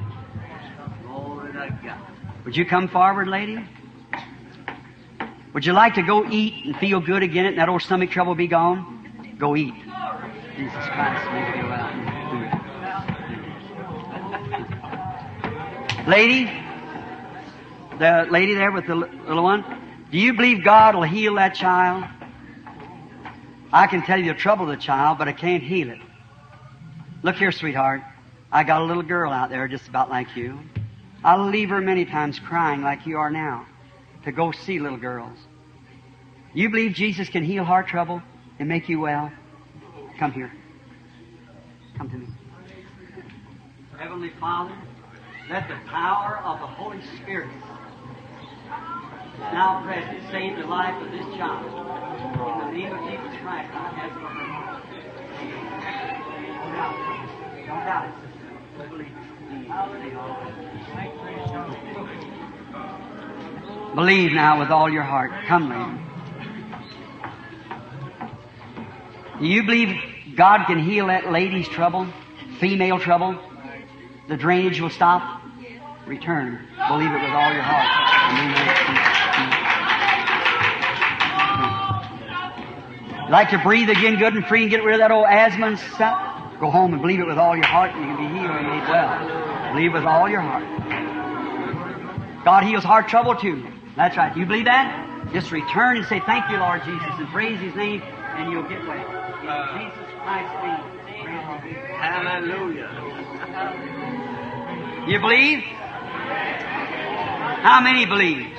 Would you come forward, lady? Would you like to go eat and feel good again and that old stomach trouble be gone? Go eat. Jesus Christ make you well. Lady, the lady there with the little one, do you believe God will heal that child? I can tell you the trouble of the child, but I can't heal it. Look here, sweetheart. I got a little girl out there just about like you. I'll leave her many times crying like you are now to go see little girls. You believe Jesus can heal heart trouble and make you well? Come here. Come to me. Heavenly Father, let the power of the Holy Spirit now present save the life of this child. In the name of Jesus Christ, I ask for her. doubt it. Don't doubt it, sister. Believe it. Believe now with all your heart. Come, lady. Do you believe God can heal that lady's trouble? Female trouble? The drainage will stop? Return. Believe it with all your heart. Like to breathe again good and free and get rid of that old asthma and stuff? Go home and believe it with all your heart and you can be healed and made well. Believe it with all your heart. God heals heart trouble too. That's right. You believe that? Just return and say, thank you, Lord Jesus, and praise His name, and you'll get well. In Jesus Christ's name. Hallelujah. You believe? How many believes?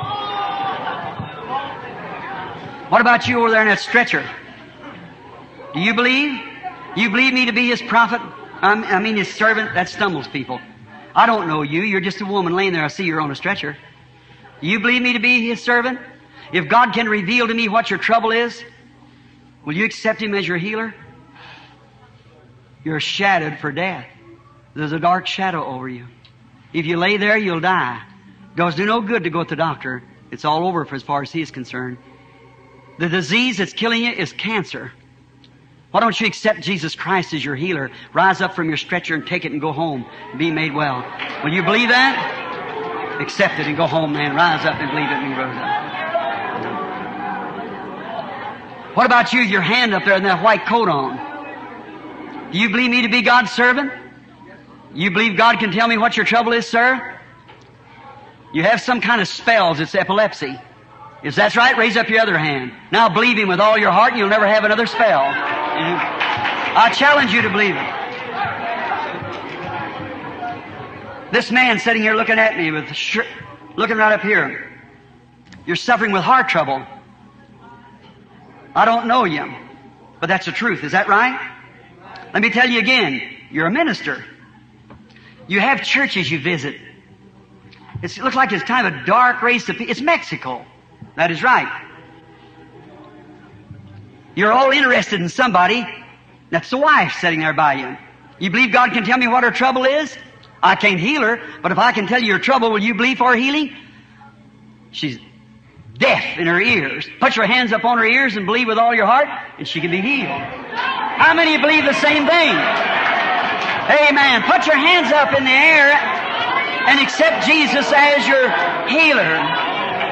What about you over there in that stretcher? Do you believe? You believe me to be His prophet? I'm, I mean His servant? That stumbles people. I don't know you. You're just a woman laying there. I see you're on a stretcher. Do you believe me to be His servant? If God can reveal to me what your trouble is, will you accept Him as your healer? You're shadowed for death. There's a dark shadow over you. If you lay there, you'll die. It does do no good to go to the doctor. It's all over for as far as he is concerned. The disease that's killing you is cancer. Why don't you accept Jesus Christ as your healer? Rise up from your stretcher and take it and go home and be made well. Will you believe that? Accept it and go home, man. Rise up and believe it and be rose up. What about you, your hand up there and that white coat on? Do you believe me to be God's servant? You believe God can tell me what your trouble is, sir? You have some kind of spells. It's epilepsy. If that's right, raise up your other hand. Now believe Him with all your heart and you'll never have another spell. I challenge you to believe it. This man sitting here looking at me with sh- looking right up here. You're suffering with heart trouble. I don't know you, but that's the truth. Is that right? Let me tell you again. You're a minister. You have churches you visit. It's, it looks like it's kind of a dark race of people. It's Mexico. That is right. You're all interested in somebody. That's the wife sitting there by you. You believe God can tell me what her trouble is? I can't heal her, but if I can tell you your trouble, will you believe for healing? She's deaf in her ears. Put your hands up on her ears and believe with all your heart, and she can be healed. How many believe the same thing? Amen. Put your hands up in the air and accept Jesus as your healer.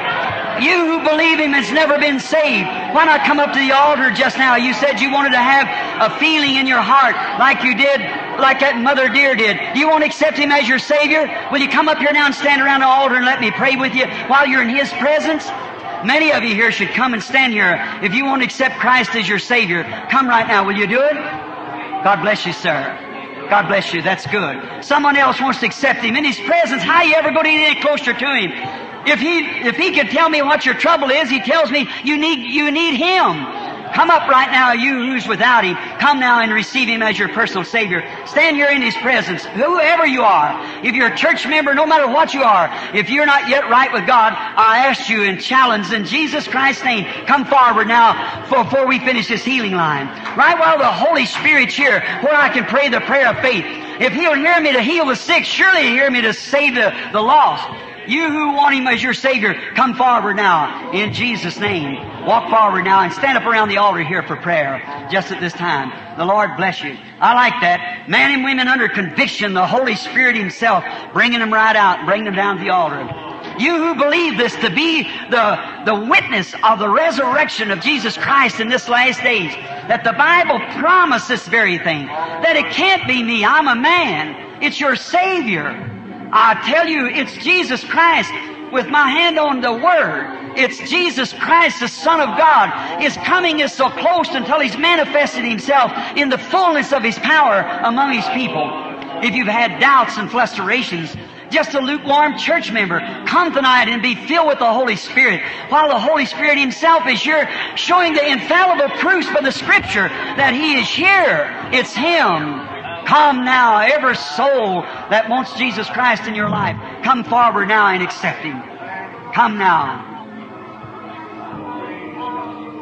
You who believe Him has never been saved, why not come up to the altar just now? You said you wanted to have a feeling in your heart like you did, like that mother deer did. Do you want to accept Him as your Savior? Will you come up here now and stand around the altar and let me pray with you while you're in His presence? Many of you here should come and stand here. If you want to accept Christ as your Savior, come right now. Will you do it? God bless you, sir. God bless you. That's good. Someone else wants to accept Him in His presence. How you ever going to get any closer to Him? If He, if He could tell me what your trouble is, He tells me you need, you need Him. Come up right now, you who's without Him. Come now and receive Him as your personal Savior. Stand here in His presence, whoever you are. If you're a church member, no matter what you are, if you're not yet right with God, I ask you and challenge in Jesus Christ's name, come forward now before we finish this healing line. Right while the Holy Spirit's here, where I can pray the prayer of faith. If He'll hear me to heal the sick, surely He'll hear me to save the, the lost. You who want Him as your Savior, come forward now in Jesus' name. Walk forward now and stand up around the altar here for prayer just at this time. The Lord bless you. I like that. Man and women under conviction, the Holy Spirit Himself bringing them right out and bringing them down to the altar. You who believe this to be the, the witness of the resurrection of Jesus Christ in this last days, that the Bible promised this very thing, that it can't be me, I'm a man, it's your Savior. I tell you, it's Jesus Christ with my hand on the Word. It's Jesus Christ, the Son of God, is coming is so close until He's manifested Himself in the fullness of His power among His people. If you've had doubts and frustrations, just a lukewarm church member, come tonight and be filled with the Holy Spirit, while the Holy Spirit Himself is here showing the infallible proofs by the Scripture that He is here. It's Him. Come now, every soul that wants Jesus Christ in your life, come forward now and accept Him. Come now.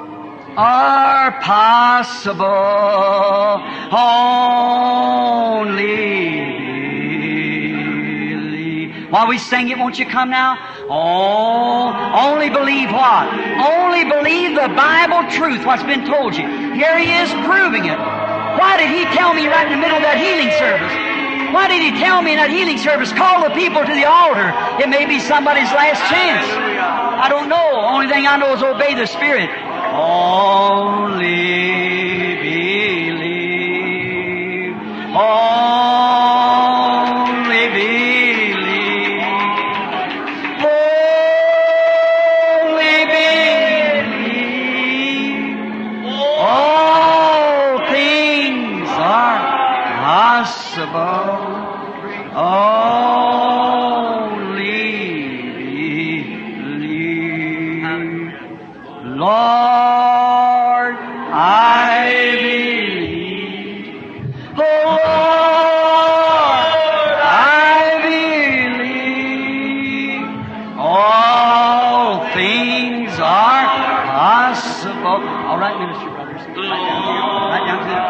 are possible. Only believe. While we sing it, won't you come now? Oh, only believe what? Only believe the Bible truth, what's been told you. Here He is proving it. Why did He tell me right in the middle of that healing service? Why did He tell me in that healing service, call the people to the altar? It may be somebody's last chance. I don't know. Only thing I know is obey the Spirit. Only believe. Only believe. Only believe. All things are possible. Only believe. Lord, I believe. Oh, Lord, I believe. All things are possible. All right, minister brothers. Right down to that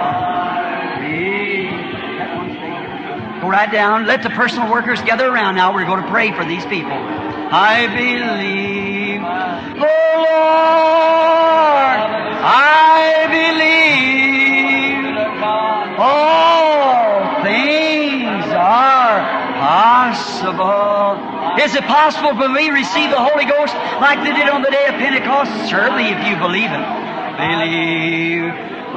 point. Go right down. Let the personal workers gather around now. We're going to pray for these people. I believe. Oh, Lord, I believe. All things are possible. Is it possible for me to receive the Holy Ghost like they did on the day of Pentecost? Certainly, if you believe it. Believe.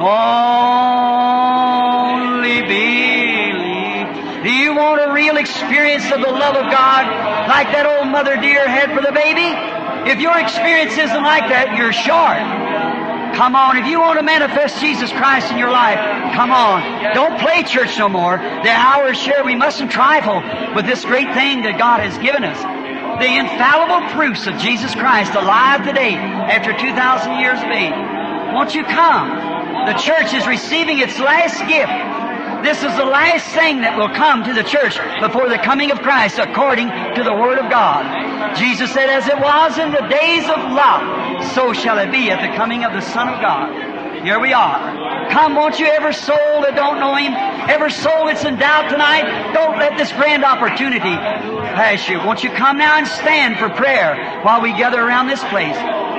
Only believe. Do you want a real experience of the love of God like that old mother deer had for the baby? If your experience isn't like that, you're short. Come on. If you want to manifest Jesus Christ in your life, come on. Don't play church no more. The hour is share. We mustn't trifle with this great thing that God has given us. The infallible proofs of Jesus Christ alive today after two thousand years of age. Won't you come? The church is receiving its last gift. This is the last thing that will come to the church before the coming of Christ according to the Word of God. Jesus said, as it was in the days of Lot, so shall it be at the coming of the Son of God. Here we are. Come, won't you, every soul that don't know Him, every soul that's in doubt tonight, don't let this grand opportunity pass you. Won't you come now and stand for prayer while we gather around this place?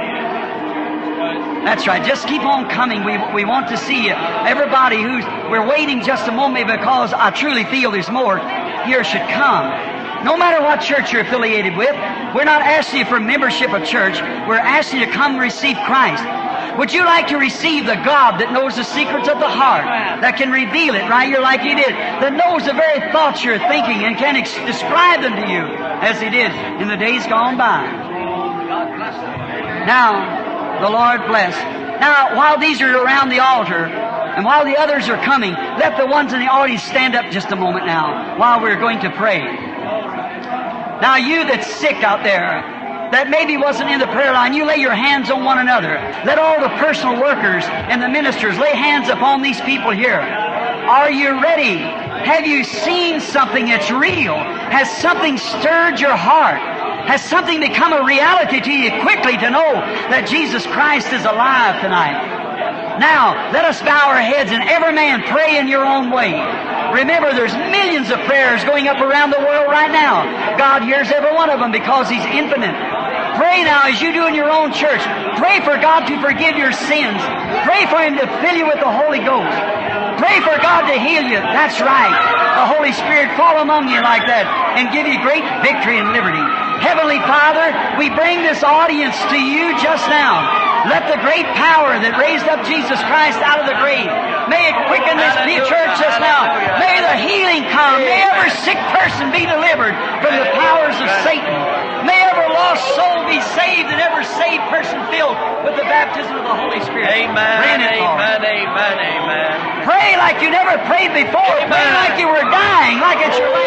That's right. Just keep on coming. We we want to see you. Everybody who's, we're waiting just a moment because I truly feel there's more here should come. No matter what church you're affiliated with, we're not asking you for membership of church. We're asking you to come receive Christ. Would you like to receive the God that knows the secrets of the heart, that can reveal it right here like He did, that knows the very thoughts you're thinking and can ex- describe them to you as He did in the days gone by? Now, the Lord bless. Now, while these are around the altar, and while the others are coming, let the ones in the audience stand up just a moment now, while we're going to pray. Now, you that's sick out there, that maybe wasn't in the prayer line, you lay your hands on one another. Let all the personal workers and the ministers lay hands upon these people here. Are you ready? Have you seen something that's real? Has something stirred your heart? Has something become a reality to you quickly to know that Jesus Christ is alive tonight? Now, let us bow our heads and every man pray in your own way. Remember, there's millions of prayers going up around the world right now. God hears every one of them because He's infinite. Pray now as you do in your own church. Pray for God to forgive your sins. Pray for Him to fill you with the Holy Ghost. Pray for God to heal you. That's right. The Holy Spirit fall among you like that and give you great victory and liberty. Heavenly Father, we bring this audience to you just now. Let the great power that raised up Jesus Christ out of the grave, may it quicken this church just now. May the healing come. May every sick person be delivered from the powers of Satan. May every lost soul be saved and every saved person filled with the baptism of the Holy Spirit. Amen, amen, amen, amen. Pray like you never prayed before. Amen. Pray like you were dying, like it's your last